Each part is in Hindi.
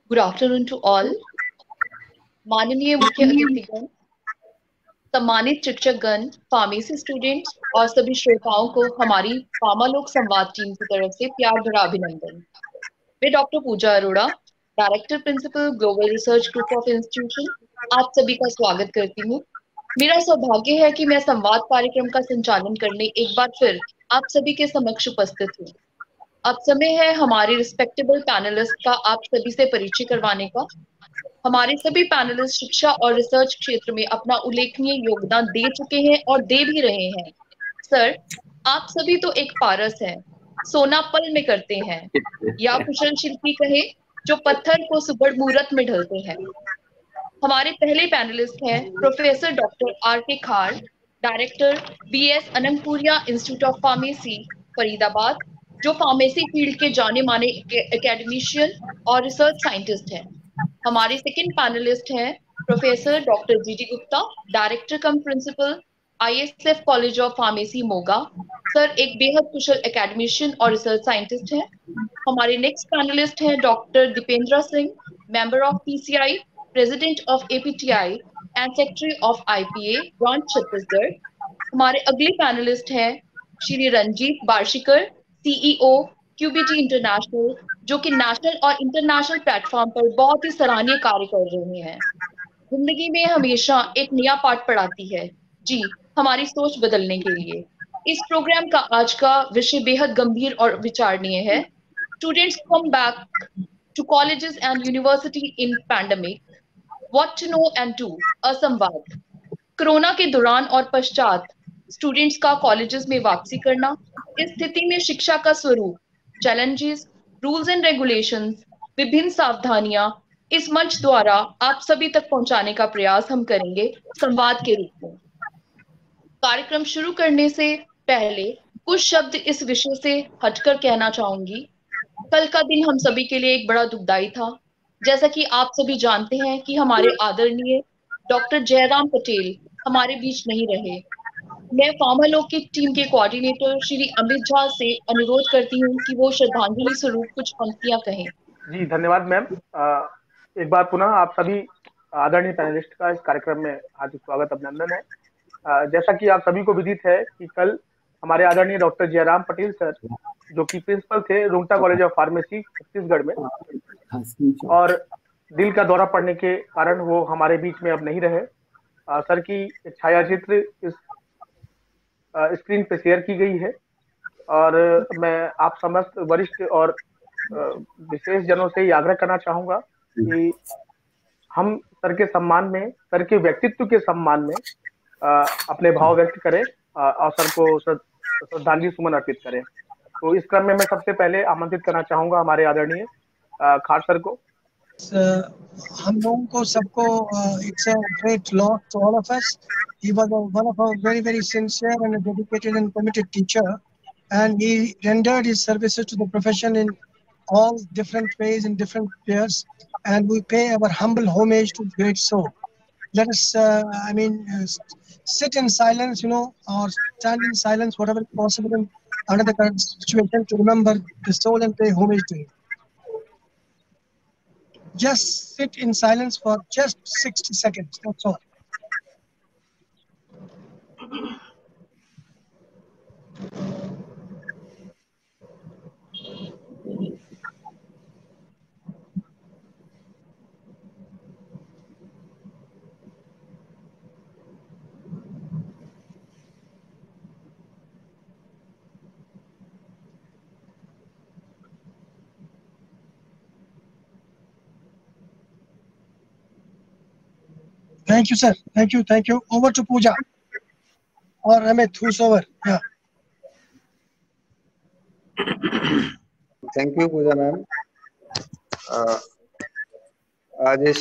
Good afternoon to all. माननीय मुख्य अतिथिगण, सम्मानित शिक्षकगण, फार्मेसी स्टूडेंट्स और सभी श्रोताओं को हमारी फार्मालोक संवाद टीम की तरफ से प्यार भरा अभिनंदन। मैं doctor Pooja Arora, director principal global research group of institution, आप सभी का स्वागत करती हूँ। मेरा सौभाग्य है कि मैं संवाद कार्यक्रम का संचालन करने एक बार फिर आप सभी के समक्ष उपस्थित हूँ। अब समय है हमारे रिस्पेक्टेबल पैनलिस्ट का आप सभी से परिचय करवाने का। हमारे सभी पैनलिस्ट शिक्षा और रिसर्च क्षेत्र में अपना उल्लेखनीय योगदान दे चुके हैं और दे भी रहे हैं। सर, आप सभी तो एक पारस हैं, सोना पल में करते हैं, या कुशल शिल्पी कहे जो पत्थर को सुबड़ मूरत में ढलते हैं। हमारे पहले पैनलिस्ट हैं professor doctor R K Khar, director BS Anantpuria institute of pharmacy, Faridabad, जो फार्मेसी फील्ड के जाने माने एकेडमिशियन और रिसर्च साइंटिस्ट हैं। हमारे सेकंड पैनलिस्ट हैं professor doctor GD Gupta, director cum principal, ISF college of pharmacy Moga. Sir एक बेहद कुशल एकेडमिशियन और रिसर्च साइंटिस्ट हैं। हमारे नेक्स्ट पैनलिस्ट हैं doctor Dipendra Singh, member of PCI, president of APTI and secretary of IPA branch Chhattisgarh. हमारे अगले पैनलिस्ट हैं Shri Ranjit Barshikar, CEO QBT international, जो कि नेशनल और इंटरनेशनल प्लेटफॉर्म पर बहुत ही सराहनीय कार्य कर रहे हैं। जिंदगी में हमेशा एक नया पाठ पढ़ाती है, जी, हमारी सोच बदलने के लिए। इस प्रोग्राम का आज का विषय बेहद गंभीर और विचारणीय है। Students come back to colleges and university in pandemic, what to know and do, असंवाद। कोरोना के दौरान और पश्चात स्टूडेंट्स का कॉलेजेस में वापसी करना, इस स्थिति में शिक्षा का स्वरूप, चैलेंजेस, रूल्स एंड रेगुलेशंस, विभिन्न सावधानियां इस मंच द्वारा आप सभी तक पहुंचाने का प्रयास हम करेंगे संवाद के रूप में। कार्यक्रम शुरू करने से पहले कुछ शब्द इस विषय से हटकर कहना चाहूंगी। कल का दिन हम सभी के लिए एक बड़ा दुखदाई था। जैसा कि आप सभी जानते हैं कि हमारे आदरणीय डॉक्टर जयराम पटेल हमारे बीच नहीं रहे। मैं फार्मालोक की टीम के कोऑर्डिनेटर श्री अमित झा से अनुरोध करती हूँ कि वो श्रद्धांजलि स्वरूप कुछ पंक्तियां कहें। जी धन्यवाद मैम। एक बार पुनः आप सभी आदरणीय पैनलिस्ट का इस कार्यक्रम में हार्दिक स्वागत अभिनंदन है। जैसा कि आप सभी को विदित है कि कल हमारे आदरणीय डॉक्टर जयराम पटेल सर, जो कि प्रिंसिपल थे Rungta college of pharmacy Chhattisgarh में, और दिल का दौरा पड़ने के कारण वो हमारे बीच में अब नहीं रहे। सर की छायाचित्र इस स्क्रीन पे शेयर की गई है और मैं आप समस्त वरिष्ठ और विशेष जनों से ये आग्रह करना चाहूंगा कि हम सर के सम्मान में, सर के व्यक्तित्व के सम्मान में अपने भाव व्यक्त करें और सर को श्रद्धांजलि सुमन अर्पित करें। तो इस क्रम में मैं सबसे पहले आमंत्रित करना चाहूंगा हमारे आदरणीय खार सर को। हम लोगों को सबको it's a great loss to all of us. He was one of our very, very sincere and a dedicated and committed teacher, and he rendered his services to the profession in all different ways in different spheres, and we pay our humble homage to the great soul. Let us, sit in silence, or stand in silence, whatever is possible under the current situation, to remember the soul and pay homage to him. Just sit in silence for just 60 seconds, that's all. Thank you, sir. Thank you. Thank you. Over to Pooja. Or Amit, who's over? Yeah. Thank you, Pooja ma'am. आज इस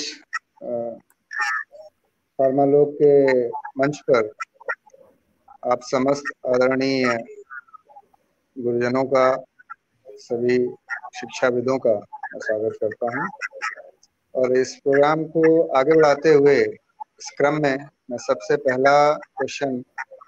फार्मालोक के मंच पर आप समस्त आदरणीय गुरुजनों का, सभी शिक्षाविदों का स्वागत करता हूं। और इस प्रोग्राम को आगे बढ़ाते हुए इस क्रम में मैं सबसे पहला question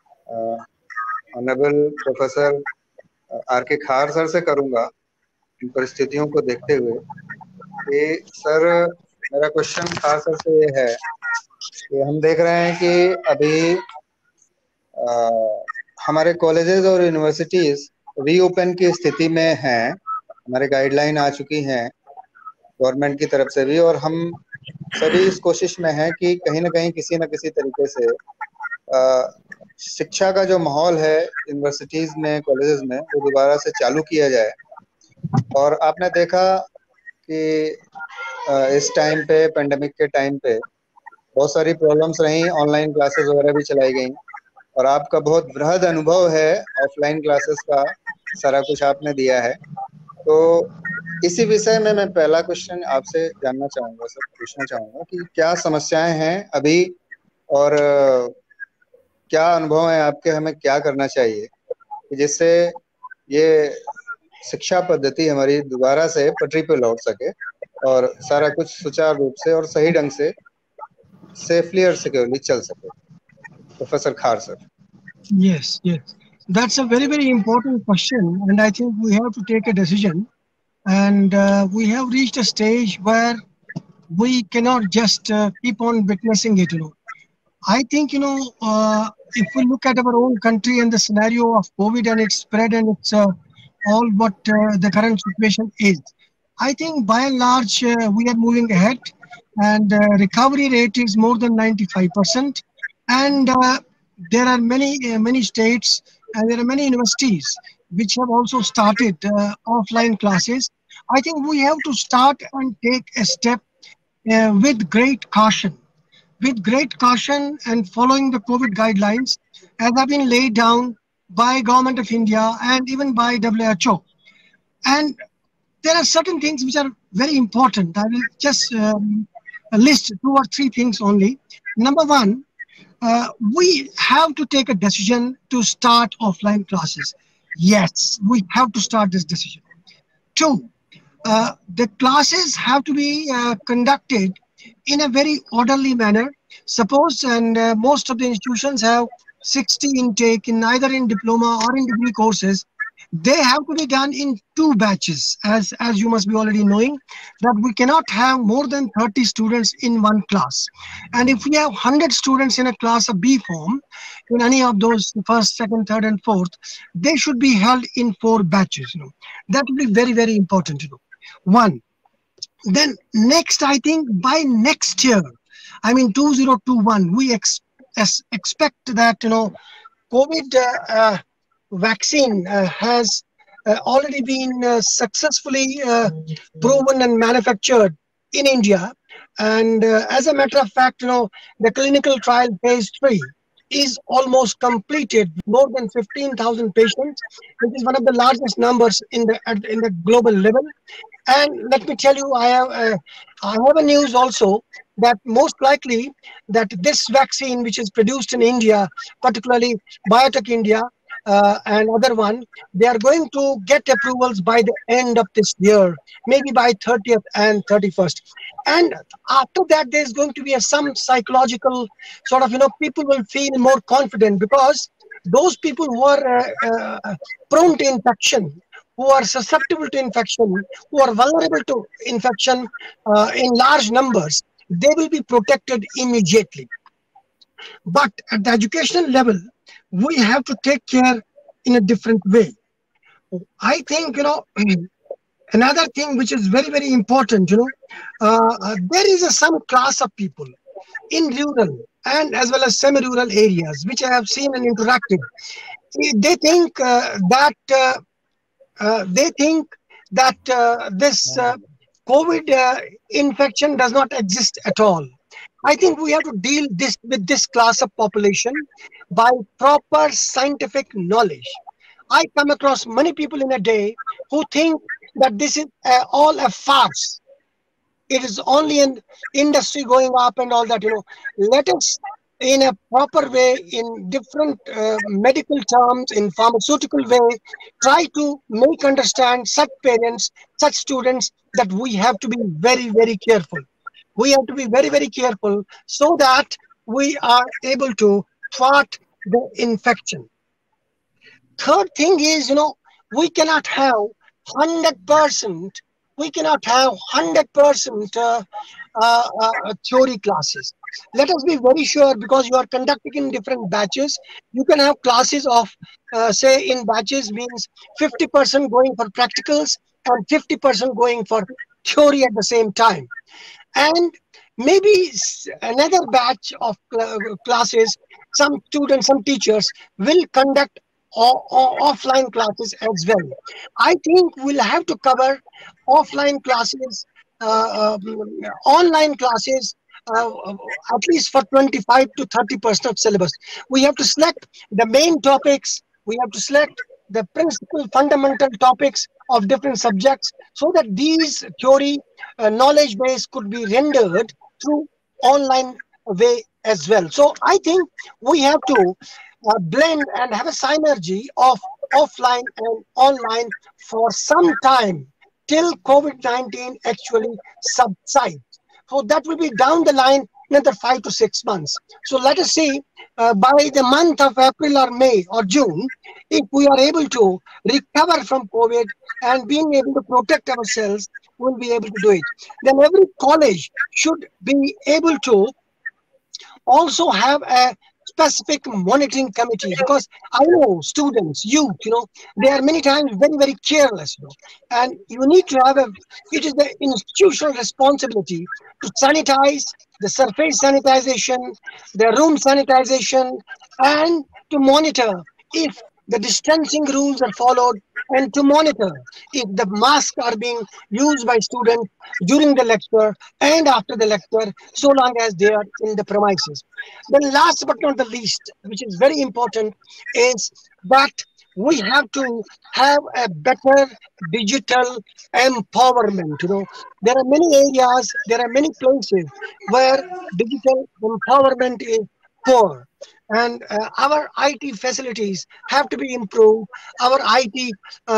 honourable professor are K खार सर से करूंगा। इन परिस्थितियों को देखते हुए कि सर, मेरा क्वेश्चन खास तौर से ये है कि हम देख रहे हैं कि अभी हमारे कॉलेजेस और यूनिवर्सिटीज रीओपन की स्थिति में हैं। हमारे गाइडलाइन आ चुकी हैं गवर्नमेंट की तरफ से भी, और हम सभी इस कोशिश में हैं कि कहीं ना कहीं किसी न किसी तरीके से शिक्षा का जो माहौल है यूनिवर्सिटीज में, कॉलेजेस में, वो दोबारा से चालू किया जाए। और आपने देखा कि इस टाइम पे, पेंडेमिक के टाइम पे, बहुत सारी प्रॉब्लम्स रही, ऑनलाइन क्लासेस वगैरह भी चलाई गई, और आपका बहुत बृहद अनुभव है ऑफलाइन क्लासेस का, सारा कुछ आपने दिया है। तो इसी विषय में मैं पहला क्वेश्चन आपसे जानना चाहूँगा सर, पूछना चाहूँगा कि क्या समस्याएं हैं अभी, और क्या अनुभव है आपके, हमें क्या करना चाहिए जिससे ये शिक्षा पद्धति हमारी दोबारा से पटरी पे लौट सके और सारा कुछ सुचारू रूप से और सही ढंग से सेफली और सिक्योरली चल सके। Professor Khar sir. Yes, yes. That's a very, very important question. And I think we have to take a decision. And we have reached a stage where we cannot just keep on witnessing it. I think, if we look at our own country and the scenario of COVID and its spread and its all what the current situation is, I think by and large we are moving ahead, and recovery rate is more than 95%. And there are many states and there are many universities which have also started offline classes. I think we have to start and take a step with great caution, and following the COVID guidelines as have been laid down by Government of India and even by WHO. And there are certain things which are very important. I will just list 2 or 3 things only. Number one, we have to take a decision to start offline classes. Yes, we have to start this decision. 2, the classes have to be conducted in a very orderly manner. Suppose, and most of the institutions have 60 intake in either in diploma or in degree courses. They have to be done in 2 batches, as you must be already knowing that we cannot have more than 30 students in one class. And if we have 100 students in a class of B form, in any of those first, second, third, and fourth, they should be held in 4 batches. That will be very, very important. One. Then next, I think by next year, I mean 2021, we expect that COVID vaccine has already been successfully proven and manufactured in India. And as a matter of fact, the clinical trial phase 3 is almost completed, more than 15,000 patients, which is one of the largest numbers in the global level. And let me tell you, I have a news also that most likely that this vaccine, which is produced in India, particularly Biotech India and other one, they are going to get approvals by the end of this year, maybe by 30th and 31st. And after that, there's going to be some psychological sort of, people will feel more confident, because those people who are prone to infection, who are susceptible to infection, who are vulnerable to infection in large numbers, they will be protected immediately. But at the educational level, we have to take care in a different way. I think, another thing which is very, very important, there is some class of people in rural and as well as semi-rural areas, which I have seen and interacted. They think that this COVID infection does not exist at all. I think we have to deal with this class of population by proper scientific knowledge. I come across many people in a day who think that this is all a farce. It is only an industry going up and all that. Let us, in a proper way, in different medical terms, in pharmaceutical way, try to make understand such parents, such students, that we have to be very, very careful. We have to be very, very careful so that we are able to thwart the infection. Third thing is, we cannot have 100% we cannot have 100% theory classes. Let us be very sure, because you are conducting in different batches. You can have classes of, say, in batches means 50% going for practicals and 50% going for theory at the same time. And maybe another batch of classes, some students, some teachers will conduct offline classes as well. I think we'll have to cover offline classes, online classes, at least for 25 to 30% of syllabus. We have to select the main topics. We have to select the principal fundamental topics of different subjects, so that these theory knowledge base could be rendered through online way as well. So I think we have to blend and have a synergy of offline and online for some time, till COVID-19 actually subsides. So that will be down the line another 5 to 6 months. So let us see, by the month of April or May or June, if we are able to recover from COVID and being able to protect ourselves, we'll be able to do it. Then every college should be able to also have a specific monitoring committee, because I know students, youth, they are many times very, very careless, and you need to have it is the institutional responsibility to sanitize, the surface sanitization, the room sanitization, and to monitor if the distancing rules are followed, and to monitor if the masks are being used by students during the lecture and after the lecture, so long as they are in the premises. Then last but not the least, which is very important, is that we have to have a better digital empowerment. There are many areas, there are many places where digital empowerment is poor, and our IT facilities have to be improved. Our IT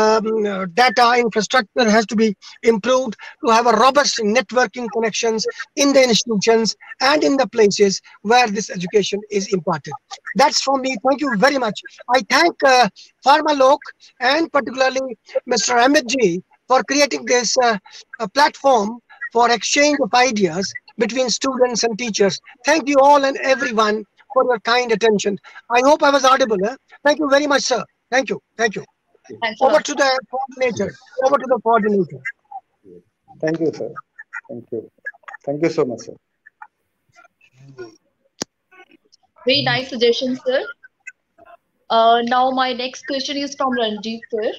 data infrastructure has to be improved to have a robust networking connections in the institutions and in the places where this education is imparted. That's from me. Thank you very much. I thank Pharmalok and particularly Mr. Amit Ji for creating this platform for exchange of ideas between students and teachers. Thank you all and everyone for your kind attention. I hope I was audible. Thank you very much, sir. Thank you. Thank you. Thanks a Over lot. to the coordinator. Over to the coordinator. Thank you, sir. Thank you. Thank you so much, sir. Very nice suggestion, sir. Now my next question is from Ranjit sir.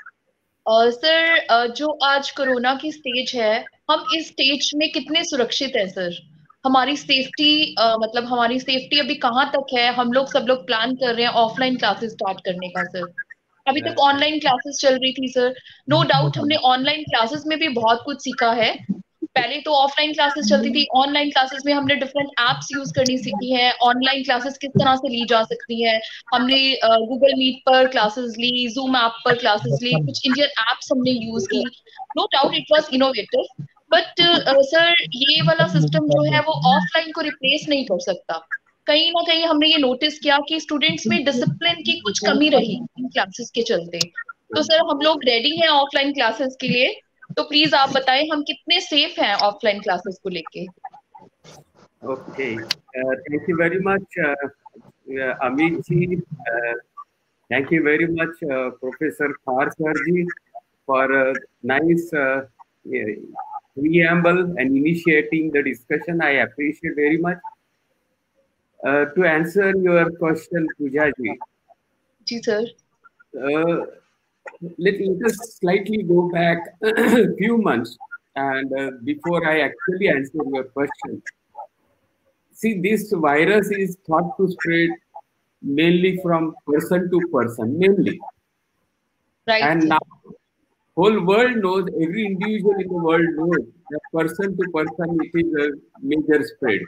Sir, जो आज कोरोना की स्टेज है, हम इस स्टेज में कितने सुरक्षित हैं सर? हमारी सेफ्टी मतलब हमारी सेफ्टी अभी कहाँ तक है? हम लोग सब लोग प्लान कर रहे हैं ऑफलाइन क्लासेस स्टार्ट करने का सर। अभी तक ऑनलाइन क्लासेस चल रही थी सर। नो डाउट हमने ऑनलाइन क्लासेस में भी बहुत कुछ सीखा है। पहले तो ऑफलाइन क्लासेस चलती थी, ऑनलाइन क्लासेस में हमने डिफरेंट एप्स यूज करनी सीखी है। ऑनलाइन क्लासेस किस तरह से ली जा सकती है, हमने गूगल मीट पर क्लासेस ली, जूम ऐप पर क्लासेस ली, कुछ इंडियन एप्स हमने यूज की। No doubt it was innovative, but sir ये वाला सिस्टम जो है वो ऑफलाइन को रिप्लेस नहीं कर सकता। कहीं ना कहीं हमने ये नोटिस किया कि स्टूडेंट्स में डिसिप्लिन की कुछ कमी रही इन क्लासेस के चलते। तो सर हम लोग रेडी हैं ऑफलाइन क्लासेस के लिए, तो प्लीज आप बताएं हम कितने सेफ हैं ऑफलाइन क्लासेस को लेके। Okay, thank you very much Amit ji, thank you very much professor Khar sir ji for nice preamble and initiating the discussion. I appreciate very much. To answer your question, Pooja ji. जी sir. Let us slightly go back a few months, and before I actually answer your question. See, this virus is thought to spread mainly from person to person, mainly. Right. And now whole world knows, every individual in the world knows that person to person it is a major spread.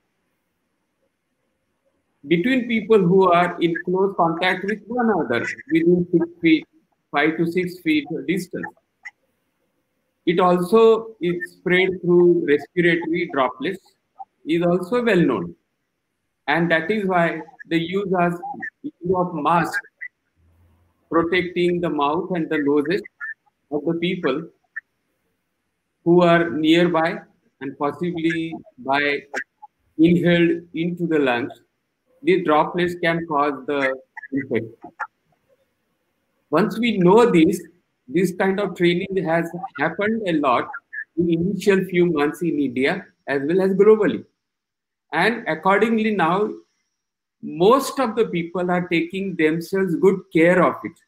Between people who are in close contact with one another within 6 feet, 5 to 6 feet distance. It also is spread through respiratory droplets, is also well known. And that is why the use of mask protecting the mouth and the noses of the people who are nearby and possibly by inhaled into the lungs, these droplets can cause the infection. Once we know this kind of training has happened a lot in initial few months in India as well as globally. And accordingly now, most of the people are taking themselves good care of it.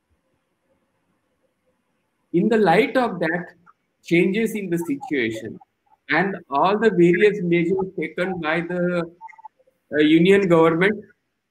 In the light of that, changes in the situation and all the various measures taken by the union government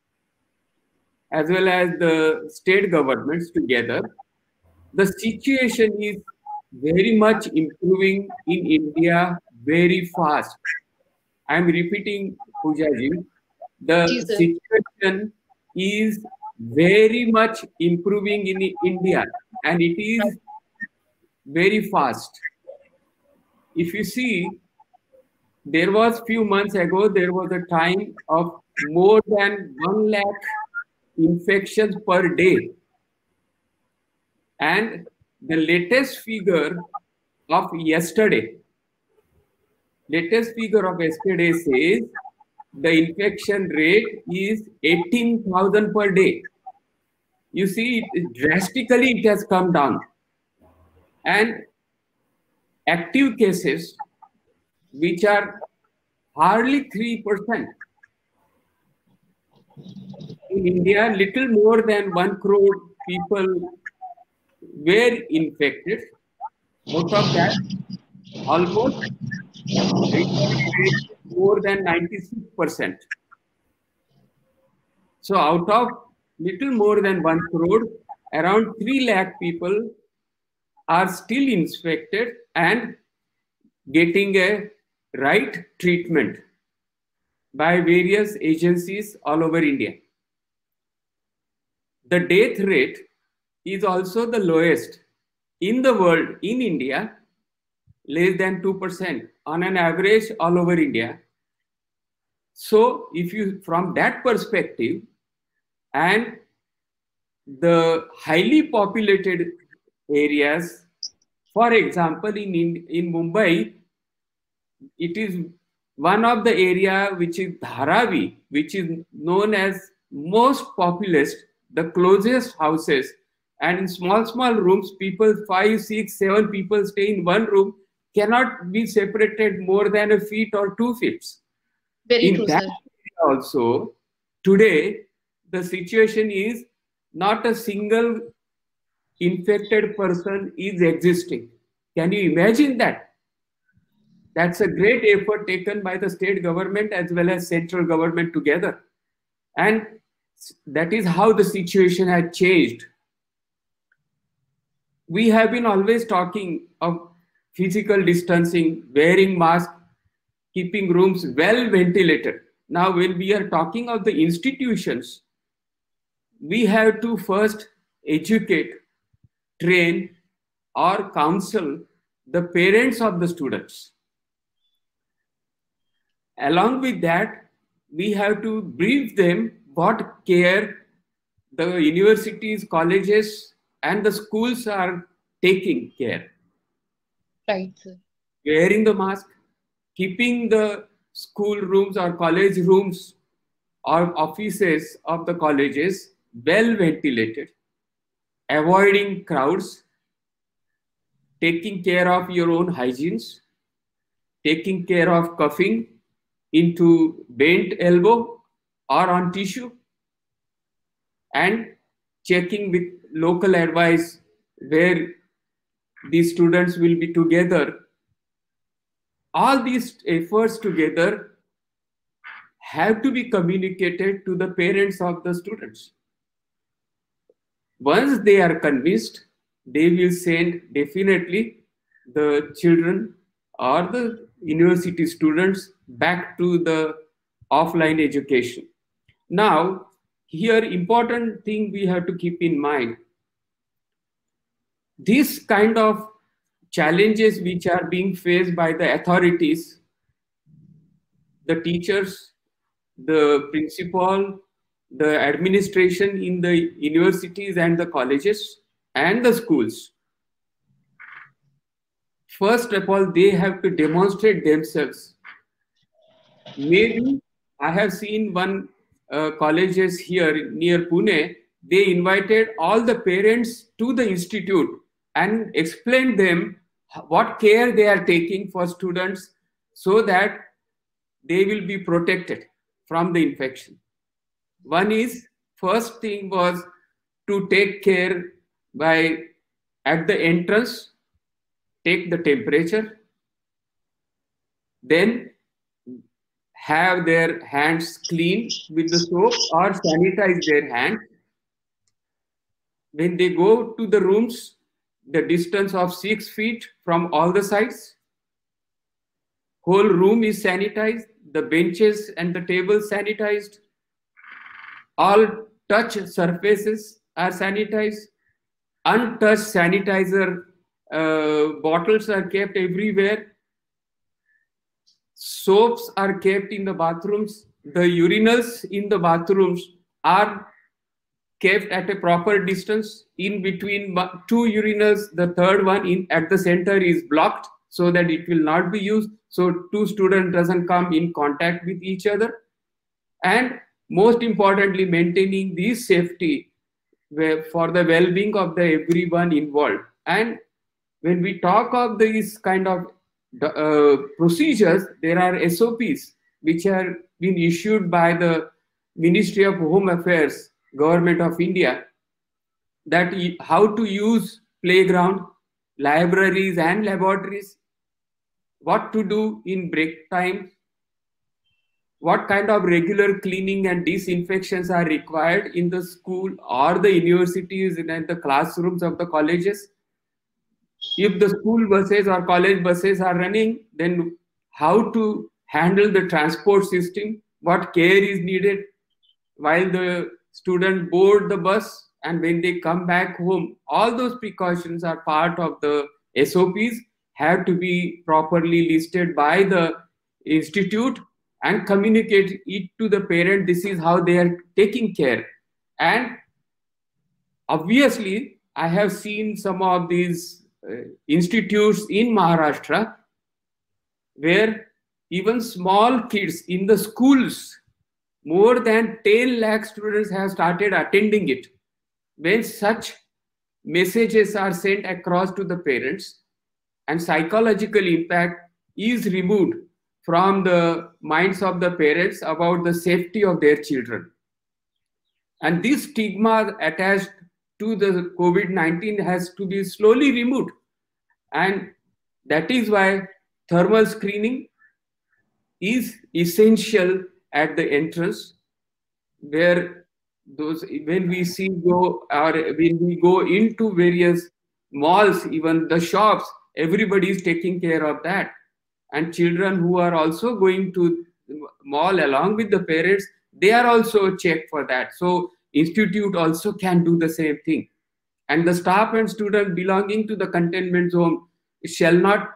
as well as the state governments together, the situation is very much improving in India very fast. I am repeating, Poojaji, the जी sir situation is very much improving in India and it is very fast. If you see, there was few months ago, there was a time of more than 1 lakh infections per day. And the latest figure of yesterday says the infection rate is 18,000 per day. You see, drastically it has come down. And active cases, which are hardly 3%. In India, little more than 1 crore people were infected. Out of that, almost recovery rate more than 96%. So out of little more than 1 crore, around 3 lakh people are still infected and getting a right treatment by various agencies all over India. The death rate is also the lowest in the world. In India, less than 2% on an average all over India. So if you, from that perspective, and the highly populated areas, for example, in Mumbai, it is one of the area which is Dharavi, which is known as most populous, the closest houses, and in small rooms, people 5, 6, 7 people stay in one room, cannot be separated more than a feet or 2 feet. Very In true, that sir. area also, today the situation is not a single infected person is existing. Can you imagine that? That's a great effort taken by the state government as well as central government together. And that is how the situation has changed. We have been always talking of physical distancing, wearing masks, keeping rooms well ventilated. Now, when we are talking of the institutions, we have to first educate, train, or counsel the parents of the students. Along with that, we have to brief them what care the universities, colleges, and the schools are taking care. Right, sir. Wearing the mask, keeping the school rooms or college rooms or offices of the colleges well ventilated, avoiding crowds, taking care of your own hygienes, taking care of coughing into bent elbow or on tissue, and checking with local advice where these students will be together. All these efforts together have to be communicated to the parents of the students. Once they are convinced, they will send definitely the children or the university students back to the offline education. Now, here important thing we have to keep in mind, this kind of challenges which are being faced by the authorities, the teachers, the principal, the administration in the universities and the colleges and the schools. first of all, they have to demonstrate themselves. Maybe I have seen one colleges here near Pune, they invited all the parents to the institute and explained them what care they are taking for students so that they will be protected from the infection. One is, first thing was to take care by at the entrance, take the temperature, then have their hands clean with the soap or sanitize their hands. When they go to the rooms, the distance of 6 feet from all the sides. Whole room is sanitized, the benches and the tables sanitized. All touch surfaces are sanitized. Untouched sanitizer bottles are kept everywhere. Soaps are kept in the bathrooms. The urinals in the bathrooms are kept at a proper distance. In between two urinals, the third one at the center is blocked so that it will not be used. So two students doesn't come in contact with each other. And most importantly, maintaining the safety for the well-being of the everyone involved. And when we talk of these kind of procedures, there are SOPs which are been issued by the Ministry of Home Affairs, Government of India, that how to use playground, libraries and laboratories, what to do in break time, what kind of regular cleaning and disinfections are required in the school or the universities and the classrooms of the colleges. If the school buses or college buses are running, then how to handle the transport system, what care is needed while the student board the bus and when they come back home. All those precautions are part of the SOPs, have to be properly listed by the institute and communicate it to the parent. This is how they are taking care. And obviously, I have seen some of these institutes in Maharashtra where even small kids in the schools, more than 10 lakh students have started attending it. When such messages are sent across to the parents and psychological impact is removed from the minds of the parents about the safety of their children. And this stigma attached to the COVID-19 has to be slowly removed. And that is why thermal screening is essential at the entrance, where when we go into various malls, even the shops, everybody is taking care of that. And children who are also going to the mall along with the parents, they are also checked for that. So institute also can do the same thing. And the staff and students belonging to the containment zone shall not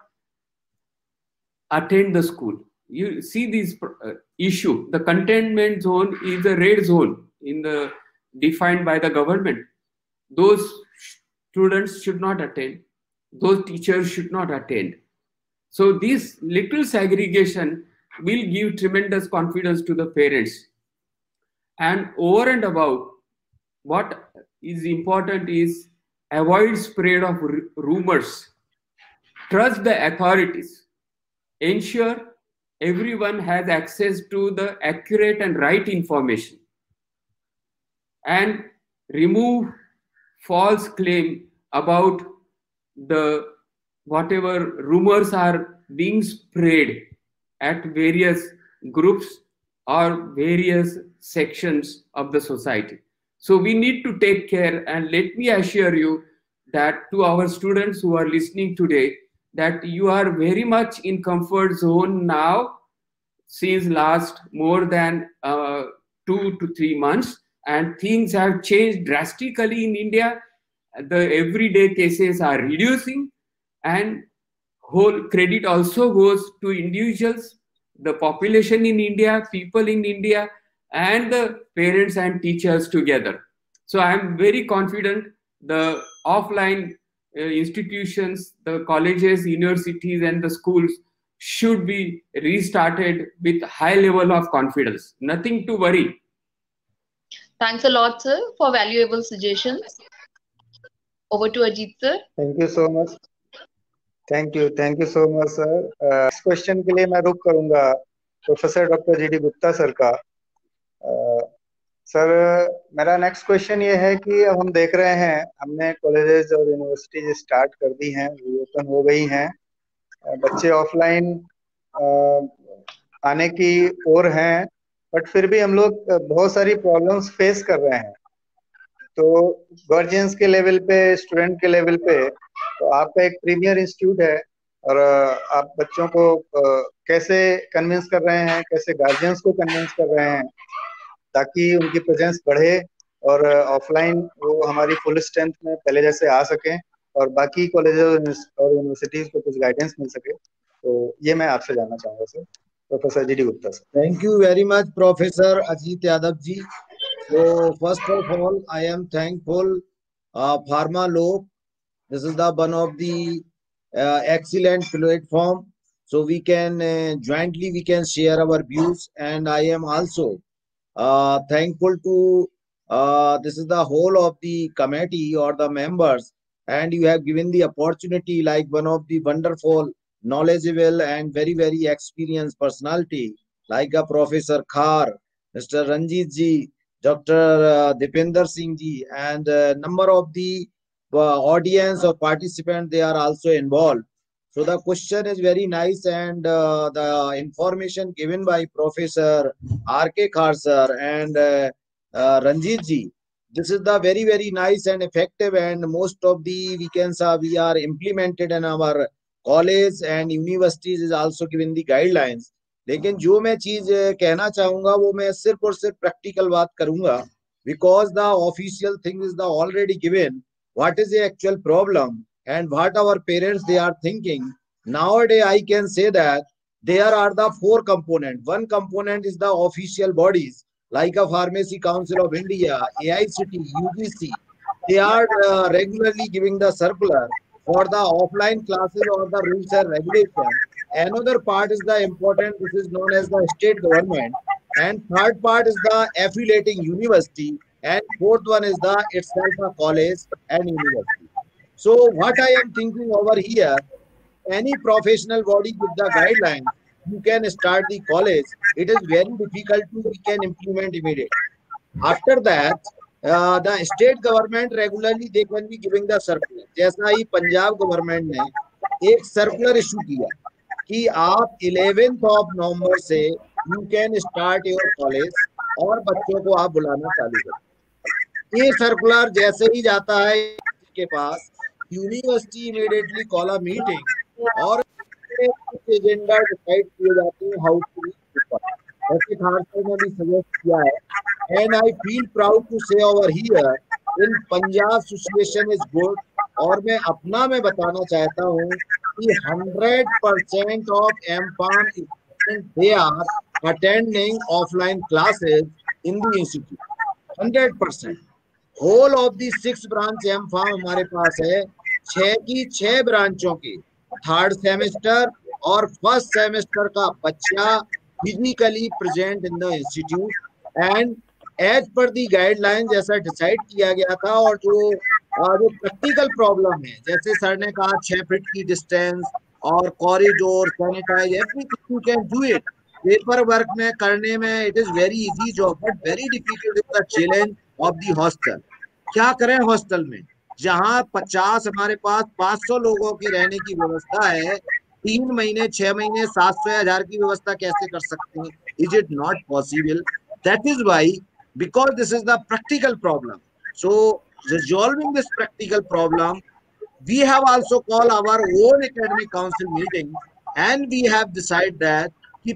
attend the school. You see this issue. The containment zone is a red zone defined by the government. Those students should not attend. Those teachers should not attend. So this little segregation will give tremendous confidence to the parents. And over and above, what is important is avoid spread of rumors. Trust the authorities. Ensure everyone has access to the accurate and right information. And remove false claim about the whatever rumors are being spread at various groups or various sections of the society. So we need to take care, and let me assure you that to our students who are listening today, that you are very much in comfort zone now since last more than 2 to 3 months, and things have changed drastically in India. The everyday cases are reducing, and whole credit also goes to individuals, the population in India, people in India, and the parents and teachers together. So I am very confident the offline institutions, the colleges, universities, and the schools should be restarted with high level of confidence. Nothing to worry. Thanks a lot, sir, for valuable suggestions. Over to Ajit, sir. Thank you so much, thank you so much sir. Next question के लिए मैं रुक करूंगा professor doctor G D Gupta sir का। सर मेरा नेक्स्ट क्वेश्चन ये है कि अब हम देख रहे हैं हमने कॉलेजेस और यूनिवर्सिटीज स्टार्ट कर दी हैं, रीओपन हो गई हैं, बच्चे ऑफलाइन आने की ओर हैं, बट फिर भी हम लोग बहुत सारी प्रॉब्लम्स फेस कर रहे हैं। तो गार्जियंस के लेवल पे, स्टूडेंट के लेवल पे, तो आपका एक प्रीमियर इंस्टीट्यूट है और आप बच्चों को कैसे कन्विंस कर रहे हैं, कैसे गार्जियंस को कन्विंस कर रहे हैं ताकि उनकी प्रेजेंस बढ़े और ऑफलाइन वो हमारी फुल स्ट्रेंथ में पहले जैसे आ सकें और बाकी कॉलेजेस और यूनिवर्सिटीज को कुछ गाइडेंस मिल सके। तो ये मैं आपसे जानना चाहूंगा sir, professor G D Gupta sir. Thank you very much professor Ajit Yadav ji. So first of all, I am thankful Pharma Lok. This is the one of the excellent platform. So we can jointly we can share our views, and I am also thankful to this is the whole of the committee or the members, and you have given the opportunity like one of the wonderful, knowledgeable and very very experienced personality like a Professor Khar, Mr. Ranjit ji, Dr. Dipinder Singh ji, and number of the audience or participants, they are also involved. So the question is very nice, and the information given by Professor R.K. Khar sir and Ranjit ji, this is the very very nice and effective, and most of the we can say we are implemented in our college and universities is also given the guidelines. लेकिन जो मैं चीज कहना चाहूंगा वो मैं सिर्फ और सिर्फ प्रैक्टिकल बात करूंगा, because the official thing is the already given what is the actual problem and what our parents they are thinking. Nowadays I can say that there are the four components. One component is the official bodies like a Pharmacy Council of India, AICT, UGC. They are regularly giving the circular for the offline classes or the rules and regulations. Another part is the important, this is known as the state government, and third part is the affiliating university, and fourth one is the itself a college and university. So what I am thinking over here, any professional body with the guidelines, you can start the college. It is very difficult to we can implement immediately. After that, the state government regularly they can be giving the circular. जैसा ही पंजाब गवर्नमेंट ने एक सर्कुलर इशू किया कि आप 11th of November से you can start your college और बच्चों को आप बुलाना चालू करें। ये सर्कुलर जैसे ही जाता है के पास, university immediately call a meeting और एजेंडा डिसाइड किए जाते हैं हाउ टू जैसे खारसर ने भी सजेस्ट किया है। And I feel proud to say over here in Punjab situation is good, और मैं अपना में बताना चाहता हूँ कि 100% of M Pharm they are attending offline classes in the institute 100%। Whole of the 6 branch M Pharm हमारे पास है, 6 की 6 ब्रांचों के थर्ड सेमेस्टर और फर्स्ट सेमेस्टर का बच्चा physically present in the institute and as per the guideline जैसा डिसाइड किया गया था। और जो प्रैक्टिकल प्रॉब्लम है, जैसे सर ने कहा 6 फीट की डिस्टेंस और corridor sanitize everything you can do it. Paper work में करने में it is very easy job, but very difficult is the challenge of the hostel. क्या करें हॉस्टल में जहां 50 हमारे पास 500 लोगों की रहने की व्यवस्था है, 3 महीने 6 महीने 700-1000 की व्यवस्था कैसे कर सकते हैं? Is it not possible? That is why, because this is the practical problem. So resolving this practical problem, we have also called our own academic council meeting and we have decided that कि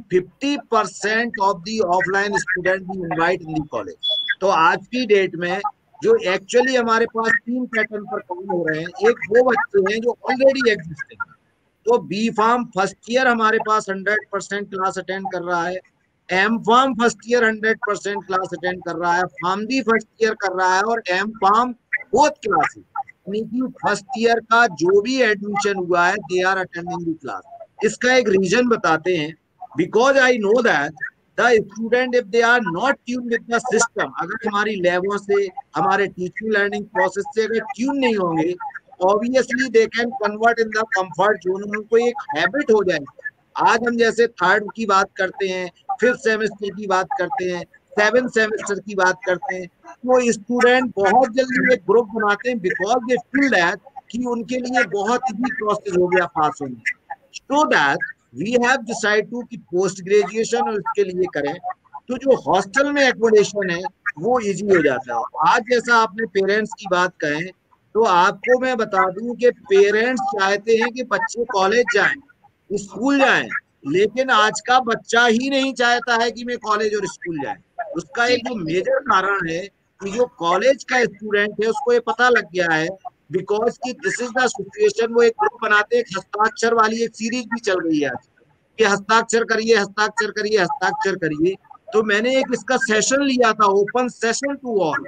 50% of the offline student we invite in the college। तो आज की डेट में जो एक्चुअली हमारे पास 3 पैटर्न पर काम हो रहे हैं, एक वो बच्चे हैं जो ऑलरेडी एग्जिस्टिंग है। तो बी फार्म फर्स्ट ईयर हमारे पास 100% क्लास अटेंड कर रहा है, M Pharm first year 100% class attend कर रहा है, फार्म डी फर्स्ट ईयर कर रहा है और एम फार्म फोर्थ क्लास। यानी कि फर्स्ट ईयर का जो भी एडमिशन हुआ है they are attending the class. इसका एक रीजन बताते हैं, because I know that the student if they are not tune with the system, अगर हमारी लैबों से हमारे टीचिंग लर्निंग प्रोसेस से अगर ट्यून नहीं होंगे, obviously they can convert in the comfort zone, उनको एक हैबिट हो जाएगी। आज हम जैसे थर्ड की बात करते हैं, फिफ्थ सेमेस्टर की बात करते हैं, सेवेंथ सेमेस्टर की बात करते हैं, वो स्टूडेंट बहुत जल्दी एक ग्रुप बनाते हैं बिकॉज दे फील दैट कि उनके लिए बहुत इजी प्रोसेस हो गया पास होने। So that we have decide to कि पोस्ट ग्रेजुएशन और इसके लिए करें तो जो हॉस्टल में एकोमोडेशन है वो इजी हो जाता है। आज जैसा आपने पेरेंट्स की बात कहें तो आपको मैं बता दूं कि पेरेंट्स चाहते हैं कि बच्चे कॉलेज जाएं, स्कूल जाएं, लेकिन आज का बच्चा ही नहीं चाहता है कि मैं कॉलेज और स्कूल जाए। उसका एक जो मेजर कारण है कि जो कॉलेज का स्टूडेंट है उसको ये पता लग गया है बिकॉज कि दिस इज द सिचुएशन। वो एक ग्रुप बनाते हैं, हस्ताक्षर वाली एक सीरीज भी चल रही है आज कि हस्ताक्षर करिए, हस्ताक्षर करिए, हस्ताक्षर करिए। तो मैंने एक इसका सेशन लिया था, ओपन सेशन टू ऑल।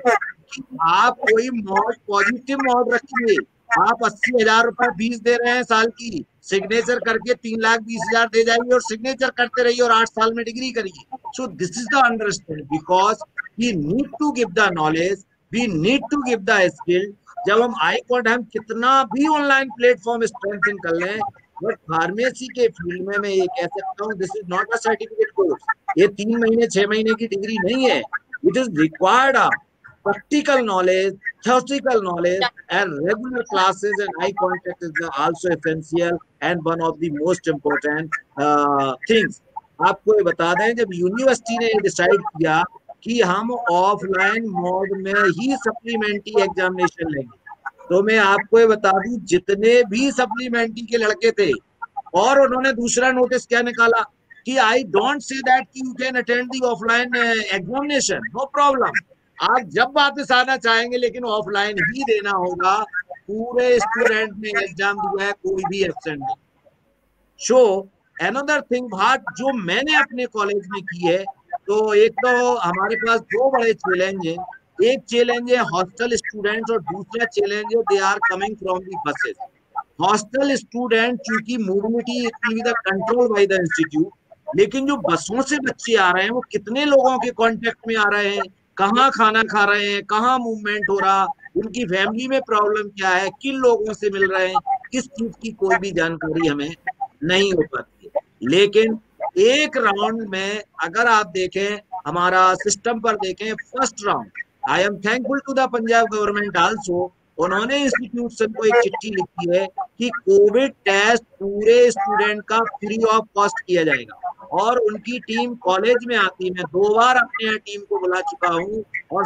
आप कोई मॉड, पॉजिटिव मॉड रखिए। आप 80,000 रुपए फीस दे रहे हैं साल की, सिग्नेचर करके 3,20,000 दे जाइए और सिग्नेचर करते रहिए और 8 साल में डिग्री करिए। So this is the understand because we need to give the knowledge, we need to give the skill. जब हम iCOD हम कितना भी ऑनलाइन प्लेटफॉर्म स्ट्रेंथन कर लें, बट फार्मेसी के फील्ड में मैं ये कह सकता हूँ this is not a certificate course. ये 3 महीने 6 महीने की डिग्री नहीं है। It is required a practical knowledge, theoretical knowledge, and regular classes and eye contact is also essential and one of the most important things. आपको ये बता दें, जब यूनिवर्सिटी ने डिसाइड किया कि हम ऑफलाइन मोड में ही सप्लीमेंट्री एग्जामिनेशन लेंगे, तो मैं आपको ये बता दूं जितने भी सप्लीमेंट्री के लड़के थे, और उन्होंने दूसरा नोटिस क्या निकाला कि I don't say that you can attend the offline examination, no problem, आप जब वापस आना चाहेंगे लेकिन ऑफलाइन ही देना होगा। पूरे स्टूडेंट ने एग्जाम दिया है, कोई भी एब्सेंट नहीं। सो अनदर थिंग बात जो मैंने अपने कॉलेज में की है, तो एक तो हमारे पास 2 बड़े चैलेंज हैं। एक चैलेंज है हॉस्टल स्टूडेंट्स और दूसरा चैलेंज है they are coming from the buses. Hostel student चूंकि mobility will be control by the institute, लेकिन जो बसों से बच्चे आ रहे हैं वो कितने लोगों के कांटेक्ट में आ रहे हैं, कहाँ खाना खा रहे हैं, कहाँ मूवमेंट हो रहा, उनकी फैमिली में प्रॉब्लम क्या है, किन लोगों से मिल रहे हैं, किस चीज की कोई भी जानकारी हमें नहीं हो पाती। लेकिन एक राउंड में अगर आप देखें, हमारा सिस्टम पर देखें, first round, I am thankful to the Punjab government also, उन्होंने इंस्टीट्यूशन को एक चिट्ठी लिखी है कि कोविड टेस्ट पूरे स्टूडेंट का फ्री ऑफ कॉस्ट किया जाएगा, और उनकी टीम कॉलेज में आती है। मैं 2 बार अपने यहाँ टीम को बुला चुका हूँ और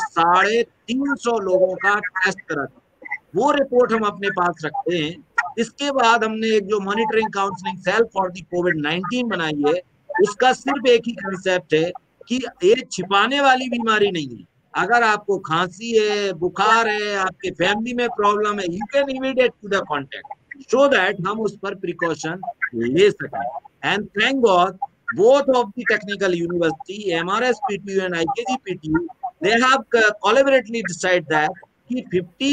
350 लोगों का टेस्ट करा था, वो रिपोर्ट हम अपने पास रखते हैं। इसके बाद हमने एक जो monitoring counselling cell for the कोविड-19 बनाई है, उसका सिर्फ एक ही कंसेप्ट है कि ये छिपाने वाली बीमारी नहीं है। अगर आपको खांसी है, बुखार है, आपके फैमिली में प्रॉब्लम है, you can immediate to the contact so that हम उस पर प्रिकॉशन ले सकें। And thank god both of the technical university, MRS PTU and IKG PTU, they have collaboratively decided that कि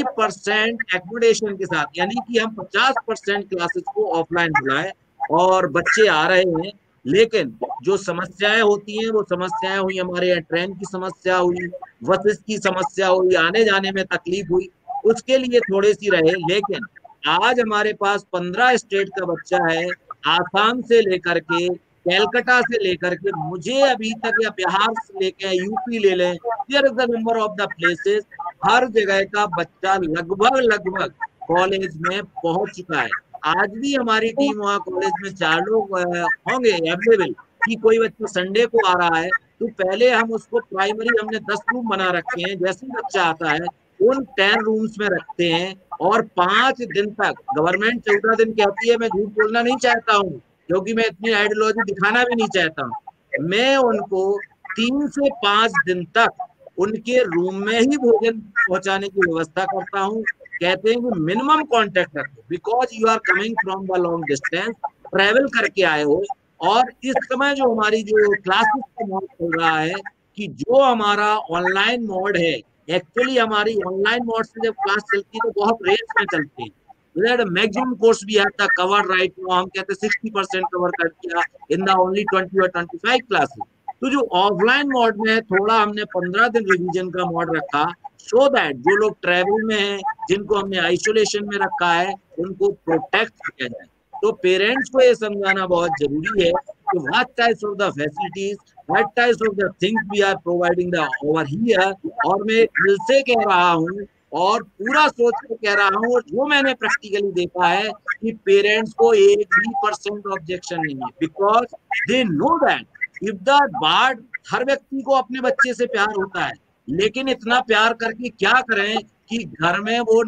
50% accommodation के साथ, यानी कि हम 50% क्लासेस को ऑफलाइन बुलाएं और बच्चे आ रहे हैं। लेकिन जो समस्याएं होती हैं वो समस्याएं हुई, हमारे यहाँ ट्रेन की समस्या हुई, बसेस की समस्या हुई, आने जाने में तकलीफ हुई, उसके लिए थोड़ी सी रहे। लेकिन आज हमारे पास 15 स्टेट का बच्चा है, आसाम से लेकर के, कैलकाटा से लेकर के, मुझे अभी तक या बिहार से लेकर यूपी ले लें, there is the number of the places, हर जगह का बच्चा लगभग कॉलेज में पहुंच चुका है। आज भी हमारी टीम वहाँ कॉलेज में 4 लोग होंगे अवेलेबल कि कोई बच्चा संडे को आ रहा है तो पहले हम उसको प्राइमरी, हमने 10 रूम बना रखे हैं, जैसे बच्चा आता है उन 10 रूम्स में रखते हैं और 5 दिन तक, गवर्नमेंट 14 दिन कहती है, मैं झूठ बोलना नहीं चाहता हूँ क्योंकि मैं इतनी आइडियोलॉजी दिखाना भी नहीं चाहता हूँ, मैं उनको 3 से 5 दिन तक उनके रूम में ही भोजन पहुंचाने की व्यवस्था करता हूँ। कहते हैं कि मिनिमम कांटेक्ट रखो because you are coming from the long distance, travel करके आए हो। और इस समय जो हमारी जो क्लासेस का मोड चल रहा है कि जो हमारा ऑनलाइन मोड है एक्चुअली हमारी ऑनलाइन मोड से जब क्लास चलती है तो बहुत रेट्स में चलती है। मैक्सिमम कोर्स भी आता कवर्ड राइट नाउ, हम कहते हैं 60% कवर कर दिया इन द ओनली 20 और 25 क्लासेस। तो जो ऑफलाइन मोड में है थोड़ा हमने 15 दिन रिवीजन का मोड रखा, सो दैट जो लोग ट्रेवल में हैं, जिनको हमने आइसोलेशन में रखा है, उनको प्रोटेक्ट किया जाए। तो पेरेंट्स को ये समझाना बहुत जरूरी है कि what types of the facilities, what types of the things we are providing the over here. और मैं दिल से कह रहा हूँ और पूरा सोच कर कह रहा हूँ, और जो मैंने प्रैक्टिकली देखा है कि पेरेंट्स को 1% ऑब्जेक्शन नहीं है, because they know that if the board, हर व्यक्ति को अपने बच्चे से प्यार होता है, लेकिन इतना प्यार करके क्या करें कि घर में वो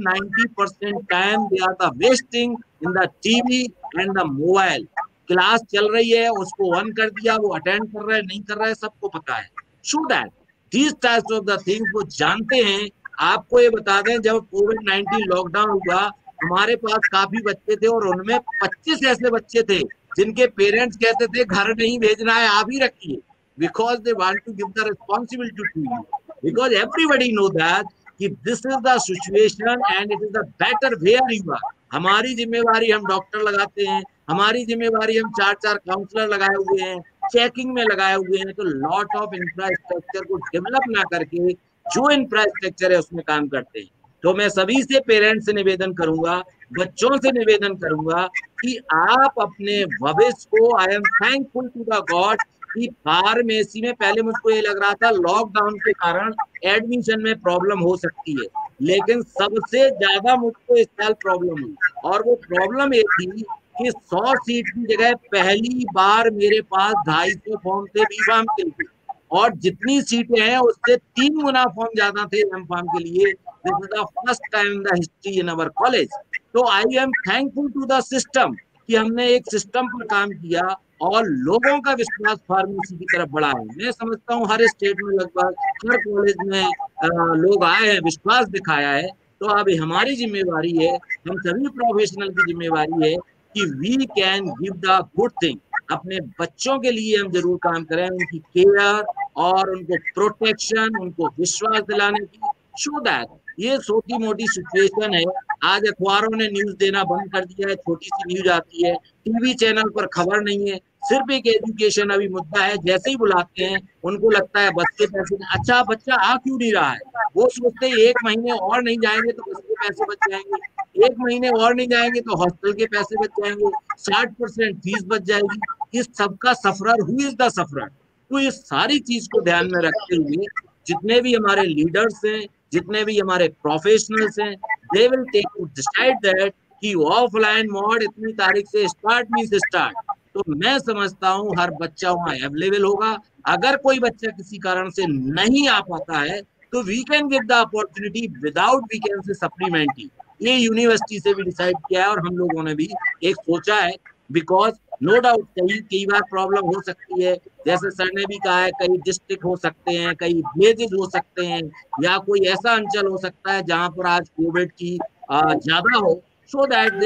90% time they are the wasting in the TV and the mobile. Class चल रही है, उसको ऑन कर दिया, वो अटेंड कर रहा है नहीं कर रहा है सबको पता है। So that these types of the things वो जानते हैं। आपको ये बता दें, जब कोविड-19 लॉकडाउन हुआ, हमारे पास काफी बच्चे थे और उनमें 25 ऐसे बच्चे थे जिनके पेरेंट्स कहते थे घर नहीं भेजना है, आप ही रखिए, because they want to give the responsibility to you, because everybody know that कि this is the situation and it is the better where you are. हमारी जिम्मेवारी, हम डॉक्टर लगाते हैं, हमारी जिम्मेवारी हम 4 काउंसलर लगाए हुए हैं, चेकिंग में लगाए हुए हैं। तो लॉट ऑफ इंफ्रास्ट्रक्चर को डेवलप ना करके जो इंफ्रास्ट्रक्चर है उसमें काम करते हैं। तो मैं सभी से, पेरेंट्स से निवेदन करूंगा, बच्चों से निवेदन करूंगा कि आप अपने भविष्य को, I am thankful to the god कि फार्मेसी में पहले मुझको ये लग रहा था लॉकडाउन के कारण एडमिशन में प्रॉब्लम हो सकती है, लेकिन सबसे ज्यादा मुझको इस साल प्रॉब्लम हुई, और वो प्रॉब्लम ये थी कि 100 सीट की जगह पहली बार मेरे पास 250 फॉर्म थे बी.फार्म के लिए, और जितनी सीटें हैं उससे 3 गुना फॉर्म ज्यादा थे एम.फार्म के लिए। This is the first time in the history in our college. तो I am thankful to the system कि हमने एक सिस्टम पर काम किया और लोगों का विश्वास फार्मेसी की तरफ बढ़ा है। मैं समझता हूँ हर स्टेट में लगभग हर कॉलेज में लोग आए हैं, विश्वास दिखाया है। तो अब हमारी जिम्मेवारी है, हम सभी प्रोफेशनल की जिम्मेवारी है कि we can give the good thing. अपने बच्चों के लिए हम जरूर काम करें, उनकी केयर और उनको प्रोटेक्शन, उनको विश्वास दिलाने की। शो दैट ये छोटी मोटी सिचुएशन है, आज अखबारों ने न्यूज देना बंद कर दिया है, छोटी सी न्यूज आती है, टीवी चैनल पर खबर नहीं है, सिर्फ एक एजुकेशन अभी मुद्दा है। जैसे ही बुलाते हैं उनको लगता है बस के पैसे, अच्छा बच्चा आ क्यों नहीं रहा है, वो सोचते हैं 1 महीने और नहीं जाएंगे तो बस के पैसे बच जाएंगे, 1 महीने और नहीं जाएंगे तो हॉस्टल के पैसे बच जाएंगे, 60% फीस बच जाएगी। इस सबका sufferer who is the sufferer? तो इस सारी चीज को ध्यान में रखते हुए जितने भी हमारे लीडर्स हैं, जितने भी हमारे प्रोफेशनल्स हैं, they will take to decide that कि ऑफलाइन मोड इतनी तारीख से स्टार्ट मींस स्टार्ट। तो मैं समझता हूँ हर बच्चा वहाँ अवेलेबल होगा। अगर कोई बच्चा किसी कारण से नहीं आ पाता है तो we can give the opportunity without we can say supplementary. ये यूनिवर्सिटी से भी डिसाइड किया है और हम लोगों ने भी एक सोचा है, बिकॉज नो डाउट कई बार प्रॉब्लम हो सकती है, जैसे सर ने भी कहा है, कई डिस्ट्रिक्ट हो सकते हैं, कई विलेजेस हो सकते हैं, या कोई ऐसा अंचल हो सकता है जहां पर आज कोविड की ज्यादा हो, सो दैट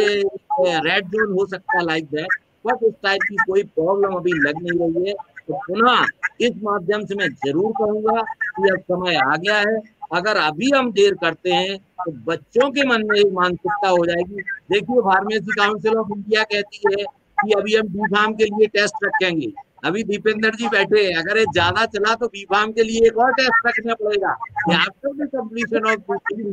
रेड जोन हो सकता है लाइक दैट। बट इस टाइप की कोई प्रॉब्लम अभी लग नहीं रही है। तो पुनः इस माध्यम से मैं जरूर कहूंगा कि अब समय आ गया है। अगर अभी हम देर करते हैं तो बच्चों के मन में एक मानसिकता हो जाएगी। देखिए, फार्मेसी काउंसिल ऑफ इंडिया कहती है कि अभी हम बी.फार्म के लिए टेस्ट रखेंगे। अभी दीपेंद्र जी बैठे हैं, अगर ये ज्यादा चला तो बी.फार्म के लिए एक और टेस्ट रखना पड़ेगा। After the completion of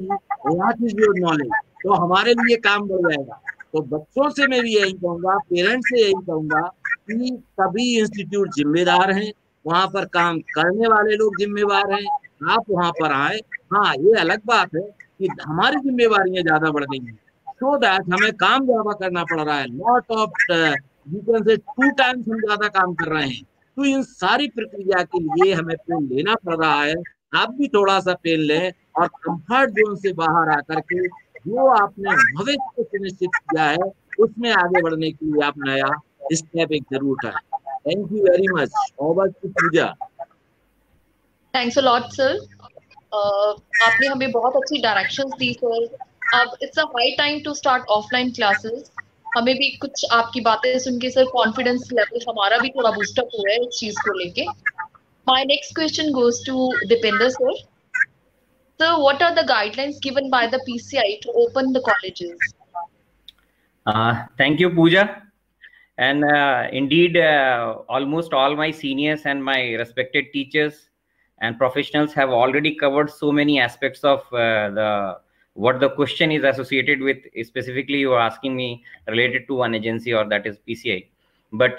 what is your knowledge, तो हमारे लिए काम बढ़ जाएगा। तो बच्चों से मैं भी यही कहूंगा, पेरेंट्स से यही कहूंगा कि सभी इंस्टीट्यूट जिम्मेदार हैं, वहां पर काम करने वाले लोग जिम्मेवार हैं, आप वहां पर आए। हाँ, ये अलग बात है कि हमारी जिम्मेवारियां ज्यादा बढ़ गई हैं, सो दैट हमें काम ज्यादा करना पड़ रहा है। लॉट ऑफ यू कैन से 2 टाइम्स हम ज्यादा काम कर रहे हैं। तो इन सारी प्रक्रिया के लिए हमें पेन लेना पड़ रहा है। आप भी थोड़ा सा पेन लें और कंफर्ट जोन से बाहर आकर के जो आपने भविष्य को सुनिश्चित किया है उसमें आगे बढ़ने के लिए आप नया स्टेप एक जरूर उठाएं। Thank you very much. Over to Puja. Thanks a lot sir. आपने हमें बहुत अच्छी डायरेक्शंस दी सर। अब it's a high time to start offline classes. हमें भी कुछ आपकी बातें सुन के सर कॉन्फिडेंस लेवल हमारा भी थोड़ा बूस्टअप हुआ है इस चीज को लेके। My next question goes to Dipendra sir. So, what are the guidelines given by the PCI to open the colleges? Thank you, Pooja. And indeed, almost all my seniors and my respected teachers and professionals have already covered so many aspects of what the question is associated with. Specifically, you are asking me related to one agency, or that is PCI. But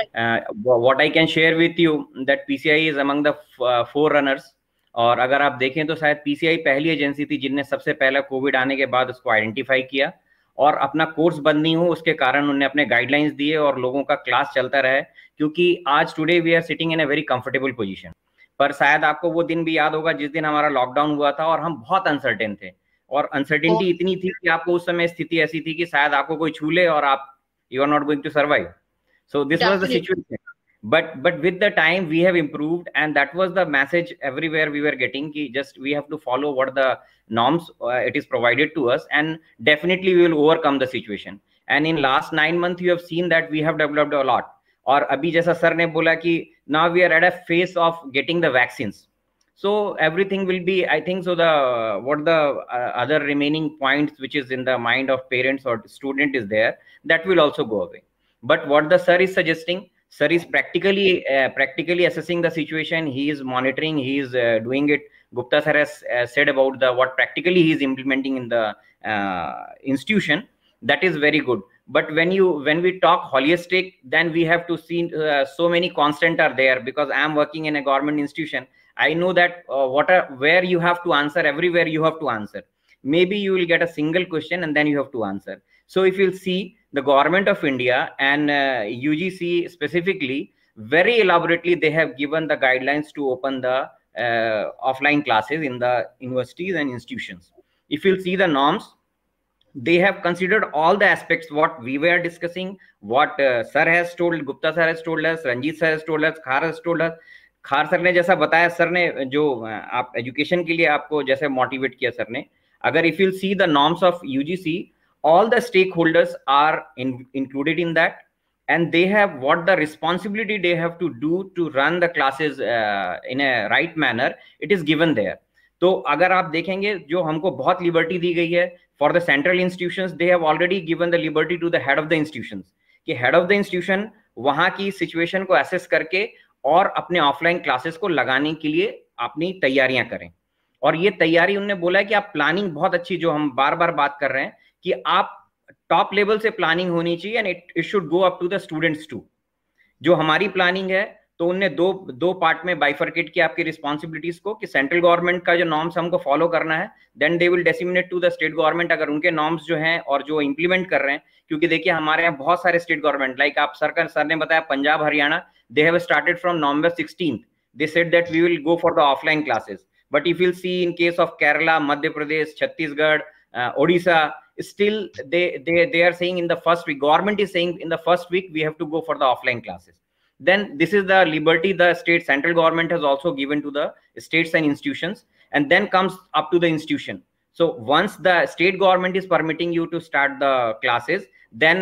what I can share with you that PCI is among the forerunners. और अगर आप देखें तो शायद PCI पहली एजेंसी थी जिनने सबसे पहले कोविड आने के बाद उसको आइडेंटिफाई किया और अपना कोर्स बंद नहीं हो उसके कारण उन्होंने अपने गाइडलाइंस दिए और लोगों का क्लास चलता रहे, क्योंकि आज today we are sitting in a very comfortable position. पर शायद आपको वो दिन भी याद होगा जिस दिन हमारा लॉकडाउन हुआ था और हम बहुत अनसर्टेन थे, और अनसर्टेनिटी इतनी थी कि आपको उस समय स्थिति ऐसी थी कि शायद आपको कोई छू ले और आप you are not going to survive. So this was the situation, but with the time we have improved, and that was the message everywhere we were getting ki just we have to follow what the norms it is provided to us, and definitely we will overcome the situation. And in last 9 months you have seen that we have developed a lot. और अभी जैसा सर ने बोला कि now we are at a phase of getting the vaccines, so everything will be, I think so, the what the other remaining points which is in the mind of parents or student is there, that will also go away. But what the sir is suggesting, sir is practically assessing the situation. He is monitoring, he is doing it. Gupta sir has said about the what practically he is implementing in the institution. That is very good. But when we talk holistic, then we have to see so many constants are there, because I am working in a government institution. I know that where you have to answer, everywhere you have to answer. Maybe you will get a single question and then you have to answer. So if you'll see, the government of India and UGC specifically, very elaborately they have given the guidelines to open the offline classes in the universities and institutions. If you'll see the norms, they have considered all the aspects what we were discussing, what sir has told, Gupta sir has told us, Ranjit sir has told us, Khar has told us. Khar sir ने जैसा बताया, सर ने जो आप एजुकेशन के लिए आपको जैसे मोटिवेट किया सर ने, अगर if you see the norms of UGC, all the stakeholders are included in that, and they have what the responsibility they have to do to run the classes in a right manner, it is given there. तो अगर आप देखेंगे जो हमको बहुत लिबर्टी दी गई है for the central institutions, they have already given the liberty to the head of the institutions, कि head of the institution वहाँ की situation को assess करके और अपने ऑफलाइन क्लासेस को लगाने के लिए अपनी तैयारियां करें। और ये तैयारी उन्होंने बोला है कि आप प्लानिंग बहुत अच्छी, जो हम बार बार बात कर रहे हैं कि आप टॉप लेवल से प्लानिंग होनी चाहिए, and it should go up to the students too. जो हमारी प्लानिंग है तो उनने दो पार्ट में बाइफर्केट किया आपकी रिस्पॉन्सिबिलिटीज को, कि सेंट्रल गवर्नमेंट का जो नॉर्म्स हमको फॉलो करना है, then they will disseminate to the state government अगर उनके नॉर्म्स जो हैं और जो इंप्लीमेंट कर रहे हैं। क्योंकि देखिए हमारे यहाँ बहुत सारे स्टेट गवर्नमेंट, लाइक आप सर ने बताया Punjab Haryana, they have started from November 16th. They said that we will go for the offline classes. But if you'll see in case of Kerala, Madhya Pradesh, Chhattisgarh, Odisha, still they are saying in the first week, government is saying in the first week we have to go for the offline classes. Then this is the liberty the central government has also given to the states and institutions, and then comes up to the institution. So once the state government is permitting you to start the classes, then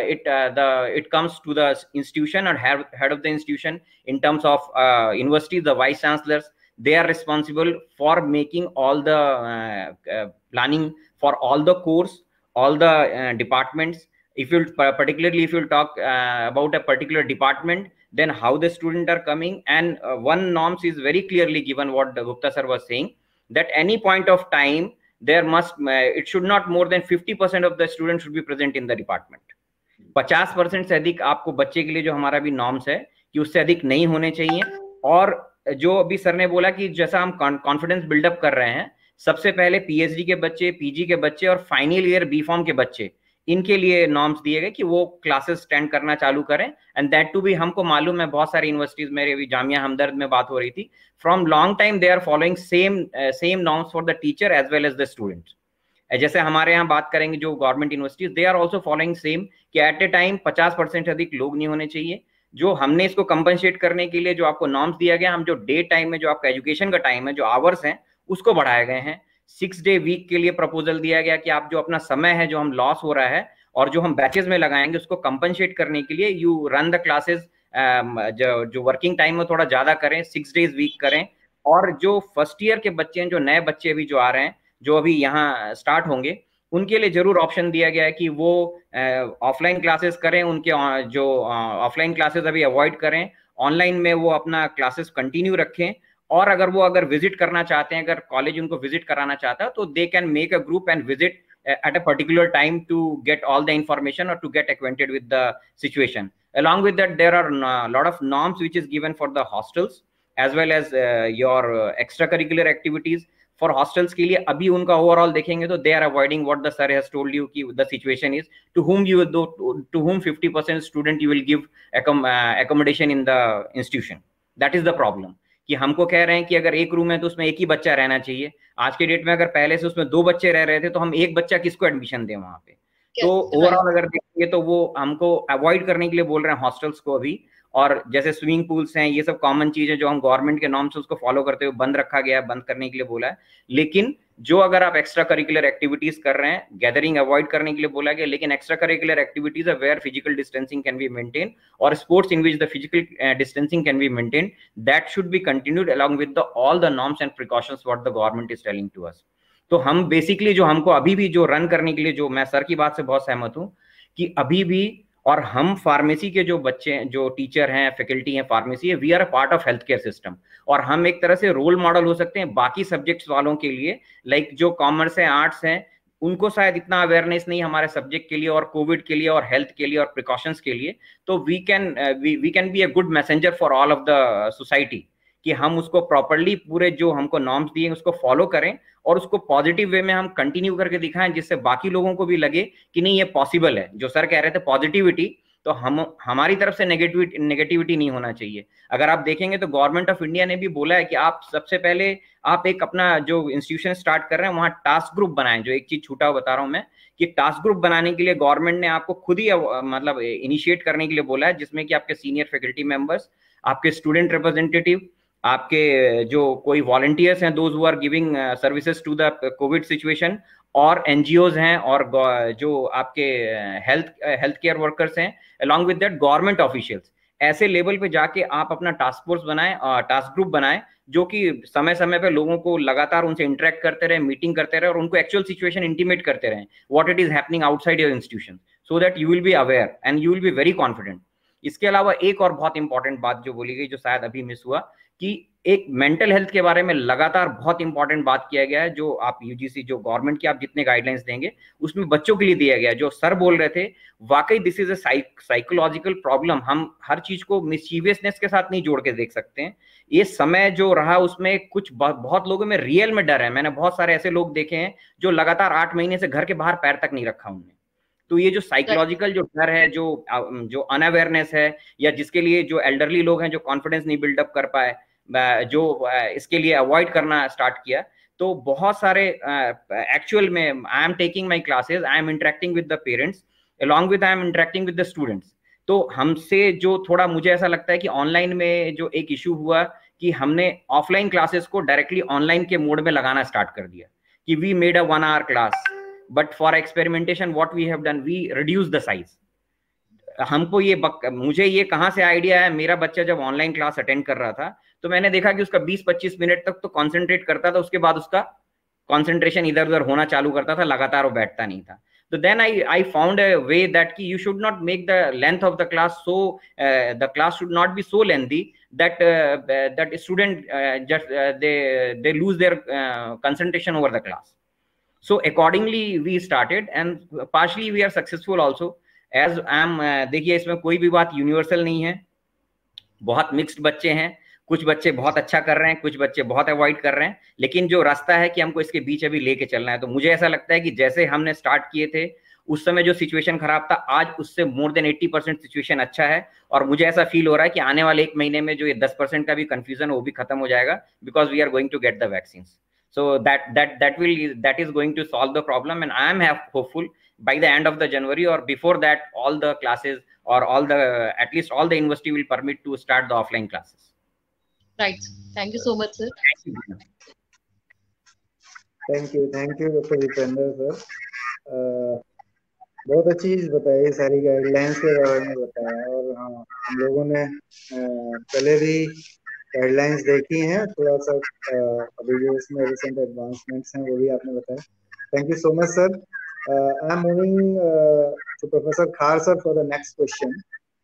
it comes to the institution and head of the institution. In terms of universities, the vice chancellors, they are responsible for making all the planning for all the course, all the departments. Particularly if you talk about a particular department, then how the students are coming, and one norms is very clearly given, what Gupta sir was saying, that any point of time there must it should not more than 50% of the students should be present in the department. 50% से अधिक आपको बच्चे के लिए जो हमारा भी नॉर्म्स है कि उससे अधिक नहीं होने चाहिए। और जो अभी सर ने बोला कि जैसा हम कॉन्फिडेंस बिल्डअप कर रहे हैं, सबसे पहले पीएचडी के बच्चे, पीजी के बच्चे और फाइनल ईयर बी फॉर्म के बच्चे, इनके लिए नॉर्म्स दिए गए कि वो क्लासेस अटेंड करना चालू करें। एंड दैट टू भी हमको मालूम है, बहुत सारी यूनिवर्सिटीज, मेरे भी जामिया हमदर्द में बात हो रही थी, from long time they are following same norms for the teacher as well as the students. जैसे हमारे यहाँ बात करेंगे जो government universities, they are also following same, कि एट ए टाइम 50% से अधिक लोग नहीं होने चाहिए। जो हमने इसको कंपनसेट करने के लिए जो आपको नॉर्म्स दिया गया, हम जो डे टाइम में जो आपका एजुकेशन का टाइम है, जो आवर्स हैं, उसको बढ़ाए गए हैं। 6 डे वीक के लिए प्रपोजल दिया गया कि आप जो अपना समय है जो हम लॉस हो रहा है और जो हम बैचेस में लगाएंगे उसको कंपनसेट करने के लिए यू रन द क्लासेस, जो वर्किंग टाइम में थोड़ा ज्यादा करें, 6 डेज वीक करें, और जो फर्स्ट ईयर के बच्चे हैं, जो नए बच्चे अभी जो आ रहे हैं, जो अभी यहाँ स्टार्ट होंगे, उनके लिए जरूर ऑप्शन दिया गया है कि वो ऑफलाइन क्लासेस करें, उनके जो ऑफलाइन क्लासेस अभी अवॉइड करें, ऑनलाइन में वो अपना क्लासेस कंटिन्यू रखें। और अगर विजिट करना चाहते हैं, अगर कॉलेज उनको विजिट कराना चाहता है, तो they can make a group and visit at a particular time to get all the information or to get acquainted with the situation. Along with that, there are a lot of norms which is given for the hostels as well as your extracurricular activities. For hostels के लिए अभी उनका overall देखेंगे तो they are avoiding what the sir has told you कि the situation is to whom 50% student you will give accommodation in the institution. That is the problem. कि हमको कह रहे हैं कि अगर एक रूम है तो उसमें एक ही बच्चा रहना चाहिए। आज के डेट में अगर पहले से उसमें 2 बच्चे रह रहे थे तो हम एक बच्चा किसको एडमिशन दें वहां पे? तो ओवरऑल अगर देखेंगे तो वो हमको अवॉइड करने के लिए बोल रहे हैं हॉस्टल्स को अभी। और जैसे स्विमिंग पूल्स हैं, ये सब कॉमन चीजें जो हम गवर्नमेंट के नॉर्म्स उसको फॉलो करते हुए बंद रखा गया है, बंद करने के लिए बोला है। लेकिन जो अगर आप एक्स्ट्रा करिकुलर एक्टिविटीज कर रहे हैं, गैदरिंग अवॉइड करने के लिए बोला गया, लेकिन एक्स्ट्रा करिकुलर एक्टिविटीज है where physical distancing can be maintain और sports in which the physical distancing can be maintain, that should be continued along with all the norms and precautions what the government is telling to us. तो हम बेसिकली जो हमको अभी भी जो रन करने के लिए, जो मैं सर की बात से बहुत सहमत हूं कि अभी भी, और हम फार्मेसी के जो बच्चे हैं, जो टीचर हैं, फैकल्टी हैं फार्मेसी है, we are a part of health care system और हम एक तरह से रोल मॉडल हो सकते हैं बाकी सब्जेक्ट्स वालों के लिए। लाइक जो कॉमर्स है, आर्ट्स हैं, उनको शायद इतना अवेयरनेस नहीं हमारे सब्जेक्ट के लिए और कोविड के लिए और हेल्थ के लिए और प्रिकॉशंस के लिए। तो we can be a good messenger for all of the society कि हम उसको प्रॉपरली पूरे जो हमको नॉर्म्स दिए उसको फॉलो करें और उसको पॉजिटिव वे में हम कंटिन्यू करके दिखाएं, जिससे बाकी लोगों को भी लगे कि नहीं ये पॉसिबल है। जो सर कह रहे थे पॉजिटिविटी, तो हमारी तरफ से नेगेटिविटी नहीं होना चाहिए। अगर आप देखेंगे तो गवर्नमेंट ऑफ इंडिया ने भी बोला है कि आप सबसे पहले आप एक अपना जो इंस्टीट्यूशन स्टार्ट कर रहे हैं वहां टास्क ग्रुप बनाएं। जो एक चीज छूटा हुआ बता रहा हूं मैं कि टास्क ग्रुप बनाने के लिए गवर्नमेंट ने आपको खुद ही मतलब इनिशिएट करने के लिए बोला है, जिसमें कि आपके सीनियर फैकल्टी मेंबर्स, आपके स्टूडेंट रिप्रेजेंटेटिव, आपके जो कोई वॉलंटियर्स हैं, those who are giving services to the covid situation, और एनजीओज हैं, और जो आपके हेल्थ केयर वर्कर्स हैं, along with that government officials, ऐसे लेवल पे जाके आप अपना टास्क फोर्स बनाएं, टास्क ग्रुप बनाएं, जो कि समय समय पे लोगों को लगातार उनसे इंटरेक्ट करते रहे, मीटिंग करते रहे और उनको एक्चुअल सिचुएशन इंटीमेट करते रहे what it is happening outside your institution, so that you will be aware and you will be very confident. इसके अलावा एक और बहुत इंपॉर्टेंट बात जो बोली गई, जो शायद अभी मिस हुआ, कि एक मेंटल हेल्थ के बारे में लगातार बहुत इंपॉर्टेंट बात किया गया है। जो आप यूजीसी, जो गवर्नमेंट की आप जितने गाइडलाइंस देंगे उसमें बच्चों के लिए दिया गया है। जो सर बोल रहे थे, वाकई this is a psychological problem. हम हर चीज को मिस्चीवियसनेस के साथ नहीं जोड़ के देख सकते हैं। ये समय जो रहा उसमें कुछ बहुत लोगों में रियल में डर है। मैंने बहुत सारे ऐसे लोग देखे हैं जो लगातार 8 महीने से घर के बाहर पैर तक नहीं रखा उन्होंने। तो ये जो साइकोलॉजिकल जो डर है, जो अनअवेयरनेस है, या जिसके लिए जो एल्डरली लोग हैं जो कॉन्फिडेंस नहीं बिल्डअप कर पाए, जो इसके लिए अवॉइड करना स्टार्ट किया, तो बहुत सारे एक्चुअल में I am taking my classes, I am interacting with the parents, along with I am interacting with the students. तो हमसे जो थोड़ा मुझे ऐसा लगता है कि ऑनलाइन में जो एक इशू हुआ कि हमने ऑफलाइन क्लासेस को डायरेक्टली ऑनलाइन के मोड में लगाना स्टार्ट कर दिया कि we made a 1 hour class, but for experimentation what we have done, we reduce the size. हमको मुझे ये कहाँ से आइडिया है, मेरा बच्चा जब ऑनलाइन क्लास अटेंड कर रहा था तो मैंने देखा कि उसका 20-25 मिनट तक तो कॉन्सेंट्रेट करता था, उसके बाद उसका कॉन्सेंट्रेशन इधर उधर होना चालू करता था, लगातार वो बैठता नहीं था। तो then I found a way that कि you should not make the length of the class so, the class should not be so lengthy that student just they lose their concentration over the class. So accordingly we started and partially we are successful also, as I am देखिए इसमें कोई भी बात यूनिवर्सल नहीं है, बहुत मिक्स्ड बच्चे हैं, कुछ बच्चे बहुत अच्छा कर रहे हैं, कुछ बच्चे बहुत अवॉइड कर रहे हैं, लेकिन जो रास्ता है कि हमको इसके बीच अभी लेके चलना है। तो मुझे ऐसा लगता है कि जैसे हमने स्टार्ट किए थे उस समय जो सिचुएशन खराब था, आज उससे मोर देन 80% सिचुएशन अच्छा है, और मुझे ऐसा फील हो रहा है कि आने वाले 1 महीने में जो ये 10% का भी कंफ्यूजन वो भी खत्म हो जाएगा, because we are going to get the vaccine. So that is going to solve the problem, and I am hopeful by the end of the January or before that all the classes or at least all the university will permit to start the offline classes. Right. Thank you so much, sir. Thank you Dr. Dipender sir. बहुत अच्छी चीज बताई, सारी गाइडलाइंस के बारे में बताया, और हाँ हम लोगों ने पहले भी गाइडलाइंस देखी हैं, थोड़ा सा अभी जो इसमें रिसेंट एडवांसमेंट्स हैं वो भी आपने बताया। Thank you so much sir. I am moving to professor Khar sir for the next question.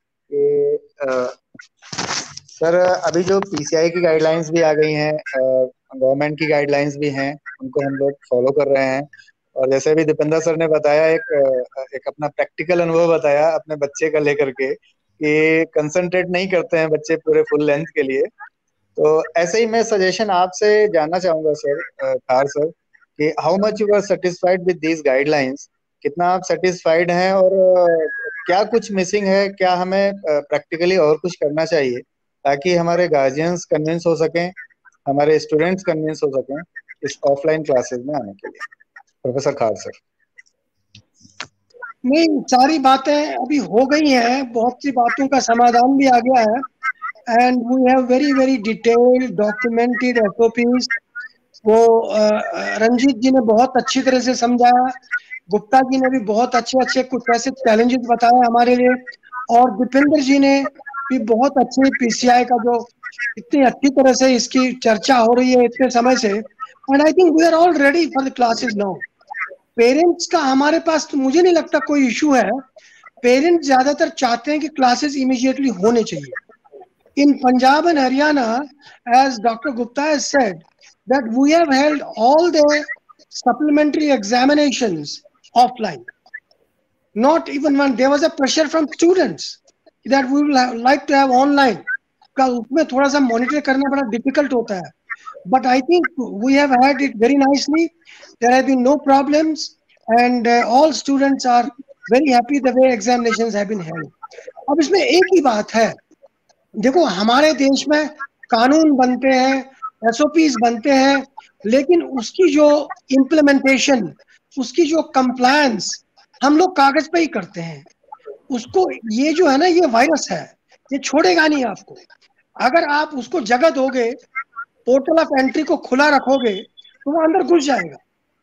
Sir अभी जो पीसीआई की गाइडलाइंस भी आ गई हैं, गवर्नमेंट की गाइडलाइंस भी हैं, उनको हम लोग फॉलो कर रहे हैं। और जैसे भी दीपेंद्र सर ने बताया, एक अपना प्रैक्टिकल अनुभव बताया अपने बच्चे का लेकर के, कि कंसंट्रेट नहीं करते हैं बच्चे पूरे फुल लेंथ के लिए। तो ऐसे ही मैं सजेशन आपसे जानना चाहूंगा सर, खार सर, कि how much you are satisfied with these guidelines, कितना आप सेटिस्फाइड हैं, और क्या कुछ मिसिंग है, क्या हमें प्रैक्टिकली और कुछ करना चाहिए ताकि हमारे गार्जियंस कन्विंस हो सकें, हमारे स्टूडेंट्स कन्विंस हो सकें इस ऑफलाइन क्लासेस में आने के लिए। Professor Khar sir. नहीं, सारी बातें अभी हो गई हैं, बहुत सी बातों का समाधान भी आ गया है and we have very very detailed documented SOPs। वो रंजीत जी ने बहुत अच्छी तरह से समझाया, गुप्ता जी ने भी बहुत अच्छे अच्छे कुछ ऐसे चैलेंजेस बताए हमारे लिए, और दीपेंद्र जी ने भी बहुत अच्छे PCI का जो इतनी अच्छी तरह से इसकी चर्चा हो रही है इतने समय से, and I think we are all ready for the classes now. Parents का हमारे पास तो मुझे नहीं लगता कोई इशू है। पेरेंट्स ज्यादातर चाहते हैं कि क्लासेस इमीडिएटली होने चाहिए। In Punjab and Haryana, as doctor Gupta has said, that we have held all the supplementary examinations offline. Not even when there was a pressure from students that we will like to have online. का उसमें थोड़ा सा मॉनिटर करना बड़ा डिफिकल्ट होता है, but I think we have had it very nicely. There have been no problems and all students are very happy the way examinations have been held. अब इसमें एक ही बात है, देखो हमारे देश में कानून बनते हैं, SOPs बनते हैं, लेकिन उसकी जो इम्प्लीमेंटेशन, उसकी जो कंप्लायंस हम लोग कागज पे ही करते हैं। उसको ये जो है ना, ये वायरस है, ये छोड़ेगा नहीं आपको। अगर आप उसको जगह दोगे, पोर्टल ऑफ एंट्री को खुला रखोगे, तो वो अंदर घुस जाएगा।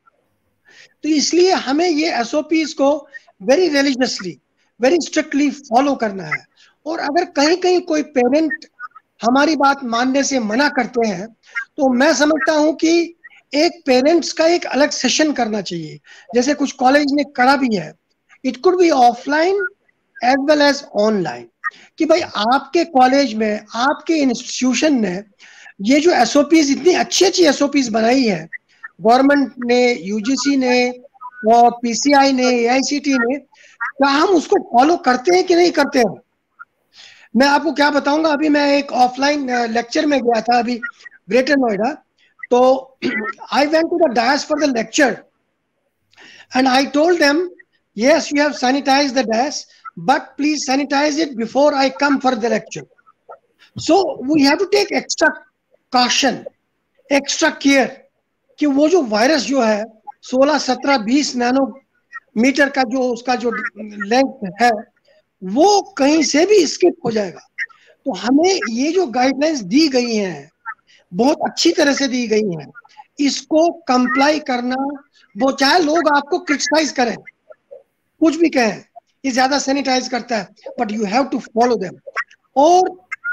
तो इसलिए हमें ये SOPs को very religiously, very strictly follow करना है। और अगर कहीं कहीं कोई पेरेंट हमारी बात मानने से मना करते हैं, तो मैं समझता हूं कि एक पेरेंट्स का एक अलग सेशन करना चाहिए, जैसे कुछ कॉलेज ने करा भी है। It could be offline as well as online, कि भाई आपके कॉलेज में, आपके इंस्टीट्यूशन ने ये जो SOPs, इतनी अच्छी अच्छी SOPs बनाई है, गवर्नमेंट ने, UGC ने और PCI ने, AICT ने, क्या हम उसको फॉलो करते हैं कि नहीं करते हैं? मैं आपको क्या बताऊंगा, अभी मैं एक ऑफलाइन लेक्चर में गया था अभी ग्रेटर नोएडा, तो I went to the dais for the lecture and I told them, yes you have sanitized the dais, but please sanitize it before I come for the lecture. So we have to take extra caution, extra care कि वो जो वायरस जो है 16, 17, 20 नैनोमीटर का जो उसका जो लेंथ है, वो कहीं से भी स्किप हो जाएगा। तो हमें ये जो गाइडलाइंस दी गई हैं, बहुत अच्छी तरह से दी गई हैं, इसको कंप्लाई करना, वो चाहे लोग आपको क्रिटिसाइज करें, कुछ भी कहें, ये ज्यादा सैनिटाइज करता है, but you have to follow them. और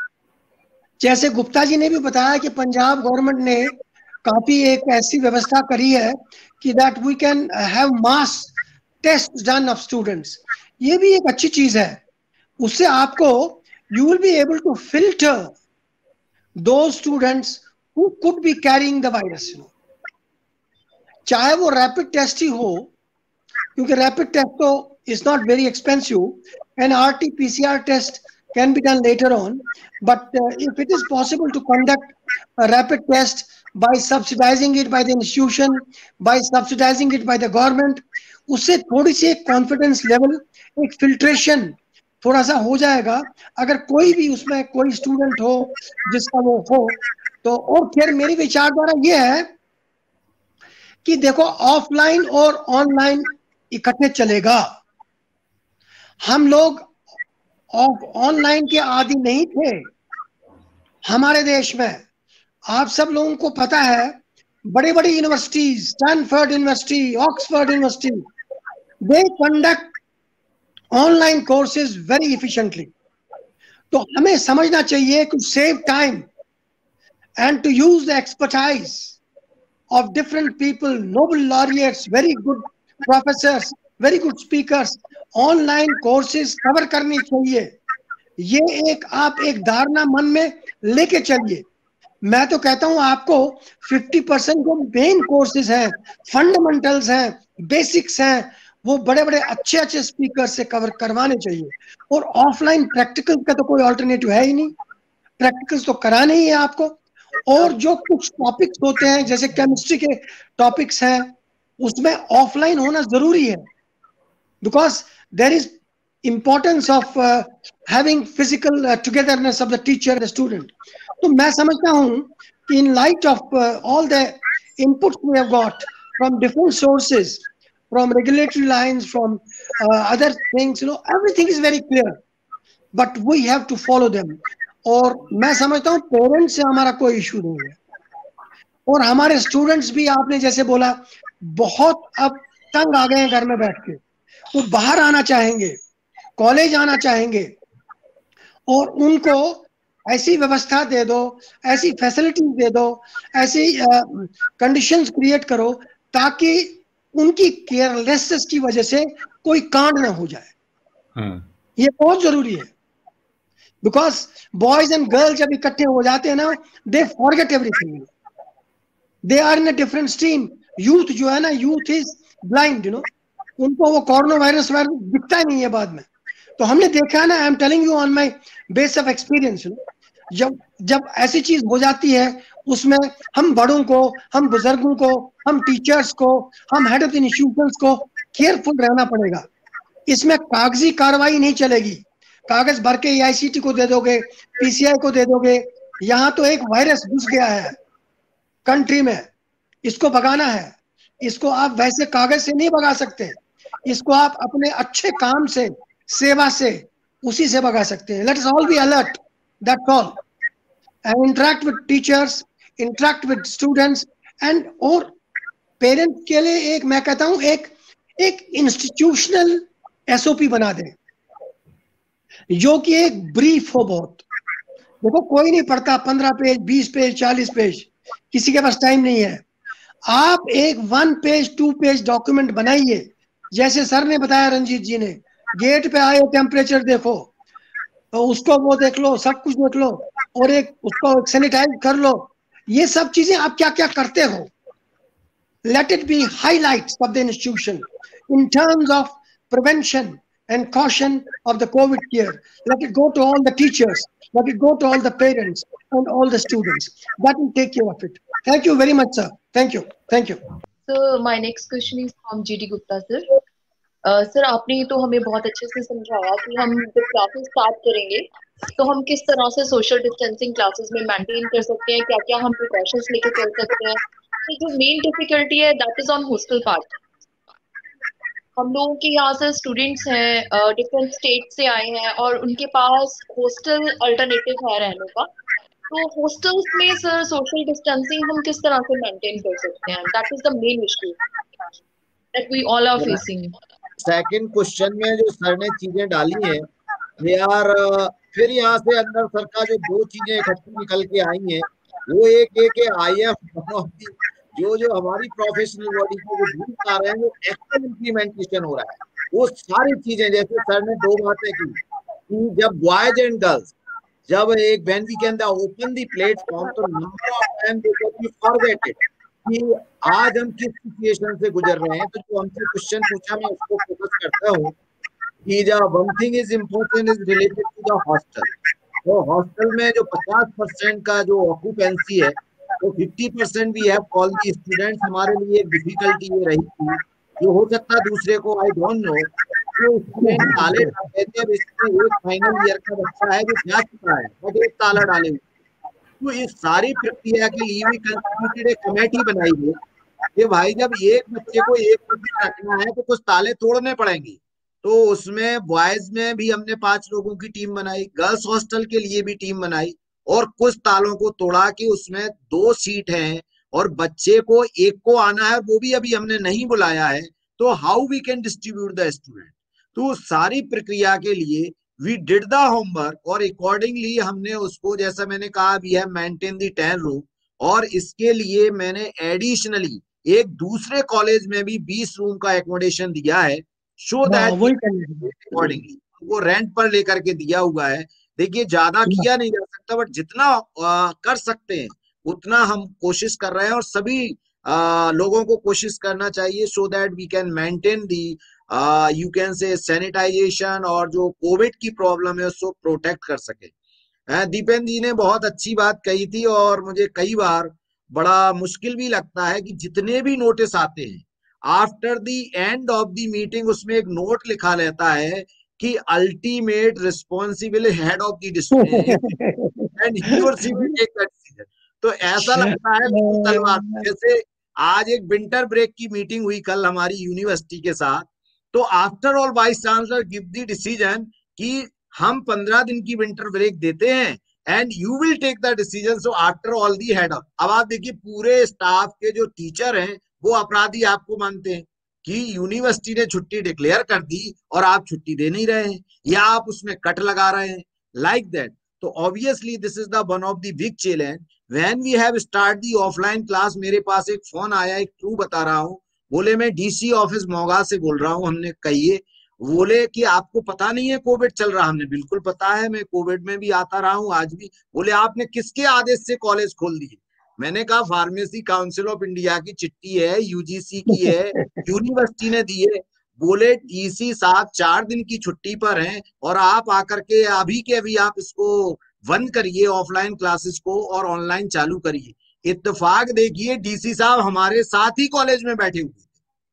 जैसे गुप्ता जी ने भी बताया कि पंजाब गवर्नमेंट ने काफी एक ऐसी व्यवस्था करी है कि that we can have mass test done of students. ये भी एक अच्छी चीज है, उससे आपको you will be able to filter those students who could be carrying the virus. चाहे वो रैपिड टेस्ट ही हो, क्योंकि रैपिड टेस्ट तो is not very expensive, an RT-PCR test can be done later on, but if it is possible to conduct a rapid test by subsidizing it by the institution, by subsidizing it by the government, उससे थोड़ी सी एक कॉन्फिडेंस लेवल, एक फिल्ट्रेशन थोड़ा सा हो जाएगा। अगर कोई भी उसमें कोई स्टूडेंट हो जिसका वो हो तो। और फिर मेरी विचारधारा ये है कि देखो, ऑफलाइन और ऑनलाइन इकट्ठे चलेगा। हम लोग ऑनलाइन के आदी नहीं थे हमारे देश में। आप सब लोगों को पता है, बड़ी बड़ी universities, Stanford university, Oxford university, they conduct online courses very efficiently. तो हमें समझना चाहिए कि save time, and to use the expertise of different people, Nobel laureates, very good professors, very good speakers, online courses cover करनी चाहिए। ये आप एक धारणा मन में लेके चलिए। मैं तो कहता हूं आपको 50% जो मेन कोर्सेज हैं, फंडामेंटल्स हैं, बेसिक्स हैं, वो बड़े बड़े अच्छे स्पीकर से कवर करवाने चाहिए। और ऑफलाइन प्रैक्टिकल का तो कोई ऑल्टरनेटिव है ही नहीं, प्रैक्टिकल्स तो कराने ही है आपको। और जो कुछ टॉपिक्स होते हैं जैसे केमिस्ट्री के टॉपिक्स हैं, उसमें ऑफलाइन होना जरूरी है, because there is importance of having physical togetherness of the teacher and student. तो मैं समझता हूं कि in light of all the inputs we have got from different sources, from regulatory lines, from other things, everything is very clear, but we have to follow them. और मैं समझता हूँ पेरेंट्स से हमारा कोई इशू नहीं है, और हमारे स्टूडेंट्स भी, आपने जैसे बोला, बहुत अब तंग आ गए हैं घर में बैठ के, वो बाहर आना चाहेंगे, कॉलेज आना चाहेंगे, और उनको ऐसी व्यवस्था दे दो, ऐसी फैसिलिटीज दे दो, ऐसी कंडीशंस क्रिएट करो ताकि उनकी केयरलेसनेस की वजह से कोई कांड ना हो जाए। ये बहुत जरूरी है, बिकॉज बॉयज एंड गर्ल्स जब इकट्ठे हो जाते हैं ना, they forget everything, they are in a different stream. Youth जो है ना, यूथ इज ब्लाइंड, उनको वो कोरोना वायरस दिखता ही नहीं है बाद में। तो हमने देखा है ना, I am telling you on my base of experience, जब ऐसी चीज हो जाती है, उसमें हम बड़ों को, हम बुजुर्गों को, हम टीचर्स को, हम हेड ऑफ इंस्टीट्यूशंस को केयरफुल रहना पड़ेगा। इसमें कागजी कार्रवाई नहीं चलेगी, कागज भर के AICT को दे दोगे, PCI को दे दोगे। यहाँ तो एक वायरस घुस गया है कंट्री में, इसको भगाना है। इसको आप वैसे कागज से नहीं भगा सकते, इसको आप अपने अच्छे काम से, सेवा से, उसी से भगा सकते हैं। Let us all be alert, that's all, and interact with teachers, interact with students, and और पेरेंट्स के लिए एक, मैं कहता हूं, एक इंस्टीट्यूशनल SOP बना दें, जो कि एक ब्रीफ हो बहुत। देखो, कोई नहीं पढ़ता 15 पेज, 20 पेज, 40 पेज, किसी के पास टाइम नहीं है। आप एक 1 पेज 2 पेज डॉक्यूमेंट बनाइए, जैसे सर ने बताया, रंजीत जी ने, गेट पे आए, टेम्परेचर देखो, तो उसको वो देख लो, सब कुछ देख लो, और एक उसको सैनिटाइज कर लो। ये सब चीजें आप क्या क्या करते हो, let it be highlights of the institution in terms of prevention and caution of the COVID care. Let it go to all the teachers, let it go to all the parents and all the students. That will take care of it. Thank you very much, sir. Thank you. Thank you. So my next question is from GD Gupta, sir. Sir, आपने तो हमें बहुत अच्छे से समझाया कि हम जब क्लासेस स्टार्ट करेंगे तो हम किस तरह से सोशल डिस्टेंसिंग क्लासेस में मेंटेन कर सकते हैं, क्या क्या हम प्रिकॉशंस लेके चल सकते हैं। तो जो मेन डिफिकल्टी है, that is on hostel part. हम लोगों के यहाँ से स्टूडेंट्स हैं, डिफरेंट स्टेट से आए हैं, और उनके पास हॉस्टल अल्टरनेटिव है रहने का। तो हॉस्टल्स में सर सोशल डिस्टेंसिंग हम किस तरह से मेंटेन कर सकते हैं, that is the main issue that we all are facing. Second question में जो सर ने चीजें डाली हैं, यार फिर यहाँ से अंदर सर का जो 2 चीजें इकट्ठी निकल के आई हैं, वो एक IF जो हमारी प्रोफेशनल बॉडी को जो रूल्स आ रहे हैं, वो एक्चुअल इम्प्लीमेंटेशन हो रहा है। वो सारी चीजें, जैसे सर ने 2 बातें की कि जब बॉयज एंड गर्ल्स, जब एक when we can open the platform, तो number of time they can be forgetted कि आज हम किस सिचुएशन से गुजर रहे हैं। तो जो हमसे क्वेश्चन पूछा, मैं उसको फोकस करता हूँ कि जो one thing is important is related to the hostel. तो हॉस्टल में जो 50% का जो ऑक्यूपेंसी है, तो 50% we have called the students. हमारे लिए एक डिफिकल्टी ये रही थी, जो हो सकता है दूसरे को, आई डोंट नो, जो स्टूडेंट ताले डालते थे। अब इसमें एक फाइनल ईयर का बच्चा है जो जा चुका है, बट एक ताला डाले हुए। तो इस सारी प्रक्रिया के लिए भी कंस्टिट्यूटेड एक कमेटी बनाई गई कि भाई जब एक बच्चे को एक बच्चे रखना है तो कुछ ताले तोड़ने पड़ेंगे। तो उसमें बॉयज में भी हमने 5 लोगों की टीम बनाई, गर्ल्स हॉस्टल के लिए भी टीम बनाई, और कुछ तालों को तोड़ा कि उसमें 2 सीट हैं और बच्चे को एक को आना है, वो भी अभी हमने नहीं बुलाया है। तो how we can distribute the student. तो सारी प्रक्रिया के लिए वी डिड द होमवर्क और अकॉर्डिंगली हमने उसको, जैसा मैंने कहा, we have maintain the 10 room, और इसके लिए मैंने एडिशनली एक दूसरे कॉलेज में भी 20 रूम का एकोमोडेशन दिया है, सो दैट अकॉर्डिंगली वो रेंट पर लेकर के दिया हुआ है। देखिए ज्यादा किया नहीं जा सकता, बट जितना कर सकते हैं उतना हम कोशिश कर रहे हैं, और सभी लोगों को कोशिश करना चाहिए, so that we can maintain the you can say sanitization, और जो कोविड की प्रॉब्लम है उसको प्रोटेक्ट कर सके। दीपेंद्र जी ने बहुत अच्छी बात कही थी, और मुझे कई बार बड़ा मुश्किल भी लगता है कि जितने भी नोटिस आते हैं after the end of the meeting उसमें एक नोट लिखा रहता है कि ultimate responsible head of the district and he और she will take that decision. तो ऐसा लगता है तलवार, जैसे आज एक विंटर ब्रेक की मीटिंग हुई कल हमारी यूनिवर्सिटी के साथ, तो after all vice chancellor give the decision कि हम 15 दिन की विंटर ब्रेक देते हैं and you will take the decision, so after all the head of. अब आप देखिए पूरे स्टाफ के जो टीचर हैं वो अपराधी आपको मानते हैं कि यूनिवर्सिटी ने छुट्टी डिक्लेयर कर दी और आप छुट्टी दे नहीं रहे हैं, या आप उसमें कट लगा रहे हैं, लाइक दैट। तो obviously this is the one of the big challenge when we have start the offline class. मेरे पास एक फोन आया, एक ट्रू बता रहा हूँ, बोले मैं डीसी ऑफिस मोगा से बोल रहा हूँ। हमने कहिए, बोले कि आपको पता नहीं है कोविड चल रहा। हमने बिल्कुल पता है, मैं कोविड में भी आता रहा हूँ, आज भी। बोले आपने किसके आदेश से कॉलेज खोल दिए? मैंने कहा फार्मेसी काउंसिल ऑफ इंडिया की चिट्ठी है, यूजीसी की है, यूनिवर्सिटी ने दी है। बोले डीसी साहब 4 दिन की छुट्टी पर हैं और आप आकर के अभी के अभी आप इसको बंद करिए ऑफलाइन क्लासेस को और ऑनलाइन चालू करिए। इत्तेफाक देखिए डीसी साहब हमारे साथ ही कॉलेज में बैठे हुए।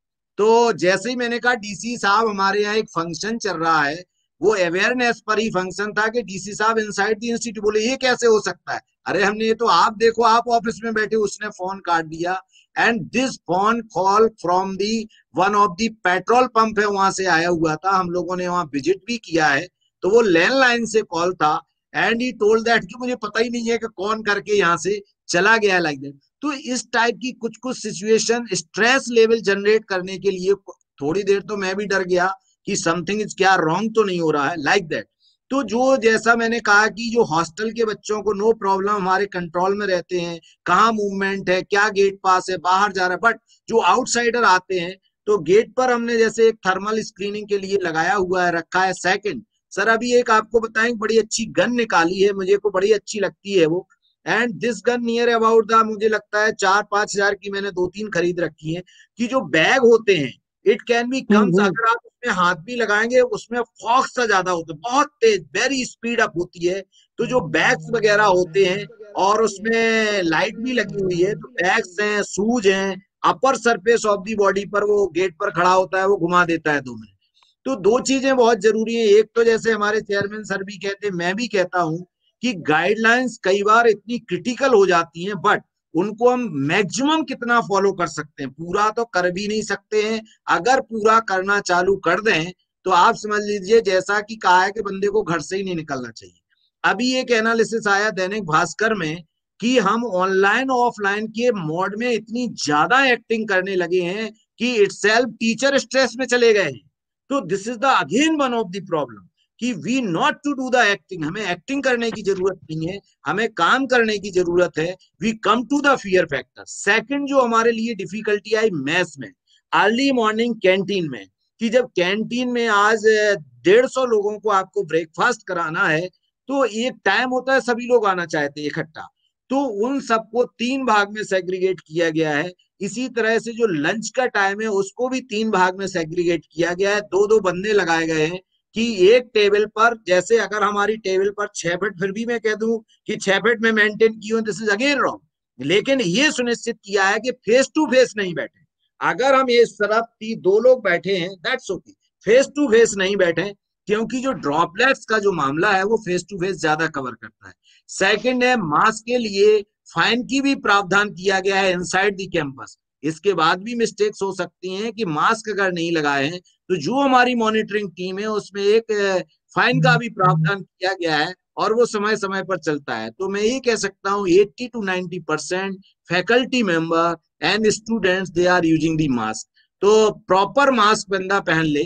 तो जैसे ही मैंने कहा डीसी साहब हमारे यहाँ एक फंक्शन चल रहा है, वो अवेयरनेस पर ही फंक्शन था कि डीसी साहब इनसाइड द इंस्टीट्यूट। बोले ये कैसे हो सकता है? अरे हमने ये तो आप देखो आप ऑफिस में बैठे, उसने फोन काट दिया। And this phone call from the one of the petrol pump है, वहां से आया हुआ था। हम लोगों ने वहां विजिट भी किया है, तो वो लैंडलाइन से कॉल था। एंड ही टोल्ड दैट कि मुझे पता ही नहीं है कि कौन करके यहाँ से चला गया, लाइक दैट। तो इस टाइप की कुछ कुछ सिचुएशन स्ट्रेस लेवल जनरेट करने के लिए थोड़ी देर तो मैं भी डर गया कि समथिंग इज क्या रॉन्ग तो नहीं हो रहा है, लाइक दैट। तो जो जैसा मैंने कहा कि जो हॉस्टल के बच्चों को नो प्रॉब्लम हमारे कंट्रोल में रहते हैं, कहाँ मूवमेंट है, क्या गेट पास है, बाहर जा रहा है। बट जो आउटसाइडर आते हैं तो गेट पर हमने जैसे एक थर्मल स्क्रीनिंग के लिए लगाया हुआ है, रखा है। सेकंड सर अभी एक आपको बताएं, बड़ी अच्छी गन निकाली है, मुझे को बड़ी अच्छी लगती है वो। And this gun near about the, मुझे लगता है 4-5 हजार की मैंने 2-3 खरीद रखी है। कि जो बैग होते हैं इट कैन बी कम्स, अगर आप उसमें हाथ भी लगाएंगे उसमें फॉक्स सा ज्यादा होता है, बहुत तेज, वेरी स्पीड अप होती है। तो जो बैग्स वगैरह होते हैं और उसमें लाइट भी लगी हुई है, तो बैग्स हैं, शूज हैं, upper surface of the body पर वो गेट पर खड़ा होता है, वो घुमा देता है 2 मिनट। तो 2 चीजें बहुत जरूरी है। एक तो जैसे हमारे चेयरमैन सर भी कहते हैं, मैं भी कहता हूं कि गाइडलाइंस कई बार इतनी क्रिटिकल हो जाती हैं, बट उनको हम मैक्सिमम कितना फॉलो कर सकते हैं, पूरा तो कर भी नहीं सकते हैं। अगर पूरा करना चालू कर दें तो आप समझ लीजिए जैसा कि कहा है कि बंदे को घर से ही नहीं निकलना चाहिए। अभी एक एनालिसिस आया दैनिक भास्कर में कि हम ऑनलाइन ऑफलाइन के मोड में इतनी ज्यादा एक्टिंग करने लगे हैं कि इटसेल्फ टीचर स्ट्रेस में चले गए हैं। तो this is the again one of the problem कि we not to do the acting. हमें एक्टिंग करने की जरूरत नहीं है, हमें काम करने की जरूरत है। We come to the fear factor. Second जो हमारे लिए डिफिकल्टी आई मैथ्स में, अर्ली मॉर्निंग कैंटीन में, कि जब कैंटीन में आज 150 लोगों को आपको ब्रेकफास्ट कराना है, तो एक टाइम होता है सभी लोग आना चाहते हैं इकट्ठा, तो उन सबको 3 भाग में सेग्रीगेट किया गया है। इसी तरह से जो लंच का टाइम है उसको भी 3 भाग में सेग्रीगेट किया गया है। 2-2 बंदे लगाए गए हैं कि एक टेबल पर, जैसे अगर हमारी टेबल पर 6 फीट, फिर भी मैं कह दूं कि 6 फीट में मेंटेन की हो, दिस इज अगेन रॉन्ग। लेकिन ये सुनिश्चित किया है कि फेस टू फेस नहीं बैठे। अगर हम इस तरफ 2 लोग बैठे हैं that's okay, face to face नहीं बैठे, क्योंकि जो ड्रॉपलेट्स का जो मामला है वो फेस टू फेस ज्यादा कवर करता है। सेकंड है मास्क के लिए फाइन की भी प्रावधान किया गया है इनसाइड द कैंपस। इसके बाद भी मिस्टेक्स हो सकती हैं कि मास्क अगर नहीं लगाए हैं तो जो हमारी मॉनिटरिंग टीम है उसमें एक फाइन का भी प्रावधान किया गया है और वो समय समय पर चलता है। तो मैं ये कह सकता हूँ 80 to 90% faculty member and students they are using the mask. तो प्रॉपर मास्क बंदा पहन ले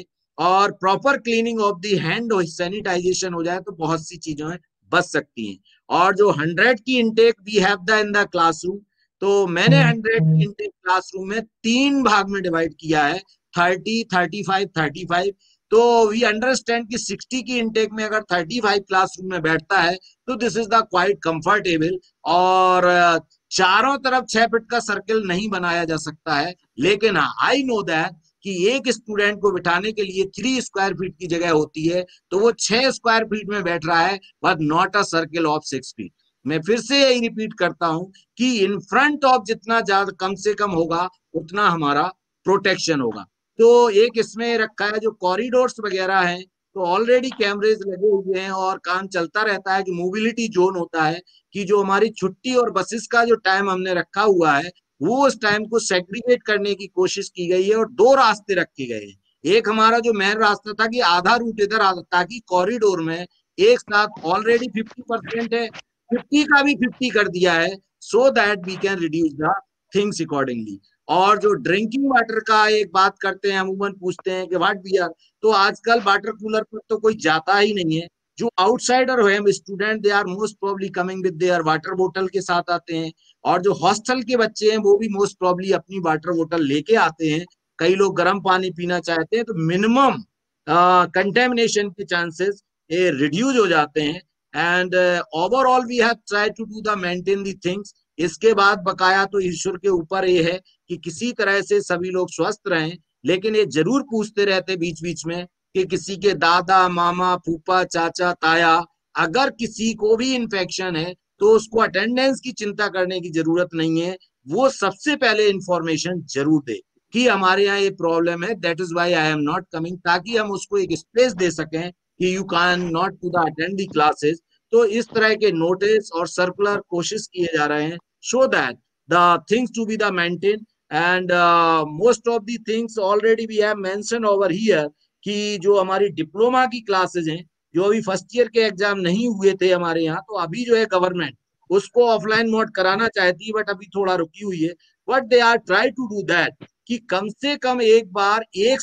और proper cleaning of the hand और सैनिटाइजेशन हो जाए तो बहुत सी चीजें बच सकती हैं। और जो 100 की intake we have the in the classroom, तो मैंने 100 की इंटेक क्लासरूम में 3 भाग में डिवाइड किया है, 30, 35, 35। तो वी अंडरस्टैंड कि 60 की इंटेक में अगर 35 क्लासरूम में बैठता है तो this is the quite comfortable. और चारों तरफ 6 फीट का सर्कल नहीं बनाया जा सकता है, लेकिन आई नो दैट कि एक स्टूडेंट को बिठाने के लिए 3 स्क्वायर फीट की जगह होती है, तो वो 6 स्क्वायर फीट में बैठ रहा है, but not a circle of 6 feet. मैं फिर से यही रिपीट करता हूं कि इन फ्रंट ऑफ जितना ज्यादा कम से कम होगा उतना हमारा प्रोटेक्शन होगा। तो एक इसमें रखा है जो कॉरिडोर्स वगैरह हैं, तो ऑलरेडी कैमरेज लगे हुए हैं और काम चलता रहता है कि मोबिलिटी जोन होता है कि जो हमारी छुट्टी और बसेस का जो टाइम हमने रखा हुआ है वो उस टाइम को सेग्रीगेट करने की कोशिश की गई है और 2 रास्ते रखे गए हैं। एक हमारा जो मेन रास्ता था कि आधा रूट इधर आता ताकि कॉरिडोर में एक साथ ऑलरेडी 50% है, 50 का भी 50 कर दिया है, so that we can reduce the things accordingly. और जो ड्रिंकिंग वाटर का एक बात करते हैं, अमूमन पूछते हैं कि व्हाट वी आर, तो आजकल वाटर कूलर पर तो कोई जाता ही नहीं है। जो आउटसाइडर है student, they are most probably coming with their water बोतल के साथ आते हैं, और जो हॉस्टल के बच्चे हैं वो भी मोस्ट प्रोबब्ली अपनी वाटर बोतल लेके आते हैं। कई लोग गर्म पानी पीना चाहते हैं, तो मिनिमम कंटेमिनेशन के चांसेस रिड्यूस हो जाते हैं। And overall we have try to do the maintain the things. इसके बाद बकाया तो ईश्वर के ऊपर ये है कि किसी तरह से सभी लोग स्वस्थ रहें, लेकिन ये जरूर पूछते रहते बीच बीच में कि किसी के दादा, मामा, फूफा, चाचा, ताया अगर किसी को भी इन्फेक्शन है तो उसको अटेंडेंस की चिंता करने की जरूरत नहीं है, वो सबसे पहले इंफॉर्मेशन जरूर दे कि हमारे यहाँ ये प्रॉब्लम है, that is why I am not coming, ताकि हम उसको एक स्पेस दे सकें कि you can not to the attend the classes. तो इस तरह के नोटिस और सर्कुलर कोशिश किए जा रहे हैं, so that the things to be the maintain. And most of the things already we have mention over here कि जो हमारी डिप्लोमा की क्लासेज हैं, जो अभी फर्स्ट ईयर के एग्जाम नहीं हुए थे हमारे यहाँ, तो अभी जो है गवर्नमेंट उसको ऑफलाइन मोड कराना चाहती है, बट अभी थोड़ा रुकी हुई है। But they are try to do that कि कम से कम एक बार एक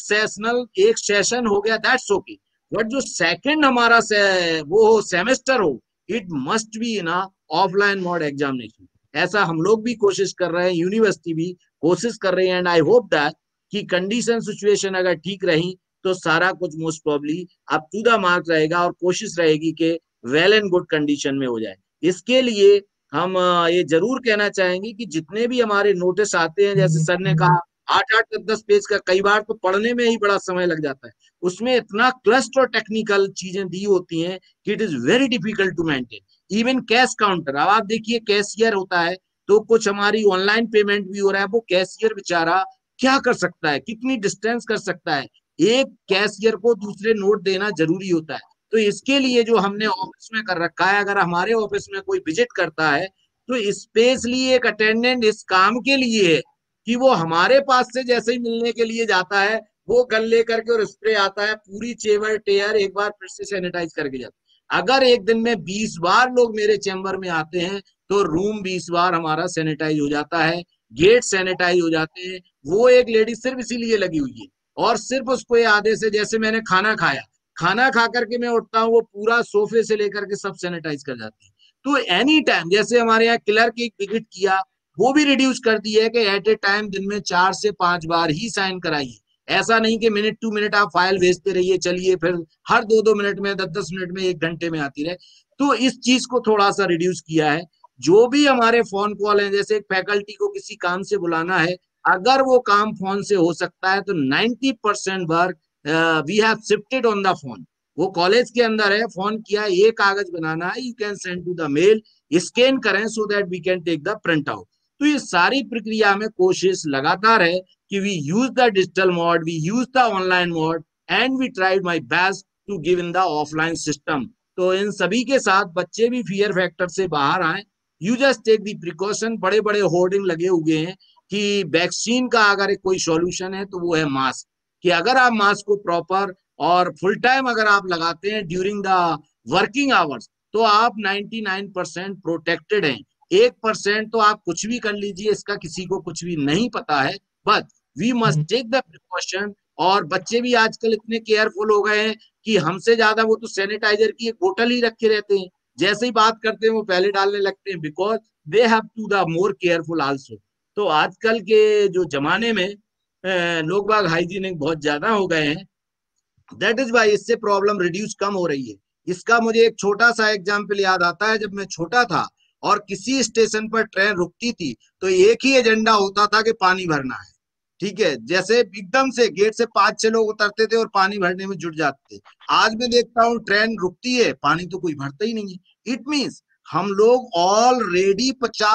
सेशन हो गया, दैट्स ओके, बट जो सेकंड हमारा वो सेमेस्टर हो, it must be in offline mode examination. ऐसा हम लोग भी कोशिश कर रहे हैं, यूनिवर्सिटी भी कोशिश कर रही है, एंड आई होप दैट कि कंडीशन सिचुएशन अगर ठीक रही तो सारा कुछ most probably up to the mark रहेगा और कोशिश रहेगी कि वेल एंड गुड कंडीशन में हो जाए। इसके लिए हम ये जरूर कहना चाहेंगे कि जितने भी हमारे नोटिस आते हैं, जैसे सर ने कहा 8-8 10 पेज का, कई बार तो पढ़ने में ही बड़ा समय लग जाता है, उसमें इतना क्लस्ट और टेक्निकल चीजें दी होती हैं कि it is very difficult to maintain. Even cash counter, अब आप देखिए कैशियर होता है, तो कुछ हमारी ऑनलाइन पेमेंट भी हो रहा है, वो कैशियर बेचारा क्या कर सकता है, कितनी डिस्टेंस कर सकता है, एक कैशियर को दूसरे नोट देना जरूरी होता है। तो इसके लिए जो हमने ऑफिस में कर रखा है, अगर हमारे ऑफिस में कोई विजिट करता है तो स्पेशली एक अटेंडेंट इस काम के लिए है कि वो हमारे पास से जैसे ही मिलने के लिए जाता है, वो गन लेकर के और स्प्रे आता है, पूरी चेयर टेयर एक बार फिर से सैनिटाइज करके जाता है। अगर एक दिन में 20 बार लोग मेरे चैम्बर में आते हैं तो रूम 20 बार हमारा सैनिटाइज हो जाता है, गेट सैनिटाइज हो जाते हैं। वो एक लेडी सिर्फ इसीलिए लगी हुई है, और सिर्फ उसको ये आदेश है, जैसे मैंने खाना खाया, खाना खा करके मैं उठता हूँ, वो पूरा सोफे से लेकर के सब सैनिटाइज कर जाती है। तो एनी टाइम, जैसे हमारे यहाँ क्लर्क एक विजिट किया, वो भी रिड्यूस कर दी है कि एट ए टाइम दिन में 4 से 5 बार ही साइन कराइए। ऐसा नहीं कि मिनट टू मिनट आप फाइल भेजते रहिए, चलिए फिर हर 2-2 मिनट में, 10-10 मिनट में, 1 घंटे में आती रहे। तो इस चीज को थोड़ा सा रिड्यूस किया है। जो भी हमारे फोन कॉल है, जैसे एक फैकल्टी को किसी काम से बुलाना है, अगर वो काम फोन से हो सकता है तो 90% work we have shifted on the phone. वो कॉलेज के अंदर है, फोन किया, ये कागज बनाना है, you can send to the mail, scan करें so that we can take the print out. तो ये सारी प्रक्रिया में कोशिश लगातार है कि we use the digital mode, we use the online mode, and we tried my best to give in the offline system. तो इन सभी के साथ बच्चे भी फियर फैक्टर से बाहर आए, you just take the precaution. बड़े बड़े होर्डिंग लगे हुए हैं कि वैक्सीन का अगर कोई सॉल्यूशन है तो वो है मास्क, कि अगर आप मास्क को प्रॉपर और फुल टाइम अगर आप लगाते हैं ड्यूरिंग द वर्किंग आवर्स, तो आप 99% प्रोटेक्टेड हैं। 1% तो आप कुछ भी कर लीजिए, इसका किसी को कुछ भी नहीं पता है, but we must take the precaution और बच्चे भी आजकल इतने केयरफुल हो गए हैं कि हमसे ज्यादा वो तो सैनिटाइजर की एक बोतल ही रखे रहते हैं, जैसे ही बात करते हैं वो पहले डालने लगते हैं, because they have to the more careful also. तो आजकल के जो जमाने में लोग बाग हाइजीनिक बहुत ज्यादा हो गए हैं, दैट इज वाई इससे प्रॉब्लम रिड्यूस कम हो रही है। इसका मुझे एक छोटा सा एग्जाम्पल याद आता है, जब मैं छोटा था और किसी स्टेशन पर ट्रेन रुकती थी तो एक ही एजेंडा होता था कि पानी भरना है, ठीक है, जैसे एकदम से गेट से 5-6 लोग उतरते थे और पानी भरने में जुट जाते थे। आज मैं देखता हूँ ट्रेन रुकती है, पानी तो कोई भरता ही नहीं है। इट मीन्स हम लोग ऑलरेडी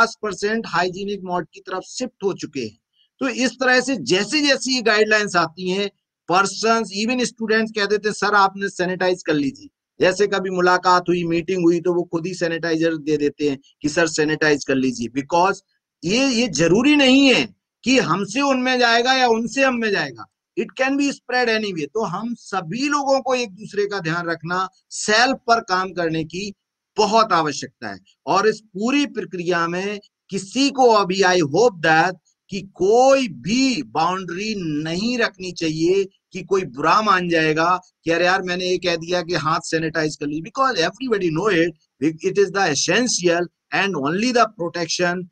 50% हाइजीनिक मोड की तरफ शिफ्ट हो चुके हैं। तो इस तरह से जैसे जैसी गाइडलाइंस आती हैं, पर्सन इवन स्टूडेंट्स कह देते सर आपने सैनिटाइज कर लीजिए, जैसे कभी मुलाकात हुई, मीटिंग हुई, तो वो खुद ही सैनिटाइजर दे देते हैं कि सर सैनिटाइज कर लीजिए, बिकॉज ये जरूरी नहीं है कि हमसे उनमें जाएगा या उनसे हम में जाएगा, it can be spread anyway. तो हम सभी लोगों को एक दूसरे का ध्यान रखना, सेल्फ पर काम करने की बहुत आवश्यकता है। और इस पूरी प्रक्रिया में किसी को अभी आई होप दैट कि कोई भी बाउंड्री नहीं रखनी चाहिए कि कोई बुरा मान जाएगा कि अरे यार मैंने ये कह दिया कि हाथ सैनिटाइज कर ली, because everybody know it is the essential and only the protection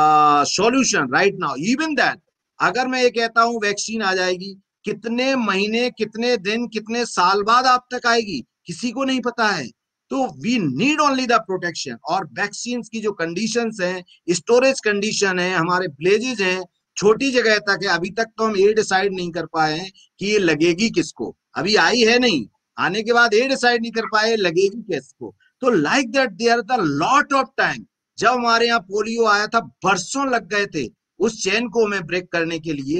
solution right now. Even that अगर मैं ये कहता हूं वैक्सीन आ जाएगी, कितने महीने, कितने दिन, कितने साल बाद आप तक आएगी किसी को नहीं पता है। तो we need only the protection. और वैक्सीन की जो कंडीशंस हैं, स्टोरेज कंडीशन है, हमारे विलेजेज हैं, छोटी जगह तक है, अभी तक तो हम ये डिसाइड नहीं कर पाए हैं कि ये लगेगी किसको, अभी आई है नहीं, आने के बाद ये डिसाइड नहीं कर पाए लगेगी किसको। तो like that there the lot of time. जब हमारे यहाँ पोलियो आया था बरसों लग गए थे उस चेन को हमें ब्रेक करने के लिए।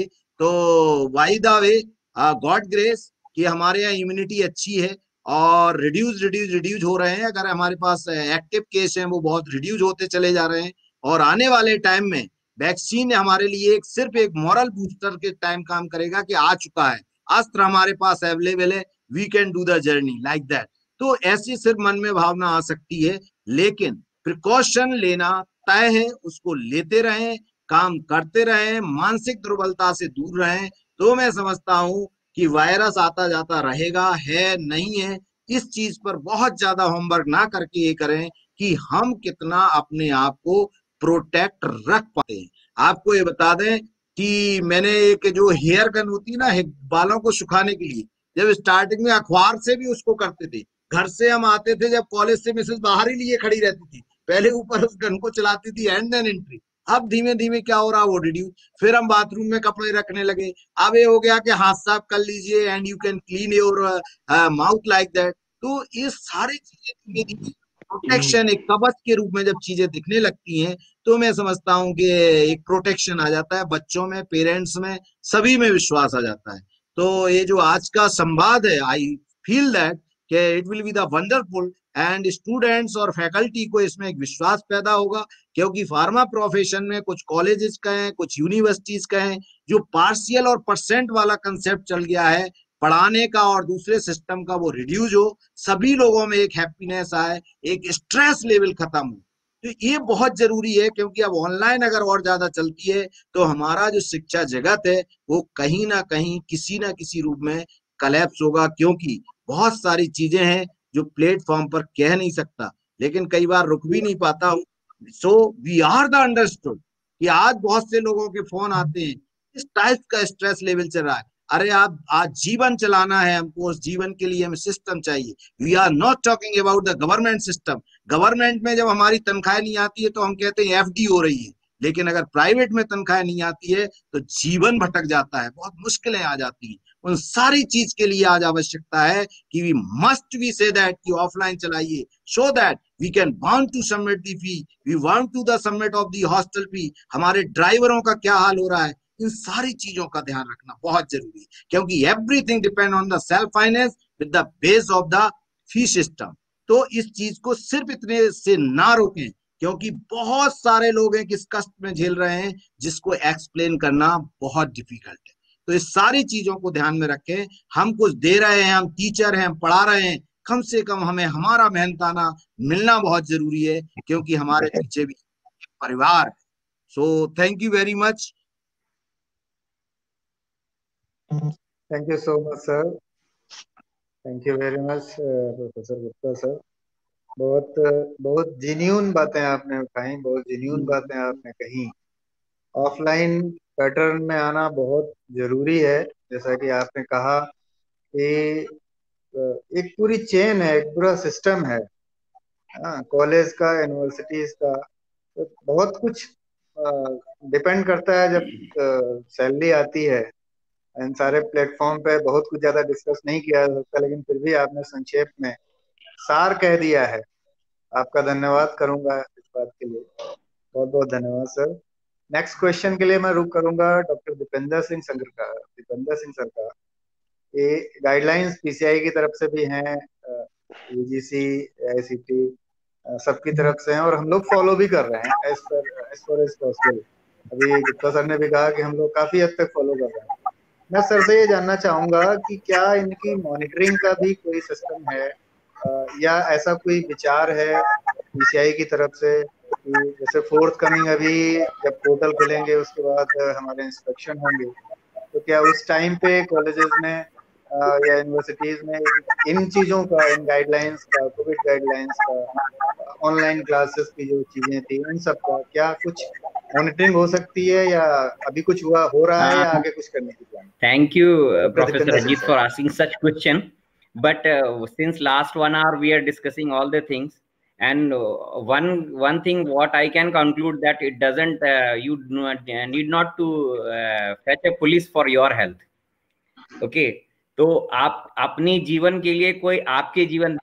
तो by the way god grace कि हमारे यहाँ इम्यूनिटी अच्छी है और रिड्यूज हो रहे हैं। अगर हमारे पास एक्टिव केस हैं वो बहुत रिड्यूज होते चले जा रहे हैं, और आने वाले टाइम में वैक्सीन हमारे लिए सिर्फ एक मॉरल बूस्टर के टाइम काम करेगा कि आ चुका है, अस्त्र हमारे पास अवेलेबल है, we can do the journey like that. तो ऐसी सिर्फ मन में भावना आ सकती है, लेकिन प्रिकॉशन लेना तय है, उसको लेते रहें, काम करते रहें, मानसिक दुर्बलता से दूर रहें। तो मैं समझता हूं कि वायरस आता जाता रहेगा, है नहीं है, इस चीज पर बहुत ज्यादा होमवर्क ना करके ये करें कि हम कितना अपने आप को प्रोटेक्ट रख पाते हैं। आपको ये बता दें कि मैंने एक जो हेयर गन होती है ना बालों को सुखाने के लिए, जब स्टार्टिंग में अखबार से भी उसको करते थे, घर से हम आते थे जब कॉलेज से, मिसेस बाहर ही लिए खड़ी रहती थी, पहले ऊपर उस गन को चलाती थी एंड देन एंट्री। अब धीमे धीमे क्या हो रहा है वो रिड्यूस, फिर हम बाथरूम में कपड़े रखने लगे, अब ये हो गया कि हाथ साफ कर लीजिए and you can clean your mouth like that. तो ये सारी चीजें धीमे धीमे प्रोटेक्शन, एक कवच के रूप में जब चीजें दिखने लगती हैं, तो मैं समझता हूँ कि एक प्रोटेक्शन आ जाता है, बच्चों में, पेरेंट्स में, सभी में विश्वास आ जाता है। तो ये जो आज का संवाद है, आई फील दैट कि it will be the wonderful, and students और फैकल्टी को इसमें एक विश्वास पैदा होगा, क्योंकि फार्मा प्रोफेशन में कुछ कॉलेजेस का है, कुछ यूनिवर्सिटीज का है, जो पार्शियल और परसेंट वाला कंसेप्ट चल गया है पढ़ाने का और दूसरे सिस्टम का, वो रिड्यूस हो, सभी लोगों में एक हैप्पीनेस आए, एक स्ट्रेस लेवल खत्म हो। तो ये बहुत जरूरी है, क्योंकि अब ऑनलाइन अगर और ज्यादा चलती है तो हमारा जो शिक्षा जगत है वो कहीं ना कहीं किसी ना किसी रूप में कलेप्स होगा, क्योंकि बहुत सारी चीजें हैं जो प्लेटफॉर्म पर कह नहीं सकता, लेकिन कई बार रुक भी नहीं पाता हूँ। So we are the understood कि आज बहुत से लोगों के फोन आते हैं, इस टाइप का स्ट्रेस लेवल चल रहा है, अरे आप आज जीवन चलाना है हमको, उस जीवन के लिए हमें सिस्टम चाहिए। We are not talking about the government system. Government में जब हमारी तनख्वाह नहीं आती है तो हम कहते हैं एफडी हो रही है, लेकिन अगर प्राइवेट में तनख्वाह नहीं आती है तो जीवन भटक जाता है, बहुत मुश्किलें आ जाती हैं। उन सारी चीज के लिए आज आवश्यकता है कि we must we say that कि ऑफलाइन चलाइए, so that we can want to submit the fee, we want to the submit of the hostel fee, हमारे ड्राइवरों का क्या हाल हो रहा है, इन सारी चीजों का ध्यान रखना बहुत जरूरी है, क्योंकि everything depend on the self finance with the base of the fee system. तो इस चीज को सिर्फ इतने से ना रोकें, क्योंकि बहुत सारे लोग हैं किस कष्ट में झेल रहे हैं जिसको एक्सप्लेन करना बहुत डिफिकल्ट है। तो इस सारी चीजों को ध्यान में रखें, हम कुछ दे रहे हैं, हम टीचर हैं, हम पढ़ा रहे हैं, कम से कम हमें हमारा मेहनताना मिलना बहुत जरूरी है, क्योंकि हमारे पीछे भी परिवार है। So thank you very much. Thank you so much, sir. Thank you very much, professor Gupta sir. बहुत जेन्यून बातें आपने उठाई, बहुत जेन्यून बातें आपने कही. ऑफलाइन पैटर्न में आना बहुत जरूरी है. जैसा कि आपने कहा कि एक पूरी चेन है, एक पूरा सिस्टम है, कॉलेज का, यूनिवर्सिटीज का, तो बहुत कुछ डिपेंड करता है. जब सैलरी आती है, इन सारे प्लेटफॉर्म पे बहुत कुछ ज्यादा डिस्कस नहीं किया जा सकता, लेकिन फिर भी आपने संक्षेप में सार कह दिया है. आपका धन्यवाद करूंगा इस बात के लिए. बहुत बहुत धन्यवाद सर. नेक्स्ट क्वेश्चन के लिए मैं रुक करूंगा डॉक्टर दीपेंद्र सिंह सर का. ये गाइडलाइंस पीसीआई की तरफ से भी हैं, यूजीसी, एआईसीटी, सबकी तरफ से हैं, और हम लोग फॉलो भी कर रहे हैं एज फार एज पॉसिबल. अभी गुप्ता सर ने भी कहा कि हम लोग काफी हद तक फॉलो कर रहे हैं. मैं सर से ये जानना चाहूंगा कि क्या इनकी मॉनिटरिंग का भी कोई सिस्टम है, या ऐसा कोई विचार है पीसीआई की तरफ से कि जैसे फोर्थ कमिंग अभी जब पोर्टल खुलेंगे उसके बाद हमारे इंस्पेक्शन होंगे, तो क्या उस टाइम पे कॉलेजेस में या यूनिवर्सिटीज में इन चीजों का, इन गाइडलाइंस का, कोविड गाइडलाइंस का, ऑनलाइन क्लासेस की जो चीजें थी, उन सब का क्या कुछ मॉनिटरिंग हो सकती है, या अभी कुछ हो रहा है, या आगे कुछ करने की plan? Thank you, Professor Ajit, for asking such question. But since last 1 hour we are discussing all the things, and one thing what I can conclude that it doesn't you need not to fetch a police for your health. Okay, तो आप अपनी जीवन के लिए कोई आपके जीवन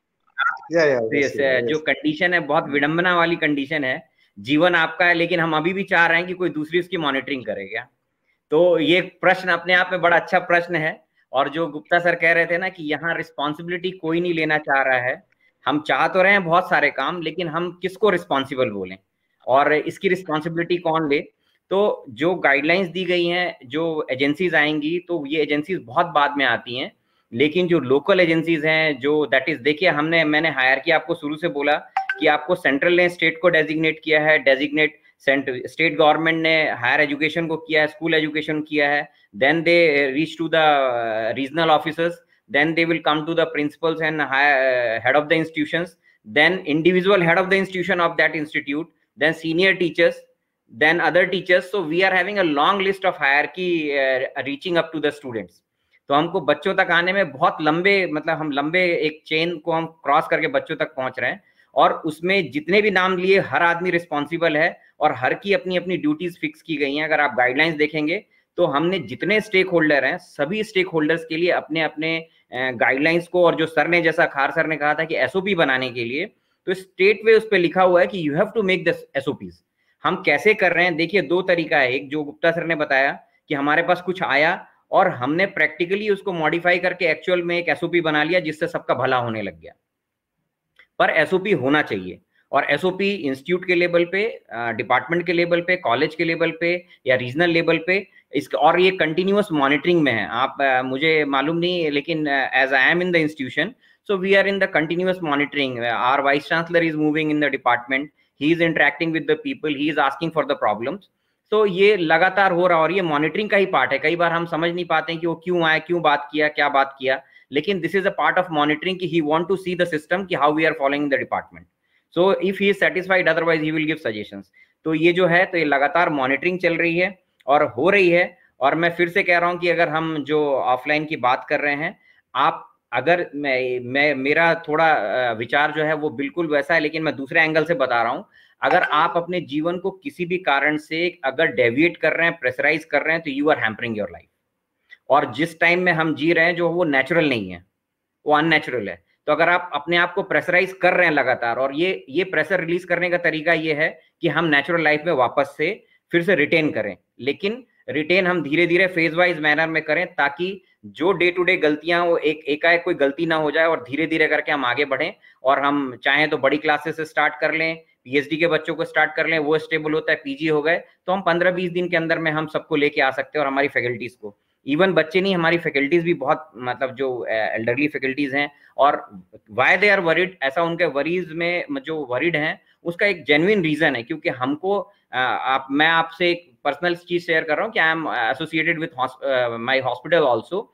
जो कंडीशन है, बहुत विडंबना वाली कंडीशन है. जीवन आपका है, लेकिन हम अभी भी चाह रहे हैं कि कोई दूसरी उसकी मॉनिटरिंग करेगा. तो ये प्रश्न अपने आप में बड़ा अच्छा प्रश्न है. और जो गुप्ता सर कह रहे थे ना कि यहाँ रिस्पॉन्सिबिलिटी कोई नहीं लेना चाह रहा है. हम चाह तो रहे हैं बहुत सारे काम, लेकिन हम किसको रिस्पॉन्सिबल बोलें और इसकी रिस्पॉन्सिबिलिटी कौन ले? तो जो गाइडलाइंस दी गई हैं, जो एजेंसीज आएंगी, तो ये एजेंसीज बहुत बाद में आती हैं, लेकिन जो लोकल एजेंसीज हैं, जो दैट इज, देखिए मैंने हायरार्की आपको शुरू से बोला कि आपको सेंट्रल ने स्टेट को डेजिग्नेट किया है, स्टेट गवर्नमेंट ने हायर एजुकेशन को किया है, स्कूल एजुकेशन किया है, then they reach to the regional officers, then they will come to the principals and head of the institutions, then individual head of the institution of that institute, then senior teachers, then other teachers. So we are having a long list of hierarchy reaching up to the students. तो हमको बच्चों तक आने में बहुत लंबे, मतलब हम लंबे एक चेन को हम क्रॉस करके बच्चों तक पहुंच रहे हैं. और उसमें जितने भी नाम लिए, हर आदमी रिस्पॉन्सिबल है और हर की अपनी अपनी ड्यूटीज फिक्स की गई हैं. अगर आप गाइडलाइंस देखेंगे तो हमने जितने स्टेक होल्डर हैं, सभी स्टेक होल्डर्स के लिए अपने अपने गाइडलाइंस को, और जो सर ने, जैसा खार सर ने कहा था कि एसओपी बनाने के लिए, तो स्टेट वे उस पर लिखा हुआ है कि you have to make the SOPs. हम कैसे कर रहे हैं? देखिए, दो तरीका है. एक जो गुप्ता सर ने बताया कि हमारे पास कुछ आया और हमने प्रैक्टिकली उसको मॉडिफाई करके एक्चुअल में एक एसओपी बना लिया, जिससे सबका भला होने लग गया. पर एसओपी होना चाहिए, और एसओपी इंस्टीट्यूट के लेवल पे, डिपार्टमेंट के लेवल पे, कॉलेज के लेवल पे या रीजनल लेवल पे, और ये कंटिन्यूअस मॉनिटरिंग में है. आप मुझे मालूम नहीं, लेकिन as I am in the institution, so we are in the continuous monitoring. Our vice chancellor is moving in the department, he is interacting with the people, he is asking for the problems. तो ये लगातार हो रहा, और ये मॉनिटरिंग का ही पार्ट है. कई बार हम समझ नहीं पाते हैं कि वो क्यों आया, क्यों बात किया, क्या बात किया, लेकिन this is a part of monitoring कि he want to see the system कि how we are following the department. So if he is satisfied, otherwise he will give suggestions. तो ये जो है, तो ये लगातार मॉनिटरिंग चल रही है और हो रही है. और मैं फिर से कह रहा हूं कि अगर हम जो ऑफलाइन की बात कर रहे हैं, आप अगर मैं मेरा थोड़ा विचार जो है वो बिल्कुल वैसा है, लेकिन मैं दूसरे एंगल से बता रहा हूं. अगर आप अपने जीवन को किसी भी कारण से अगर डेविएट कर रहे हैं, प्रेशराइज कर रहे हैं, तो you are hampering your life. और जिस टाइम में हम जी रहे हैं, जो वो नेचुरल नहीं है, वो अननेचुरल है. तो अगर आप अपने आप को प्रेशराइज कर रहे हैं लगातार, और ये प्रेशर रिलीज करने का तरीका ये है कि हम नेचुरल लाइफ में वापस से फिर से रिटेन करें, लेकिन रिटेन हम धीरे धीरे फेज वाइज मैनर में करें, ताकि जो डे टू डे गलतियां, वो एकाएक कोई गलती ना हो जाए, और धीरे धीरे करके हम आगे बढ़ें. और हम चाहें तो बड़ी क्लासेस से स्टार्ट कर लें, पीएचडी के बच्चों को स्टार्ट कर लें, वो स्टेबल होता है, पीजी हो गए, तो हम 15-20 दिन के अंदर में हम सबको लेके आ सकते हैं. और हमारी फैकल्टीज को, इवन बच्चे नहीं, हमारी फैकल्टीज भी बहुत, मतलब जो एल्डरली फैकल्टीज हैं, और वाई दे आर वरीड, ऐसा उनके वरीज में जो वरीड हैं उसका एक जेन्युइन रीजन है. क्योंकि हमको मैं आपसे एक पर्सनल चीज शेयर कर रहा हूँ कि I am associated with my hospital also.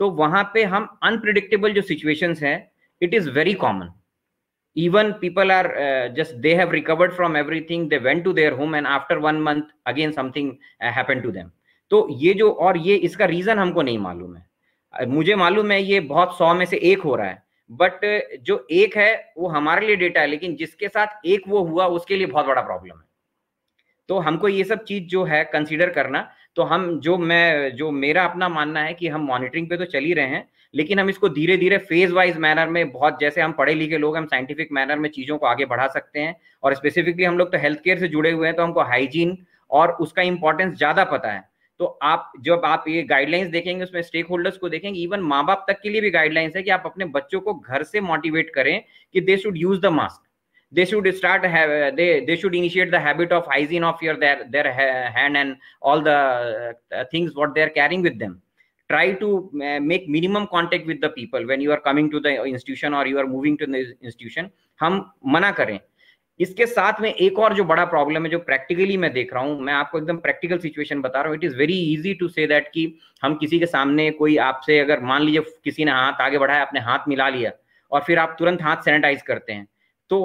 तो वहां पे हम अनप्रिडिक्टेबल जो सिचुएशंस हैं, it is very common. Even people are just they have recovered from everything, they went to their home and after 1 month again something happened to them. तो ये जो, और ये इसका रीजन हमको नहीं मालूम है. मुझे मालूम है ये बहुत 100 में से एक हो रहा है, बट जो एक है वो हमारे लिए डेटा है, लेकिन जिसके साथ एक वो हुआ उसके लिए बहुत बड़ा प्रॉब्लम है. तो हमको ये सब चीज जो है कंसीडर करना. तो हम जो मेरा अपना मानना है कि हम मॉनिटरिंग पे तो चल ही रहे हैं, लेकिन हम इसको धीरे धीरे फेज वाइज मैनर में, बहुत जैसे हम पढ़े लिखे लोग, हम साइंटिफिक मैनर में चीजों को आगे बढ़ा सकते हैं. और स्पेसिफिकली हम लोग तो हेल्थ केयर से जुड़े हुए हैं, तो हमको हाइजीन और उसका इंपॉर्टेंस ज्यादा पता है. तो आप जब आप ये गाइडलाइंस देखेंगे, उसमें स्टेक होल्डर्स को देखेंगे, इवन माँ बाप तक के लिए भी गाइडलाइंस है कि आप अपने बच्चों को घर से मोटिवेट करें कि they should use the mask. They should start they should initiate the habit of hygiene of their hand and all the things what they are carrying with them. Try to make minimum contact with the people when you are coming to the institution or you are moving to the institution. हम मना करें. इसके साथ में एक और जो बड़ा प्रॉब्लम है जो प्रैक्टिकली मैं देख रहा हूं, मैं आपको एकदम प्रैक्टिकल सिचुएशन बता रहा हूं. It is very easy to say that कि हम किसी के सामने, कोई आपसे अगर मान लीजिए किसी ने हाथ आगे बढ़ाया, आपने हाथ मिला लिया और फिर आप तुरंत हाथ सैनिटाइज करते हैं, तो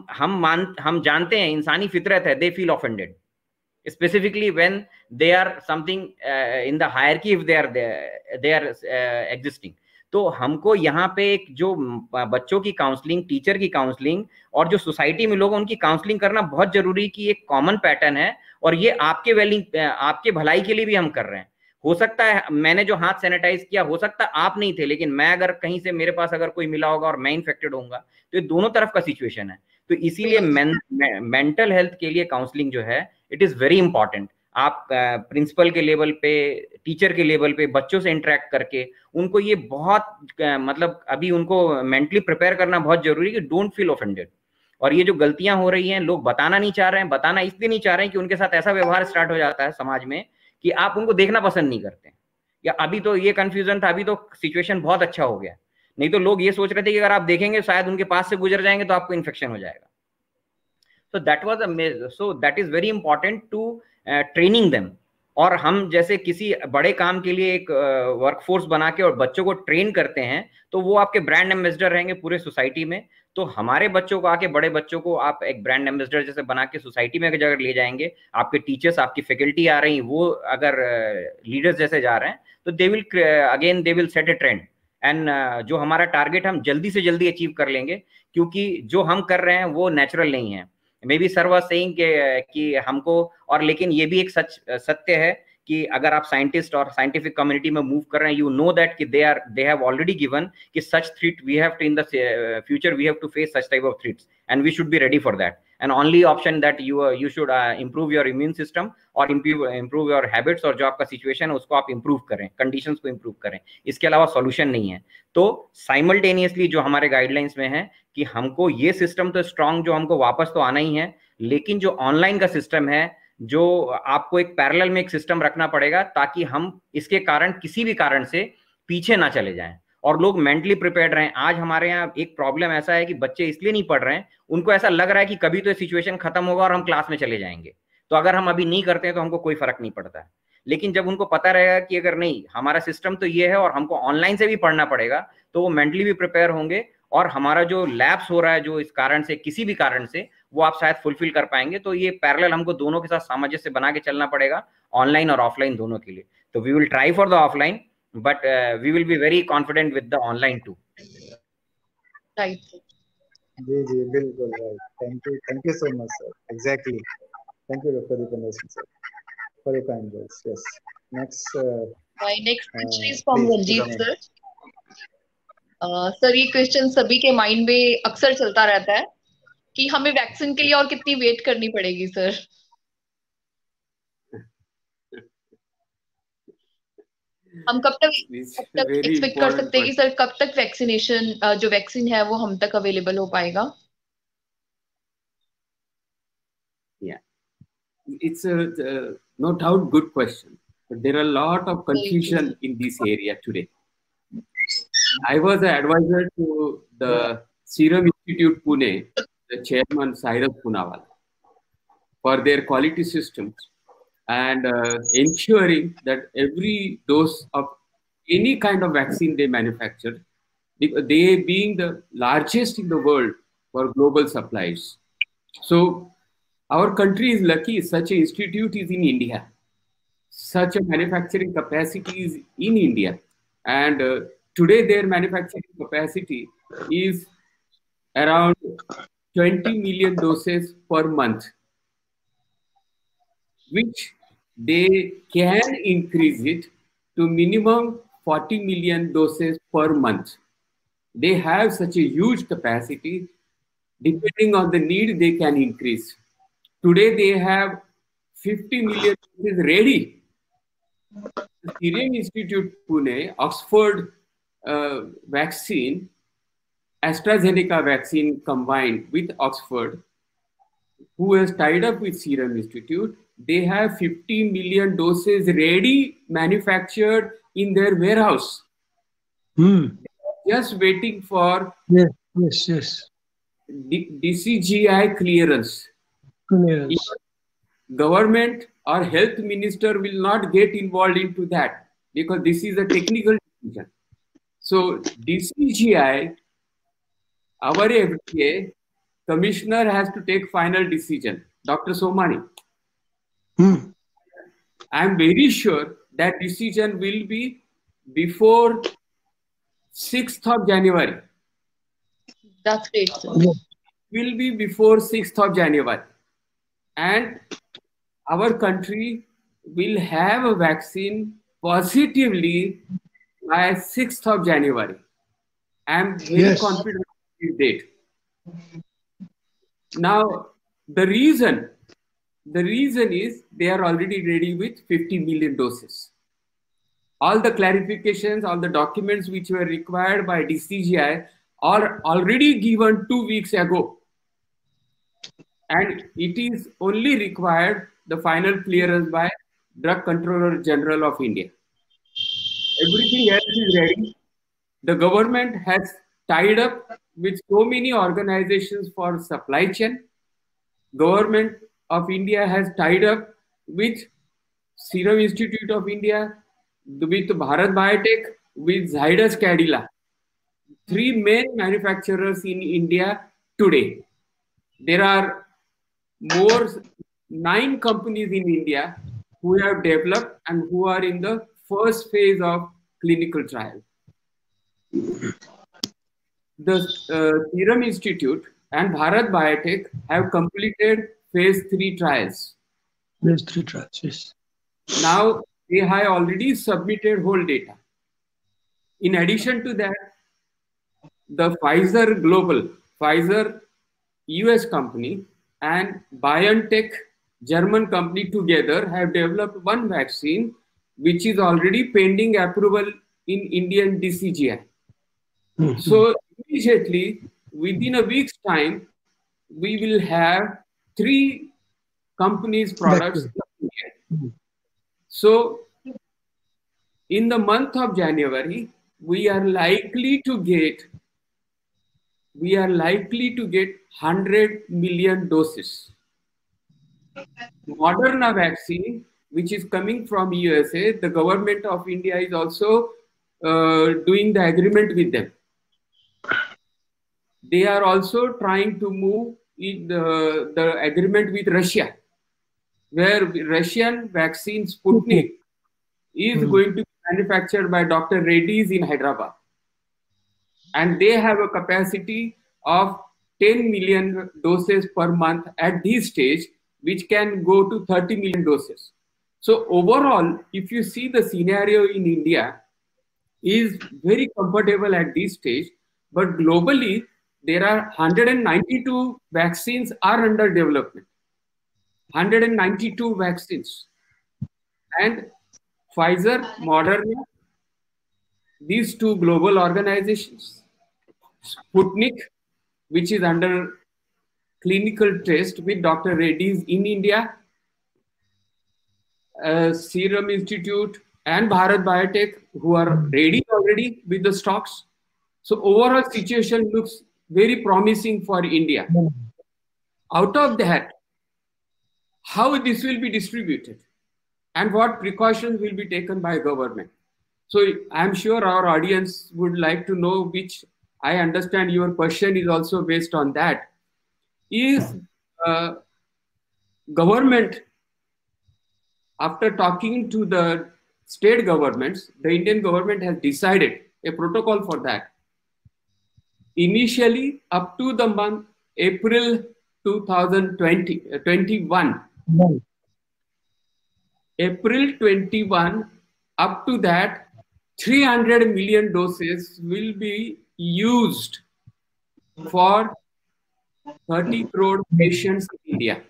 हम जानते हैं, इंसानी फितरत है, they feel offended, specifically when they are something in the hierarchy, if they are existing. तो हमको यहाँ पे एक जो बच्चों की काउंसलिंग, टीचर की काउंसलिंग और जो सोसाइटी में लोग उनकी काउंसलिंग करना बहुत जरूरी की एक कॉमन पैटर्न है. और ये आपके भलाई के लिए भी हम कर रहे हैं. हो सकता है मैंने जो हाथ सैनिटाइज किया, हो सकता है आप नहीं थे, लेकिन मैं अगर कहीं से मेरे पास अगर कोई मिला होगा और मैं इन्फेक्टेड होऊंगा, तो ये दोनों तरफ का सिचुएशन है. तो इसीलिए मेंटल हेल्थ के लिए काउंसलिंग जो है, इट इज वेरी इंपॉर्टेंट. आप प्रिंसिपल के लेवल पे, टीचर के लेवल पे बच्चों से इंटरेक्ट करके उनको ये बहुत मतलब अभी उनको मेंटली प्रिपेयर करना बहुत जरूरी है कि डोंट फील ऑफेंडेड. और ये जो गलतियां हो रही हैं, लोग बताना नहीं चाह रहे हैं. बताना इसलिए नहीं चाह रहे हैं कि उनके साथ ऐसा व्यवहार स्टार्ट हो जाता है समाज में कि आप उनको देखना पसंद नहीं करते. या अभी तो ये कंफ्यूजन था, अभी तो सिचुएशन बहुत अच्छा हो गया. नहीं तो लोग ये सोच रहे थे कि अगर आप देखेंगे शायद उनके पास से गुजर जाएंगे तो आपको इन्फेक्शन हो जाएगा. So that is very important to training them. और हम जैसे किसी बड़े काम के लिए एक वर्कफोर्स बना के और बच्चों को ट्रेन करते हैं, तो वो आपके ब्रांड एम्बेसडर रहेंगे पूरे सोसाइटी में. तो हमारे बच्चों को आके, बड़े बच्चों को आप एक ब्रांड एम्बेसडर जैसे बना के सोसाइटी में अगर ले जाएंगे, आपके टीचर्स, आपकी फैकल्टी आ रही, वो अगर लीडर्स जैसे जा रहे हैं, तो they will set a trend. And जो हमारा टारगेट हम जल्दी से जल्दी अचीव कर लेंगे, क्योंकि जो हम कर रहे हैं वो नेचुरल नहीं है. Maybe sir was saying कि हमको, और लेकिन ये भी एक सत्य है कि अगर आप साइंटिस्ट और साइंटिफिक कम्युनिटी में मूव कर रहे हैं, यू नो दैट कि दे हैव ऑलरेडी गिवन कि such threat we have to in the future, we have to face such type of threats and we should be ready for that. And only option that you should improve your immune system और इंप्रूव योर हैबिट्स, और जो आपका सिचुएशन है उसको आप इंप्रूव करें, कंडीशंस को इंप्रूव करें. इसके अलावा सॉल्यूशन नहीं है. तो साइमल्टेनियसली जो हमारे गाइडलाइंस में है कि हमको ये सिस्टम तो स्ट्रांग, जो हमको वापस तो आना ही है, लेकिन जो ऑनलाइन का सिस्टम है, जो आपको एक पैरेलल में एक सिस्टम रखना पड़ेगा, ताकि हम इसके कारण, किसी भी कारण से पीछे ना चले जाएं और लोग मेंटली प्रिपेयर्ड रहें. आज हमारे यहाँ एक प्रॉब्लम ऐसा है कि बच्चे इसलिए नहीं पढ़ रहे हैं, उनको ऐसा लग रहा है कि कभी तो सिचुएशन खत्म होगा और हम क्लास में चले जाएंगे, तो अगर हम अभी नहीं करते हैं तो हमको कोई फर्क नहीं पड़ता है. लेकिन जब उनको पता रहेगा कि अगर नहीं, हमारा सिस्टम तो ये है और हमको ऑनलाइन से भी पढ़ना पड़ेगा, तो वो मेंटली भी प्रिपेयर होंगे और हमारा जो लैप्स हो रहा है, जो इस कारण से, किसी भी कारण से, वो आप शायद फुलफिल कर पाएंगे. तो ये पैरेलल हमको दोनों के साथ सामंजस्य बना के चलना पड़ेगा, ऑनलाइन और ऑफलाइन दोनों के लिए. तो we will try for the offline, but we will be very confident with the online too. Right. जी जी बिल्कुल right. Thank you so much sir. Exactly. Thank you doctor Dipendra Singh sir for your kind words. Yes. Next question is from Ranjit sir. Sir, ये क्वेश्चन सभी के माइंड में अक्सर चलता रहता है कि हमें वैक्सीन के लिए और कितनी वेट करनी पड़ेगी सर? हम कब तक एक्सपेक्ट कर सकते हैं कि सर कब तक वैक्सीनेशन, जो वैक्सीन है वो हम तक अवेलेबल हो पाएगा? It's no doubt good question, but there are a lot of confusion in this area today. I was an advisor to the Serum Institute Pune, the chairman Cyrus Poonawala, for their quality systems and ensuring that every dose of any kind of vaccine they manufacture, they being the largest in the world for global supplies. So our country is lucky such an institute is in India. Such a manufacturing capacity is in India. And today their manufacturing capacity is around 20 million doses per month, which they can increase it to minimum 40 million doses per month. They have such a huge capacity. Depending on the need, they can increase. Today, they have 50 million doses ready. The Serum Institute Pune, Oxford vaccine, AstraZeneca vaccine combined with Oxford, who has tied up with Serum Institute, they have 50 million doses ready manufactured in their warehouse. Just waiting for DCGI clearance. Government or health minister will not get involved into that because this is a technical decision. So DCGI, our FDA commissioner has to take final decision, Dr. Somani. I am very sure that decision will be before 6th of January. That's great, sir. Will be before 6th of January. And our country will have a vaccine positively by 6th of January. I am very confident of this date. Now, the reason is they are already ready with 50 million doses. All the clarifications, all the documents which were required by DCGI are already given 2 weeks ago. And it is only required the final clearance by Drug Controller General of India. Everything else is ready. The government has tied up with so many organizations for supply chain. Government of India has tied up with Serum Institute of India, with Bharat Biotech, with Zydus Cadila. 3 main manufacturers in India today. There are 9 companies in India who have developed and who are in the first phase of clinical trial. The Serum Institute and Bharat Biotech have completed phase 3 trials. Phase 3 trials, yes. Now they have already submitted whole data. In addition to that, the Pfizer Global, Pfizer US company and BioNTech German company together have developed one vaccine which is already pending approval in Indian DCGI. So immediately, within a week's time, we will have 3 companies' products. So in the month of January, we are likely to get 100 million doses. Moderna vaccine, which is coming from USA, the government of India is also doing the agreement with them. They are also trying to move in the agreement with Russia, where Russian vaccine Sputnik is going to be manufactured by Dr. Reddy's in Hyderabad. And they have a capacity of 10 million doses per month at this stage, which can go to 30 million doses. So overall, if you see the scenario in India is very comfortable at this stage, but globally, there are 192 vaccines are under development. 192 vaccines. And Pfizer, Moderna, these 2 global organizations, Sputnik, which is under clinical test with Dr. Reddy's in India, Serum Institute and Bharat Biotech, who are ready already with the stocks. So overall situation looks very promising for India. Out of that, how this will be distributed and what precautions will be taken by government. So I'm sure our audience would like to know, which I understand your question is also based on that. Is government, after talking to the state governments, the Indian government has decided a protocol for that. Initially, up to the month April 2021, April 21, up to that, 300 million doses will be used for 30 crore patients in India.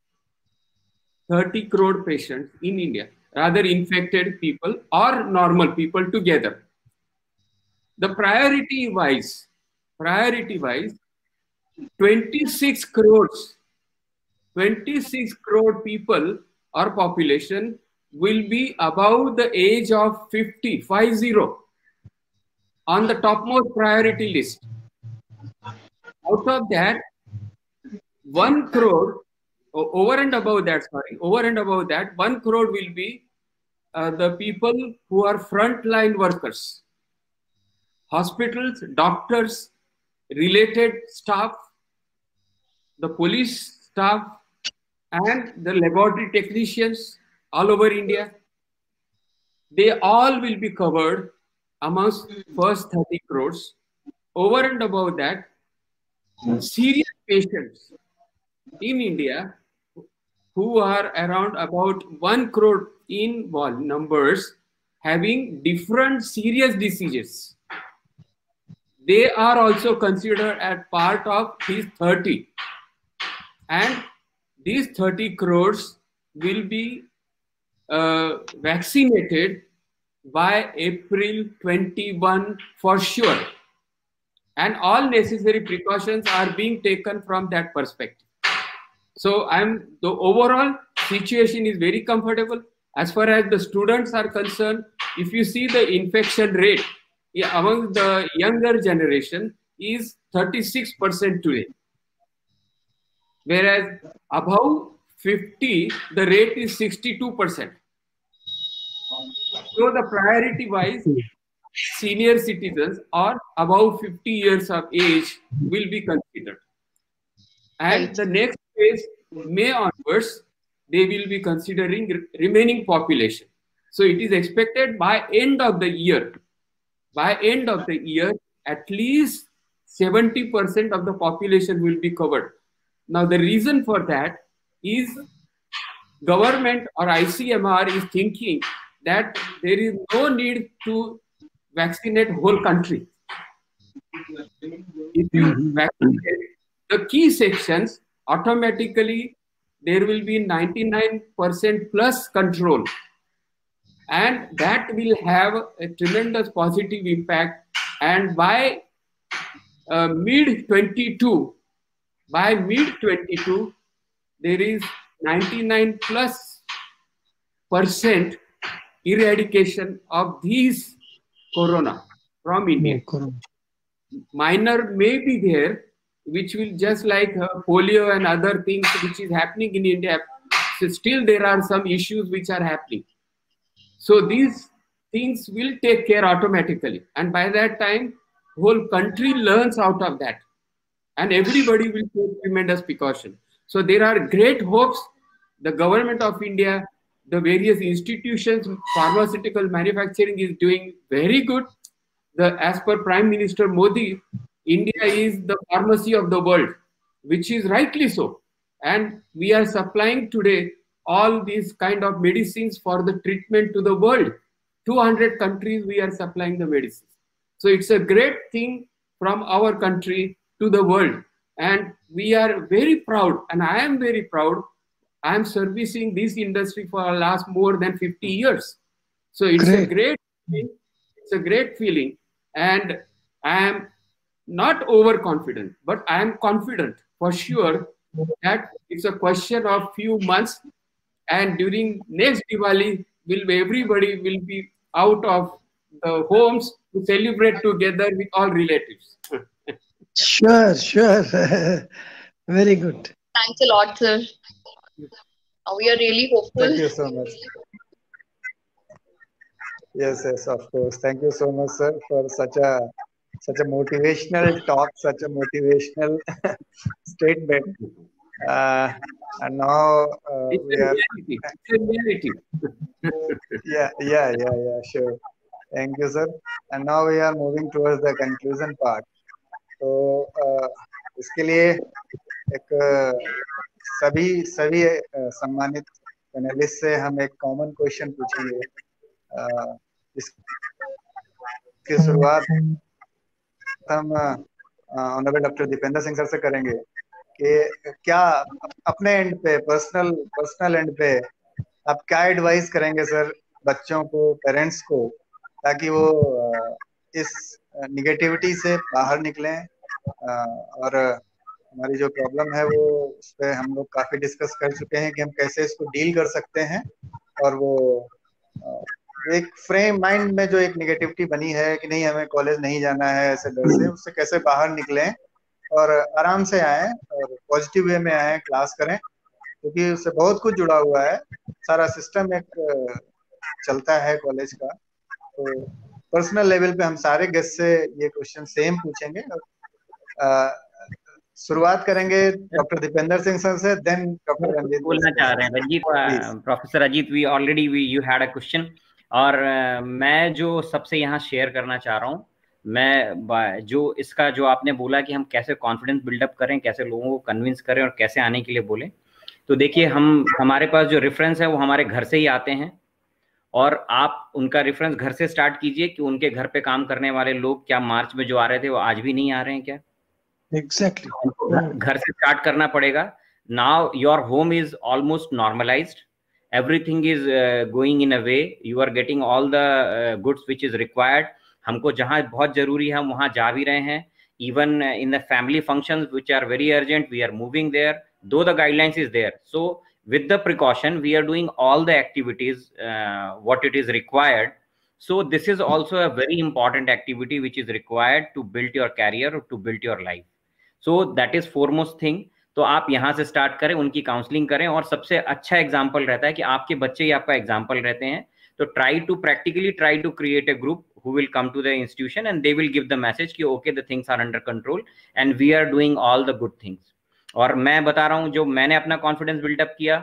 30 crore patients in India, rather infected people or normal people together. The priority wise, 26 crore people or population will be above the age of 50 on the topmost priority list. Out of that, 1 crore, over and above that, 1 crore will be the people who are frontline workers, hospitals, doctors, related staff, the police staff, and the laboratory technicians all over India. They all will be covered amongst first 30 crores. Over and above that, serious patients in India who are around about 1 crore in numbers, having different serious diseases. They are also considered as part of these 30. And these 30 crores will be vaccinated by April 21 for sure. And all necessary precautions are being taken from that perspective. So the overall situation is very comfortable. As far as the students are concerned, if you see the infection rate among the younger generation is 36% today. Whereas above 50, the rate is 62%. So the priority wise, senior citizens or above 50 years of age will be considered. And the next phase, May onwards, they will be considering remaining population. So it is expected by end of the year, at least 70% of the population will be covered. Now the reason for that is government or ICMR is thinking that there is no need to vaccinate whole country. If you vaccinate the key sections, automatically there will be 99% plus control, and that will have a tremendous positive impact. And by mid 22, there is 99+% eradication of these corona from India. Minor may be there, which will just like polio and other things which is happening in India. So still there are some issues which are happening. So these things will take care automatically. And by that time, whole country learns out of that. And everybody will take tremendous precaution. So there are great hopes. The government of India, the various institutions, pharmaceutical manufacturing is doing very good. As per Prime Minister Modi, India is the pharmacy of the world, which is rightly so. And we are supplying today all these kind of medicines for the treatment to the world. 200 countries we are supplying the medicines. So it's a great thing from our country to the world. And we are very proud, and I am very proud. I am servicing this industry for the last more than 50 years. So it's a great thing. It's a great feeling. And I am not overconfident, but I am confident for sure that it's a question of few months, and during next Diwali, everybody will be out of the homes to celebrate together with all relatives. Sure. Very good. Thanks a lot, sir. We are really hopeful. Thank you so much. Yes, of course. Thank you so much, sir, for such a motivational talk, such a motivational statement. And now It's we a are. reality. It's a reality. Yeah, sure. Thank you, sir. And now we are moving towards the conclusion part. तो इसके लिए एक सभी सम्मानित पैनलिस्ट से हम एक कॉमन क्वेश्चन पूछेंगे। इसकी शुरुआत हम honourable doctor Dipendra Singh sir से करेंगे कि क्या अपने एंड पे पर्सनल एंड पे आप क्या एडवाइस करेंगे सर बच्चों को, पेरेंट्स को, ताकि वो इस निगेटिविटी से बाहर निकलें। और हमारी जो प्रॉब्लम है वो उस पर हम लोग काफी डिस्कस कर चुके हैं कि हम कैसे इसको डील कर सकते हैं, और वो एक फ्रेम माइंड में जो एक निगेटिविटी बनी है कि नहीं हमें कॉलेज नहीं जाना है ऐसे डर से, उससे कैसे बाहर निकलें और आराम से आए और पॉजिटिव वे में आए, क्लास करें, क्योंकि उससे बहुत कुछ जुड़ा हुआ है, सारा सिस्टम एक चलता है कॉलेज का। तो पर्सनल लेवल पे हम सारे गेस्ट से ये क्वेश्चन सेम पूछेंगे। शुरुआत करेंगे डॉक्टर दीपेंद्र सिंह सर से, देन डॉक्टर रंजीत। बोलना चाह रहे हैं Ranjit, professor Ajit, we already you had a question, और मैं जो सबसे यहाँ शेयर करना चाह रहा हूँ, मैं जो इसका जो आपने बोला कि हम कैसे कॉन्फिडेंस बिल्डअप करें, कैसे लोगों को कन्विंस करें और कैसे आने के लिए बोले, तो देखिए हमारे पास जो रेफरेंस है वो हमारे घर से ही आते हैं, और आप उनका रेफरेंस घर से स्टार्ट कीजिए कि उनके घर पे काम करने वाले लोग क्या मार्च में जो आ रहे थे वो आज भी नहीं आ रहे हैं क्या? Exactly. घर से स्टार्ट करना पड़ेगा। Now your home is almost normalised, everything is going in a way, you are getting all the goods which is required. हमको जहाँ बहुत जरूरी है हम वहाँ जा भी रहे हैं, even in the family functions which are very urgent we are moving there, though the guidelines is there. So with the precaution we are doing all the activities what it is required. So this is also a very important activity which is required to build your career or to build your life. So that is foremost thing. तो आप यहाँ से स्टार्ट करें, उनकी काउंसलिंग करें, और सबसे अच्छा एग्जाम्पल रहता है कि आपके बच्चे ही आपका एग्जाम्पल रहते हैं। तो try to create a group who will come to the institution and they will give the message कि okay the things are under control and we are doing all the good things. और मैं बता रहा हूँ जो मैंने अपना कॉन्फिडेंस बिल्डअप किया,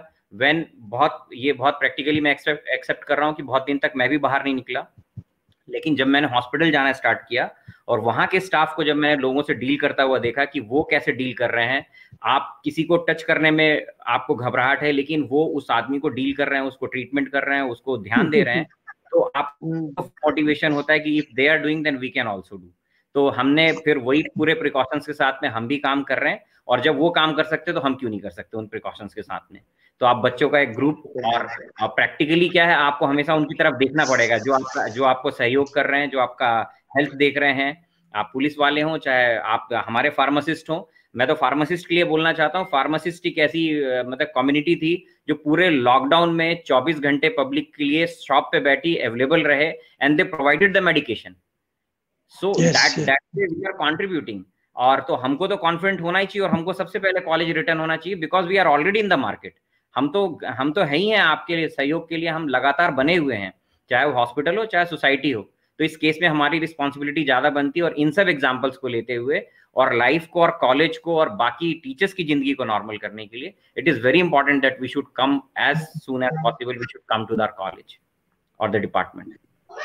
बहुत प्रैक्टिकली मैं एक्सेप्ट कर रहा हूँ कि बहुत दिन तक मैं भी बाहर नहीं निकला, लेकिन जब मैंने हॉस्पिटल जाना स्टार्ट किया और वहां के स्टाफ को जब मैंने लोगों से डील करता हुआ देखा कि वो कैसे डील कर रहे हैं, आप किसी को टच करने में आपको घबराहट है लेकिन वो उस आदमी को डील कर रहे हैं, उसको ट्रीटमेंट कर रहे हैं, उसको ध्यान दे रहे हैं, तो आपको मोटिवेशन होता है कि if they are doing then we can also do. तो हमने फिर वही पूरे प्रिकॉशंस के साथ में हम भी काम कर रहे हैं, और जब वो काम कर सकते तो हम क्यों नहीं कर सकते उन प्रिकॉशंस के साथ में। तो आप बच्चों का एक ग्रुप, और प्रैक्टिकली क्या है, आपको हमेशा उनकी तरफ देखना पड़ेगा, जो आपको सहयोग कर रहे हैं, जो आपका हेल्प देख रहे हैं, आप पुलिस वाले हों चाहे आप हमारे फार्मासिस्ट हों। मैं तो फार्मासिस्ट के लिए बोलना चाहता हूँ, फार्मासिस्ट एक ऐसी मतलब कम्युनिटी थी जो पूरे लॉकडाउन में 24 घंटे पब्लिक के लिए शॉप पे बैठी अवेलेबल रहे, and they provided the medication. So that we are contributing. और तो हमको तो कॉन्फिडेंट होना ही चाहिए, और हमको सबसे पहले कॉलेज रिटर्न होना चाहिए, because we are already in the market. हम तो है ही हैं आपके लिए, सहयोग के लिए हम लगातार बने हुए हैं, चाहे वो हॉस्पिटल हो चाहे सोसाइटी हो। तो इस केस में हमारी रिस्पॉन्सिबिलिटी ज्यादा बनती है, और इन सब एग्जाम्पल्स को लेते हुए और लाइफ को और कॉलेज को और बाकी टीचर्स की जिंदगी को नॉर्मल करने के लिए it is very important that we should come as soon as possible, we should come to the college और the department.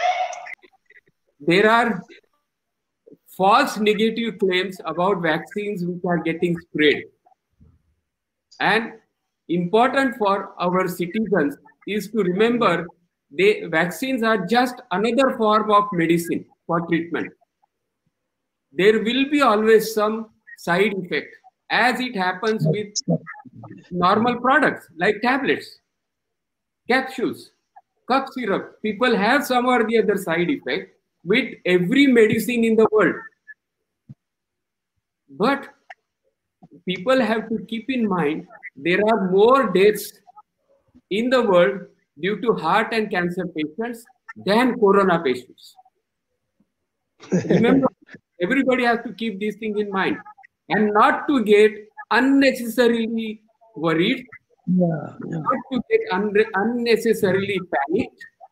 There are false negative claims about vaccines which are getting spread, and important for our citizens is to remember the vaccines are just another form of medicine for treatment. There will be always some side effect, as it happens with normal products like tablets, capsules, cough syrup. People have some or the other side effect with every medicine in the world. But people have to keep in mind there are more deaths in the world due to heart and cancer patients than corona patients. Remember, everybody has to keep these things in mind and not to get unnecessarily worried, not to get unnecessarily panicked.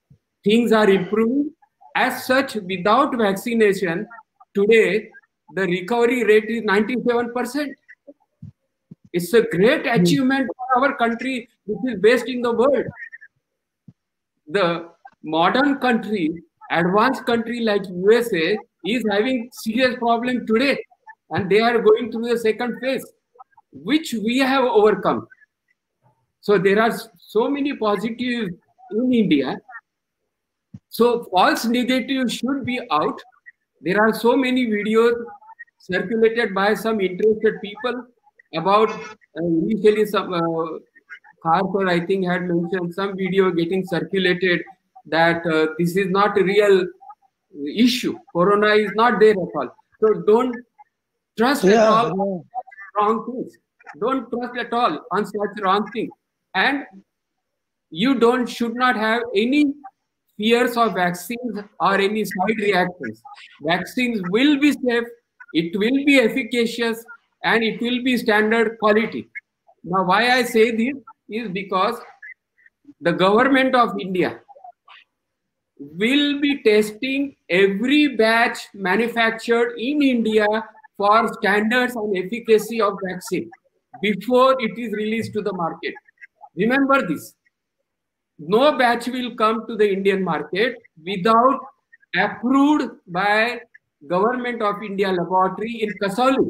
things are improving. As such, without vaccination, today the recovery rate is 97%. It's a great achievement for our country, which is best in the world. The modern country, advanced country like USA is having serious problem today, and they are going through the second phase, which we have overcome. So there are so many positives in India. So false negatives should be out. There are so many videos circulated by some interested people about initially some Kharkar, I think, had mentioned some video getting circulated that this is not a real issue. Corona is not there at all. So don't trust at all wrong things. Don't trust at all on such wrong things. And you should not have any fears of vaccines or any side reactions. Vaccines will be safe, it will be efficacious, and it will be standard quality. Now, why I say this is because the government of India will be testing every batch manufactured in India for standards and efficacy of vaccine before it is released to the market. Remember this. No batch will come to the Indian market without approved by Government of India laboratory in Kasauli.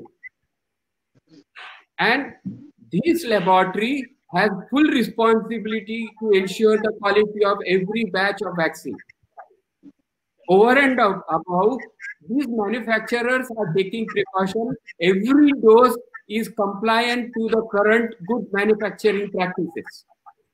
And this laboratory has full responsibility to ensure the quality of every batch of vaccine. Over and above, these manufacturers are taking precaution. Every dose is compliant to the current good manufacturing practices.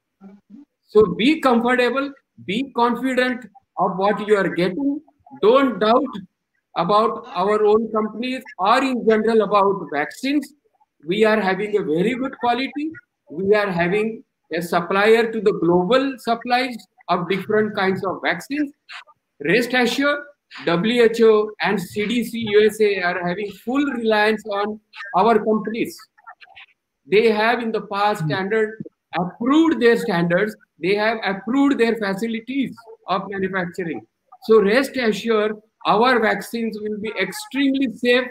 So be comfortable, be confident of what you are getting. Don't doubt about our own companies or in general about vaccines. We are having a very good quality. We are having a supplier to the global supplies of different kinds of vaccines. Rest assured, WHO and CDC USA are having full reliance on our companies. They have in the past approved their standards. They have approved their facilities of manufacturing. So rest assured, our vaccines will be extremely safe.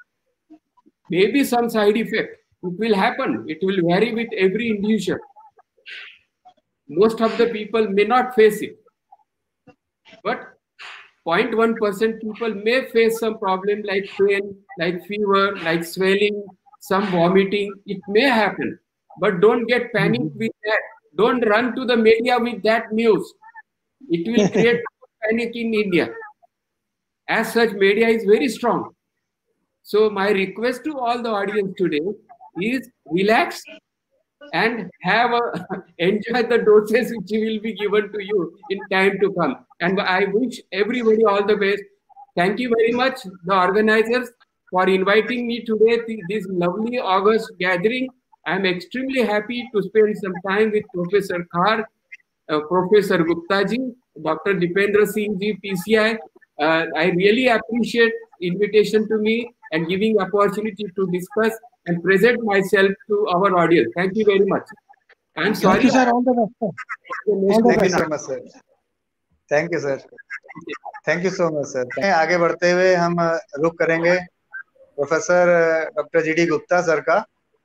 Maybe some side effect. It will happen. It will vary with every individual. Most of the people may not face it. But 0.1% people may face some problem like pain, like fever, like swelling, some vomiting. It may happen. But don't get panicked with that. Don't run to the media with that news. It will create panic in India. As such, media is very strong. So my request to all the audience today is relax and enjoy the doses which will be given to you in time to come. And I wish everybody all the best. Thank you very much, the organizers, for inviting me today to this lovely August gathering. I am extremely happy to spend some time with Professor Khar, Professor Gupta ji, Dr. Dipendra Singh ji, PCI. I really appreciate invitation to me and giving opportunity to discuss and present myself to our audience. Thank you very much. I'm sorry. Thank you, sir. All the best, sir. Thank you so much, sir. Thank you, sir. Thank you so much, sir. आगे बढ़ते हुए हम रुख करेंगे professor doctor GD Gupta sir का।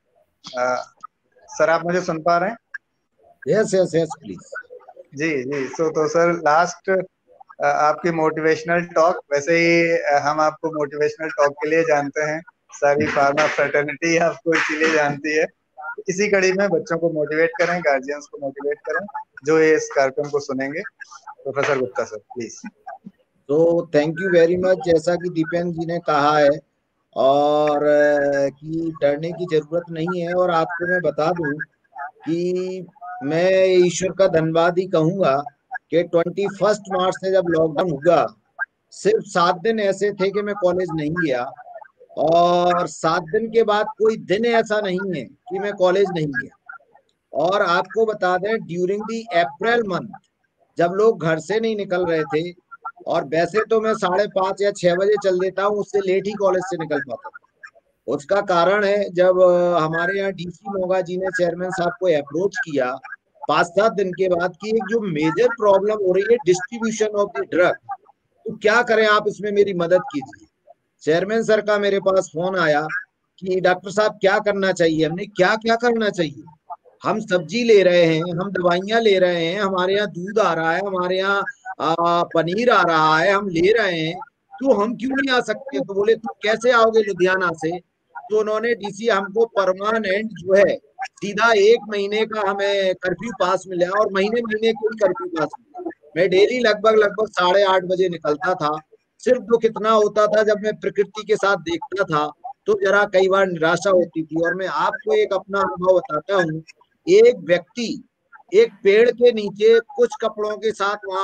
सर, आप मुझे सुन पा रहे हैं? Yes, please. जी। तो सर, लास्ट आपकी मोटिवेशनल टॉक, वैसे ही हम आपको मोटिवेशनल टॉक के लिए जानते हैं, सारी फार्मा फ्रेटर्निटी आपको इसीलिए जानती है। इसी कड़ी में बच्चों को मोटिवेट करें, गार्जियंस को मोटिवेट करें जो ये इस कार्यक्रम को सुनेंगे। Professor Gupta sir, please. तो थैंक यू वेरी मच। जैसा कि दीपेंद्र जी ने कहा है और कि डरने की जरूरत नहीं है, और आपको मैं बता दूं कि मैं ईश्वर का धन्यवाद ही कहूंगा कि 21 मार्च से जब लॉकडाउन हुआ, सिर्फ 7 दिन ऐसे थे कि मैं कॉलेज नहीं गया, और 7 दिन के बाद कोई दिन ऐसा नहीं है कि मैं कॉलेज नहीं गया। और आपको बता दें, ड्यूरिंग दी अप्रैल मंथ जब लोग घर से नहीं निकल रहे थे, और वैसे तो मैं 5:30 या 6 बजे चल देता हूँ, उससे लेट ही कॉलेज से निकल पाता था। उसका कारण है, जब हमारे यहाँ डीसी मोगा जी ने चेयरमैन साहब को अप्रोच किया 5-7 दिन के बाद कि एक जो मेजर प्रॉब्लम हो रही है डिस्ट्रीब्यूशन ऑफ द ड्रग, तो क्या करें आप इसमें मेरी मदद कीजिए। चेयरमैन सर का मेरे पास फोन आया कि डॉक्टर साहब क्या करना चाहिए। हमने क्या क्या करना चाहिए, हम सब्जी ले रहे हैं, हम दवाइयां ले रहे हैं, हमारे यहाँ दूध आ रहा है, हमारे यहाँ पनीर आ रहा है, हम ले रहे हैं, तो हम क्यों नहीं आ सकते। तो बोले तुम कैसे आओगे लुधियाना से। तो उन्होंने डीसी हमको परमानेंट जो है सीधा 1 महीने का हमें कर्फ्यू पास मिला और महीने महीने कोई कर्फ्यू पास मिला। मैं डेली लगभग 8:30 बजे निकलता था। सिर्फ दुख इतना होता था जब मैं प्रकृति के साथ देखता था तो जरा कई बार निराशा होती थी। और मैं आपको एक अपना अनुभव बताता हूँ। एक व्यक्ति एक पेड़ के नीचे कुछ कपड़ों के साथ वहां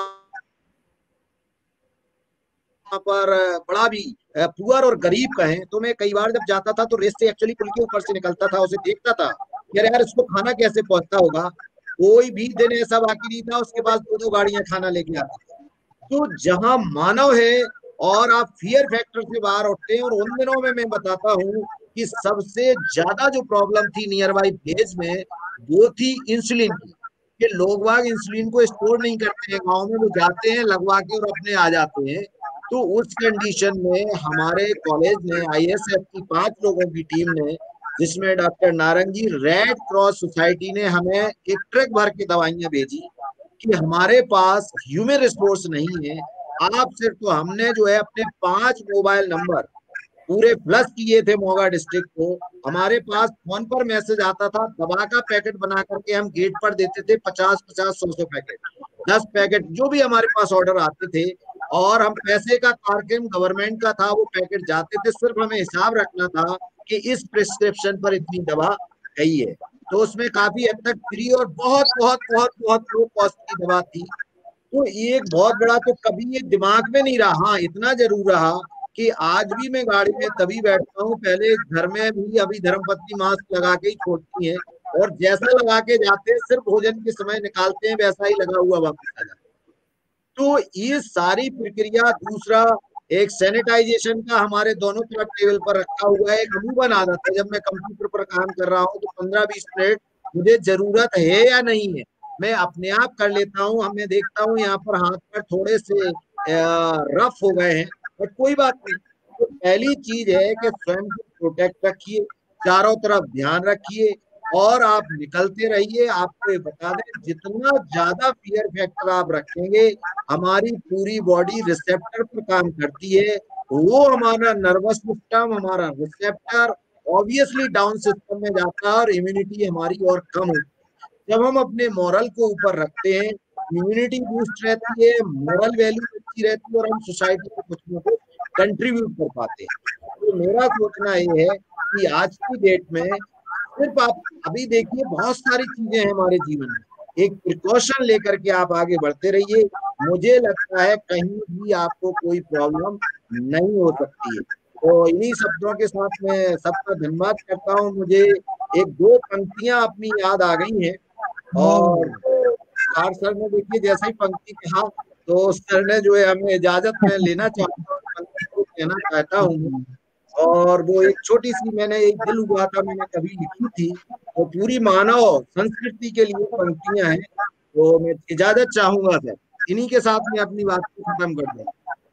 पर बड़ा भी पुअर और गरीब कहें, तो मैं कई बार जब जाता था तो रेस से एक्चुअली पुल के ऊपर से निकलता था, उसे देखता था यार इसको खाना कैसे पहुंचता होगा। कोई भी दिन ऐसा बाकी नहीं था उसके पास 2-2 गाड़ियां खाना लेके आती थी। तो जहां मानव है और आप फियर फैक्टर से बाहर उठते हैं। और उन दिनों में मैं बताता हूँ कि सबसे ज्यादा जो प्रॉब्लम थी नियर बाई विलेज में वो थी इंसुलिन की, कि लोग बाग इंसुलिन को स्टोर नहीं करते हैं, गाँव में वो जाते हैं लगवा के और अपने आ जाते हैं। तो उस कंडीशन में हमारे कॉलेज ने ISF की 5 लोगों की टीम ने, जिसमें डॉक्टर नारंगी, रेड क्रॉस सोसाइटी ने हमें एक ट्रक भर के दवाइयां भेजी कि हमारे पास ह्यूमन रिसोर्स नहीं है आप सिर्फ। तो हमने जो है अपने 5 मोबाइल नंबर पूरे फ्लश किए थे मोगा डिस्ट्रिक्ट को। हमारे पास फोन पर मैसेज आता था, दवा का पैकेट बना करके हम गेट पर देते थे, 50-50, 100-100 पैकेट, 10 पैकेट जो भी हमारे पास ऑर्डर आते थे। और हम पैसे का कार्यक्रम गवर्नमेंट का था, वो पैकेट जाते थे, सिर्फ हमें हिसाब रखना था कि इस प्रिस्क्रिप्शन पर इतनी दवा गई है। तो उसमें काफी हद तक फ्री और बहुत बहुत बहुत बहुत लो कॉस्ट की दवा थी। तो एक बहुत बड़ा तो कभी ये दिमाग में नहीं रहा। हाँ, इतना जरूर रहा कि आज भी मैं गाड़ी में तभी बैठता हूँ, पहले घर में भी अभी धर्मपत्नी मास्क लगा के ही छोड़ती है और जैसा लगा के जाते हैं सिर्फ भोजन के समय निकालते हैं वैसा ही लगा हुआ वापस आ जाता है। तो ये सारी प्रक्रिया। दूसरा, एक सैनिटाइजेशन का हमारे दोनों तरफ टेबल पर रखा हुआ है। एक अमूमन आदत है, जब मैं कंप्यूटर पर काम कर रहा हूँ तो 15-20 मिनट मुझे जरूरत है या नहीं है मैं अपने आप कर लेता हूँ। हमें देखता हूँ यहाँ पर हाथ पर थोड़े से रफ हो गए हैं, बट कोई बात नहीं। तो पहली चीज है कि स्वयं को प्रोटेक्ट रखिए, चारों तरफ ध्यान रखिए और आप निकलते रहिए। आपको ये बता दें, जितना ज्यादा फियर फैक्टर आप रखेंगे, हमारी पूरी बॉडी रिसेप्टर पर काम करती है। वो हमारा नर्वस सिस्टम, हमारा रिसेप्टर ऑब्वियसली डाउन सिस्टम में जाता है और इम्यूनिटी हमारी और कम होती है। जब हम अपने मोरल को ऊपर रखते हैं, इम्यूनिटी बूस्ट रहती है, मोरल वैल्यू अच्छी रहती है और हम सोसाइटी को कुछ ना कुछ कंट्रीब्यूट कर पाते हैं। तो मेरा सोचना ये है कि आज की डेट में सिर्फ आप अभी देखिए, बहुत सारी चीजें हैं हमारे जीवन में, एक प्रिकॉशन लेकर के आप आगे बढ़ते रहिए। मुझे लगता है कहीं भी आपको कोई प्रॉब्लम नहीं हो सकती है। तो इन्हीं शब्दों के साथ मैं सबका धन्यवाद करता हूँ। मुझे 1-2 पंक्तियां अपनी याद आ गई हैं और सर ने देखिए जैसे ही पंक्ति कहा तो सर ने जो है हमें इजाजत में लेना चाहता हूँ, पंक्ति को कहना चाहता हूँ। और वो एक छोटी सी मैंने एक दिल हुआ था, मैंने कभी लिखी थी, वो पूरी मानव संस्कृति के लिए पंक्तियां हैं। तो मैं इजाजत चाहूंगा सर, इन्हीं के साथ मैं अपनी बात को खत्म कर दूं।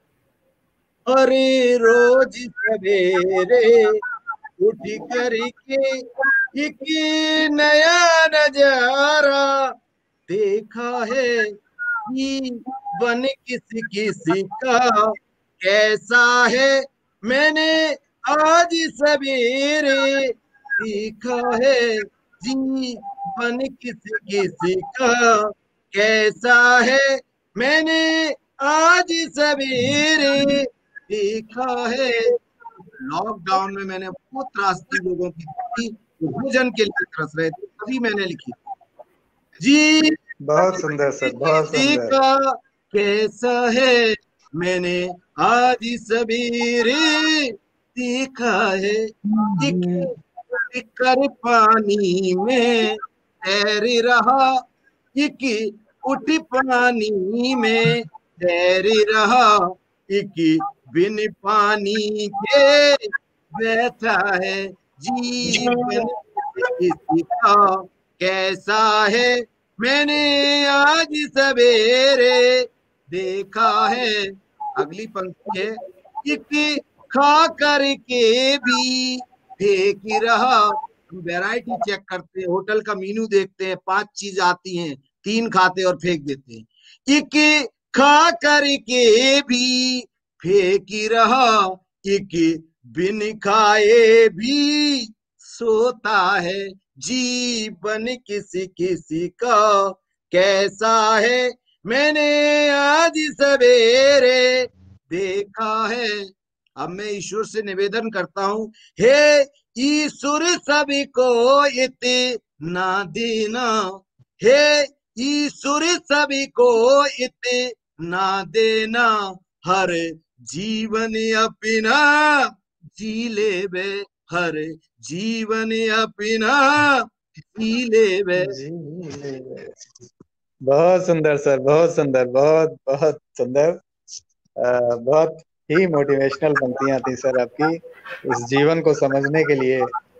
अरे रोज सवेरे उठ करके एक नया नजारा देखा है कि बन किसी किसी का कैसा है, मैंने आज सवेरे सीखा है जीवन किसी किसी का कैसा है, मैंने आज सवेरे सीखा है। लॉकडाउन में मैंने बहुत त्रासदी लोगों की थी, भोजन के लिए तरस रहे थे, तभी मैंने लिखी जी। बहुत सुंदर सर, बहुत सुंदर। का कैसा है, मैंने आज सवेरे सीखा है, एक कर पानी में तैर रहा, एक उठ पानी में तैर रहा, एक बिन पानी के बैठा है, जीवन किसी का कैसा है, मैंने आज सवेरे देखा है। अगली पंक्ति है, एक खा करके भी फेंक ही रहा। वैरायटी चेक करते हैं, होटल का मेनू देखते हैं, 5 चीज आती हैं, 3 खाते और फेंक देते हैं। एक खा करके भी फेंक ही रहा, एक बिन खाए भी सोता है। जीवन किसी किसी का कैसा है, मैंने आज सवेरे देखा है। अब मैं ईश्वर से निवेदन करता हूं, हे ईश्वर सभी को इतना देना, हे ईश्वर सभी को इतना देना, हर जीवन अपना जी ले वे, हर जीवन अपना जी ले वे। बहुत सुंदर सर, बहुत सुंदर, बहुत बहुत सुंदर। बहुत ही मोटिवेशनल पंक्तियां थी सर आपकी, इस जीवन को समझने के लिए,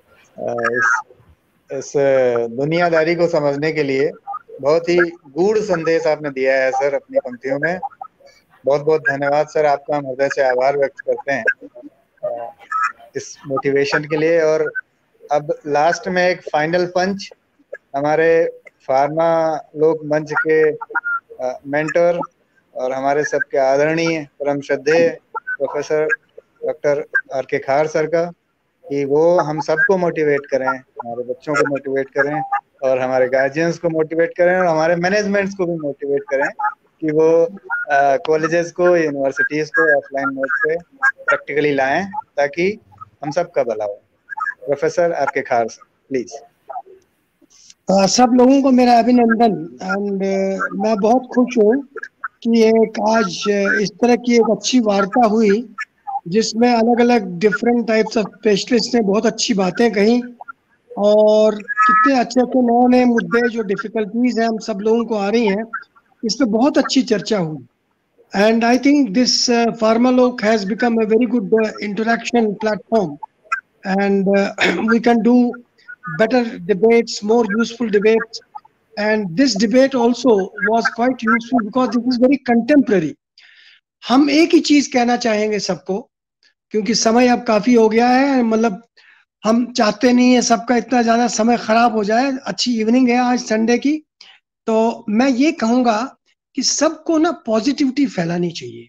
इस दुनियादारी को समझने के लिए बहुत ही गूढ़ संदेश आपने दिया है सर अपनी पंक्तियों में। बहुत बहुत धन्यवाद सर, आपका हम हृदय से आभार व्यक्त करते हैं इस मोटिवेशन के लिए। और अब लास्ट में एक फाइनल पंच हमारे फार्मा लोक मंच के मेंटर और हमारे सबके आदरणीय परम श्रद्धेय professor doctor RK. Khar sir का, कि वो हम सबको मोटिवेट करें, हमारे बच्चों को मोटिवेट करें और हमारे गार्जियंस को मोटिवेट करें और हमारे मैनेजमेंट्स को भी मोटिवेट करें कि वो कॉलेजेस को, यूनिवर्सिटीज को ऑफलाइन मोड पे प्रैक्टिकली लाएं ताकि हम सबका भला हो। Professor RK. Khar sir please. सब लोगों को मेरा अभिनंदन। एंड मैं बहुत खुश हूँ कि एक आज इस तरह की एक अच्छी वार्ता हुई जिसमें अलग अलग डिफरेंट टाइप्स ऑफ स्पेशलिस्ट ने बहुत अच्छी बातें कही और कितने अच्छे अच्छे नए नए मुद्दे जो डिफिकल्टीज हैं हम सब लोगों को आ रही हैं, इस पर बहुत अच्छी चर्चा हुई। And I think this Pharmalok has become a very good interaction platform and we can do better debates, more useful debates, and this debate also was quite useful because this is very contemporary. हम एक ही चीज कहना चाहेंगे सबको, क्योंकि समय अब काफी हो गया है, मतलब हम चाहते नहीं है सबका इतना ज्यादा समय खराब हो जाए। अच्छी इवनिंग है आज संडे की, तो मैं ये कहूंगा कि सबको ना पॉजिटिविटी फैलानी चाहिए,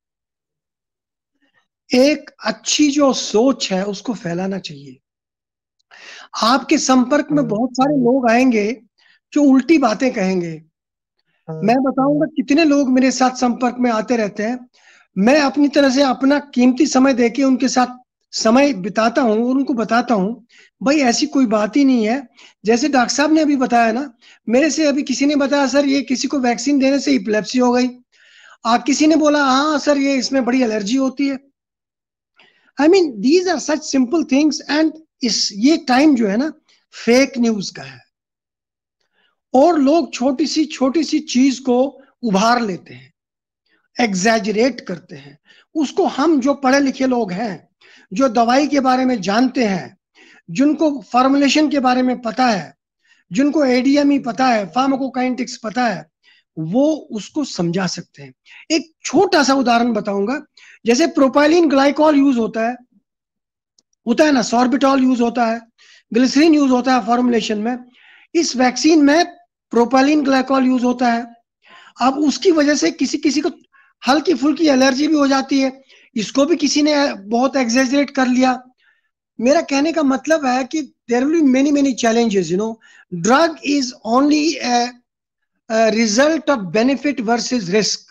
एक अच्छी जो सोच है उसको फैलाना चाहिए। आपके संपर्क में बहुत सारे लोग आएंगे जो उल्टी बातें कहेंगे। मैं बताऊंगा कितने लोग मेरे साथ संपर्क में आते रहते हैं, मैं अपनी तरह से अपना कीमती समय देके उनके साथ समय बिताता हूं और उनको बताता हूं भाई ऐसी कोई बात ही नहीं है। जैसे डॉक्टर साहब ने अभी बताया ना, मेरे से अभी किसी ने बताया सर ये किसी को वैक्सीन देने से एपिलेप्सी हो गई, किसी ने बोला हाँ सर ये इसमें बड़ी एलर्जी होती है। I mean these are such simple things. And ये टाइम जो है ना फेक न्यूज का है और लोग छोटी सी चीज को उभार लेते हैं, एग्जैजरेट करते हैं उसको। हम जो पढ़े लिखे लोग हैं, जो दवाई के बारे में जानते हैं, जिनको फॉर्मुलेशन के बारे में पता है, जिनको एडीएमई पता है, फार्माकोकाइनेटिक्स पता है, वो उसको समझा सकते हैं। एक छोटा सा उदाहरण बताऊंगा, जैसे प्रोपाइलिन ग्लाइकॉल यूज होता है ना, सॉर्बिटॉल यूज होता है, ग्लिसरीन यूज होता है फॉर्मुलेशन में। इस वैक्सीन में प्रोपाइलिन ग्लाइकॉल यूज होता है। अब उसकी वजह से किसी को हल्की फुल्की एलर्जी भी हो जाती है, इसको भी किसी ने बहुत एग्जैजरेट कर लिया। मेरा कहने का मतलब है कि there will be many challenges, you know. Drug is only a result of benefit versus risk।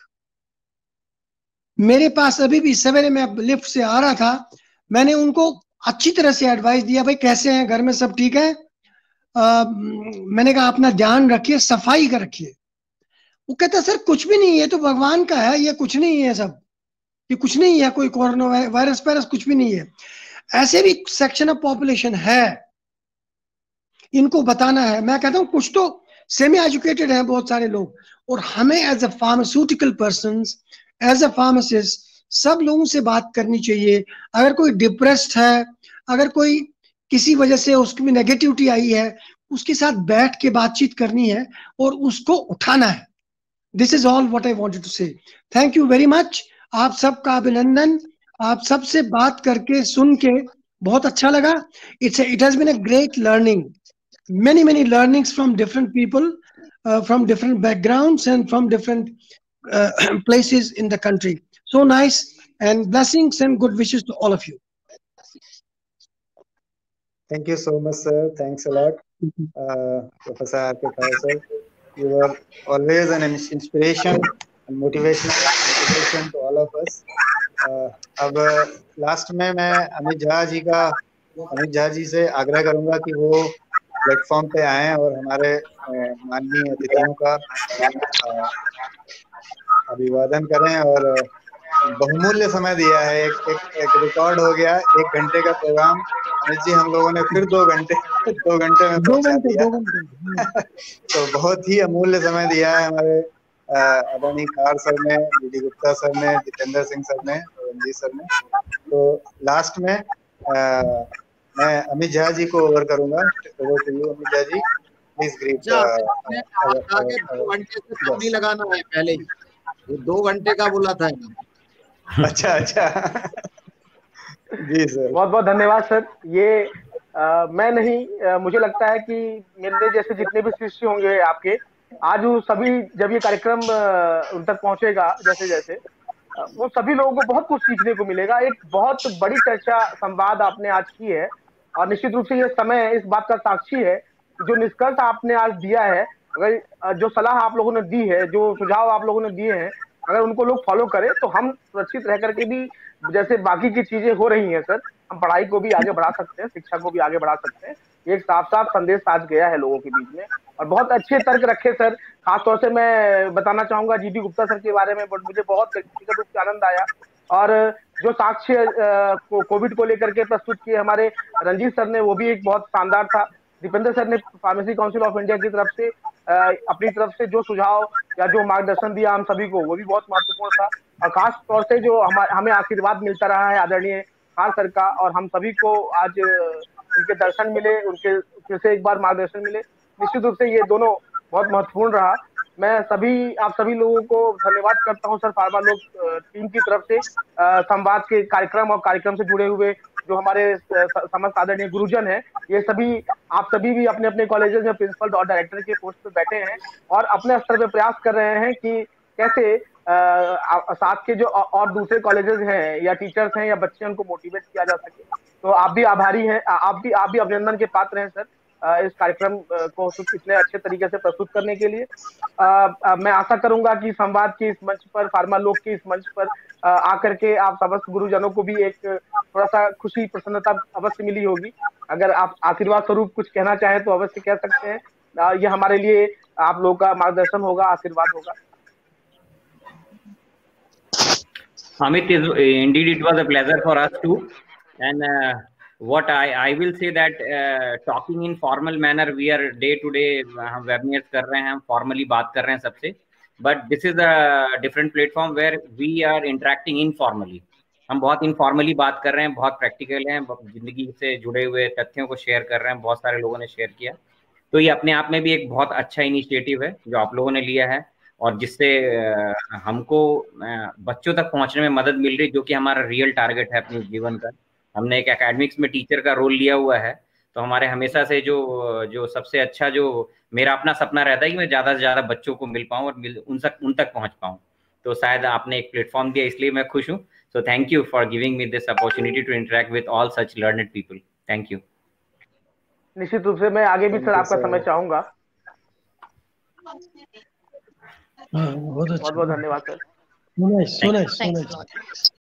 मेरे पास अभी भी सवेरे में लिफ्ट से आ रहा था, मैंने उनको अच्छी तरह से एडवाइस दिया, भाई कैसे हैं, घर में सब ठीक है। मैंने कहा अपना ध्यान रखिए, सफाई का रखिए। वो कहता सर कुछ भी नहीं है, तो भगवान का है, ये कुछ नहीं है, सब ये कुछ नहीं है, कोई कोरोना वायरस कुछ भी नहीं है। ऐसे भी सेक्शन ऑफ पॉपुलेशन है, इनको बताना है। मैं कहता हूं कुछ तो सेमी एजुकेटेड हैं बहुत सारे लोग, और हमें as a pharmaceutical person, as a pharmacist, सब लोगों से बात करनी चाहिए। अगर कोई डिप्रेस्ड है, अगर कोई किसी वजह से उसकी नेगेटिविटी आई है, उसके साथ बैठ के बातचीत करनी है और उसको उठाना है। This is all what I wanted to say. Thank you very much. आप सबका अभिनंदन। आप सबसे बात करके सुन के बहुत अच्छा लगा। It has been a great learning, many learnings from different people, from different backgrounds and from different places in the country. So nice, and blessings and good wishes to all of you. Thank you so much, sir. Thanks a lot, Professor R.K. Pai, sir. You were always an inspiration and motivation to all of us. अब लास्ट में मैं अमित झा जी से आग्रह करूंगा कि वो प्लेटफॉर्म पे आए और हमारे माननीय अतिथियों का अभिवादन करें। और बहुमूल्य समय दिया है, एक रिकॉर्ड हो गया 1 घंटे का प्रोग्राम। अमित जी, हम लोगों ने फिर 2 घंटे में पहुंचा दिया। तो बहुत ही अमूल्य समय दिया है हमारे आदरणीय खार सर ने, डी गुप्ता सर ने, जितेंद्र सिंह सर ने, रंजीत सर ने। तो लास्ट में मैं अमित झा जी को ओवर करूंगा। Over to you Amit Jha ji, please greet. 2 घंटे से कम नहीं लगाना है, पहले ही 2 घंटे का बोला था। अच्छा जी सर, बहुत बहुत धन्यवाद सर। ये मैं नहीं, मुझे लगता है कि मेरे जैसे जितने भी शिष्य होंगे आपके, आज वो सभी जब ये कार्यक्रम उन तक पहुंचेगा जैसे जैसे, वो सभी लोगों को बहुत कुछ सीखने को मिलेगा। एक बहुत बड़ी चर्चा संवाद आपने आज की है और निश्चित रूप से ये समय इस बात का साक्षी है कि जो निष्कर्ष आपने आज दिया है, अगर जो सलाह आप लोगों ने दी है, जो सुझाव आप लोगों ने दिए हैं, अगर उनको लोग फॉलो करें तो हम सुरक्षित रह करके भी जैसे बाकी की चीजें हो रही हैं सर, हम पढ़ाई को भी आगे बढ़ा सकते हैं, शिक्षा को भी आगे बढ़ा सकते हैं। ये एक साफ साफ संदेश आज गया है लोगों के बीच में और बहुत अच्छे तर्क रखे सर। खासतौर से मैं बताना चाहूंगा जीडी गुप्ता सर के बारे में, बट मुझे बहुत व्यक्तिगत रूप से आनंद आया। और जो साक्ष्य कोविड को लेकर के प्रस्तुत किए हमारे रंजीत सर ने, वो भी एक बहुत शानदार था। दीपेंद्र सर ने फार्मेसी काउंसिल ऑफ इंडिया की तरफ से अपनी तरफ से जो सुझाव या जो मार्गदर्शन दिया हम सभी को, वो भी बहुत महत्वपूर्ण था। और खास तौर से जो हमें आशीर्वाद मिलता रहा है आदरणीय खान सर का, और हम सभी को आज उनके दर्शन मिले, उनके फिर से एक बार मार्गदर्शन मिले, निश्चित रूप से ये दोनों बहुत महत्वपूर्ण रहा। मैं आप सभी लोगों को धन्यवाद करता हूं सर, फार्मा लोग टीम की तरफ से संवाद के कार्यक्रम और कार्यक्रम से जुड़े हुए जो हमारे समस्त आदरणीय गुरुजन हैं, ये सभी आप सभी भी अपने अपने कॉलेजेस में प्रिंसिपल और डायरेक्टर के पोस्ट पे बैठे हैं और अपने स्तर पे प्रयास कर रहे हैं कि कैसे साथ के जो और दूसरे कॉलेजेस हैं या टीचर्स हैं या बच्चे, उनको मोटिवेट किया जा सके। तो आप भी आभारी हैं, आप भी अभिनंदन के पात्र हैं सर इस कार्यक्रम को इतने अच्छे तरीके से प्रस्तुत करने के लिए। मैं आशा करूंगा कि संवाद के इस मंच पर, फार्मा लोग के इस मंच पर आकर के आप समस्त गुरुजनों को भी एक थोड़ा सा खुशी प्रसन्नता अवश्य मिली होगी। अगर आप आशीर्वाद स्वरूप कुछ कहना चाहें तो अवश्य कह सकते हैं। ये हमारे लिए आप लोगों का मार्गदर्शन होगा, आशीर्वाद होगा। Amit, indeed it was a pleasure for us too, and what I will say that talking in formal manner, we are day to day हम webinars कर रहे हैं, हम formally बात कर रहे हैं सबसे, but this is a different platform where we are interacting informally. हम बहुत informally बात कर रहे हैं, बहुत practical हैं, जिंदगी से जुड़े हुए तथ्यों को शेयर कर रहे हैं, बहुत सारे लोगों ने शेयर किया। तो ये अपने आप में भी एक बहुत अच्छा इनिशिएटिव है जो आप लोगों ने लिया है और जिससे हमको बच्चों तक पहुंचने में मदद मिल रही, जो कि हमारा रियल टारगेट है अपने जीवन का। हमने एक एकेडमिक्स में टीचर का रोल लिया हुआ है, तो हमारे हमेशा से जो सबसे अच्छा जो मेरा अपना सपना रहता है कि मैं ज़्यादा से ज़्यादा बच्चों को मिल पाऊँ और उन तक पहुँच पाऊँ। तो शायद आपने एक प्लेटफॉर्म दिया, इसलिए मैं खुश हूँ। So thank you for giving me this opportunity to interact with all such learned people. Thank you. निश्चित रूप से मैं आगे भी सर आपका समय चाहूंगा। बहुत बहुत धन्यवाद सर। So nice.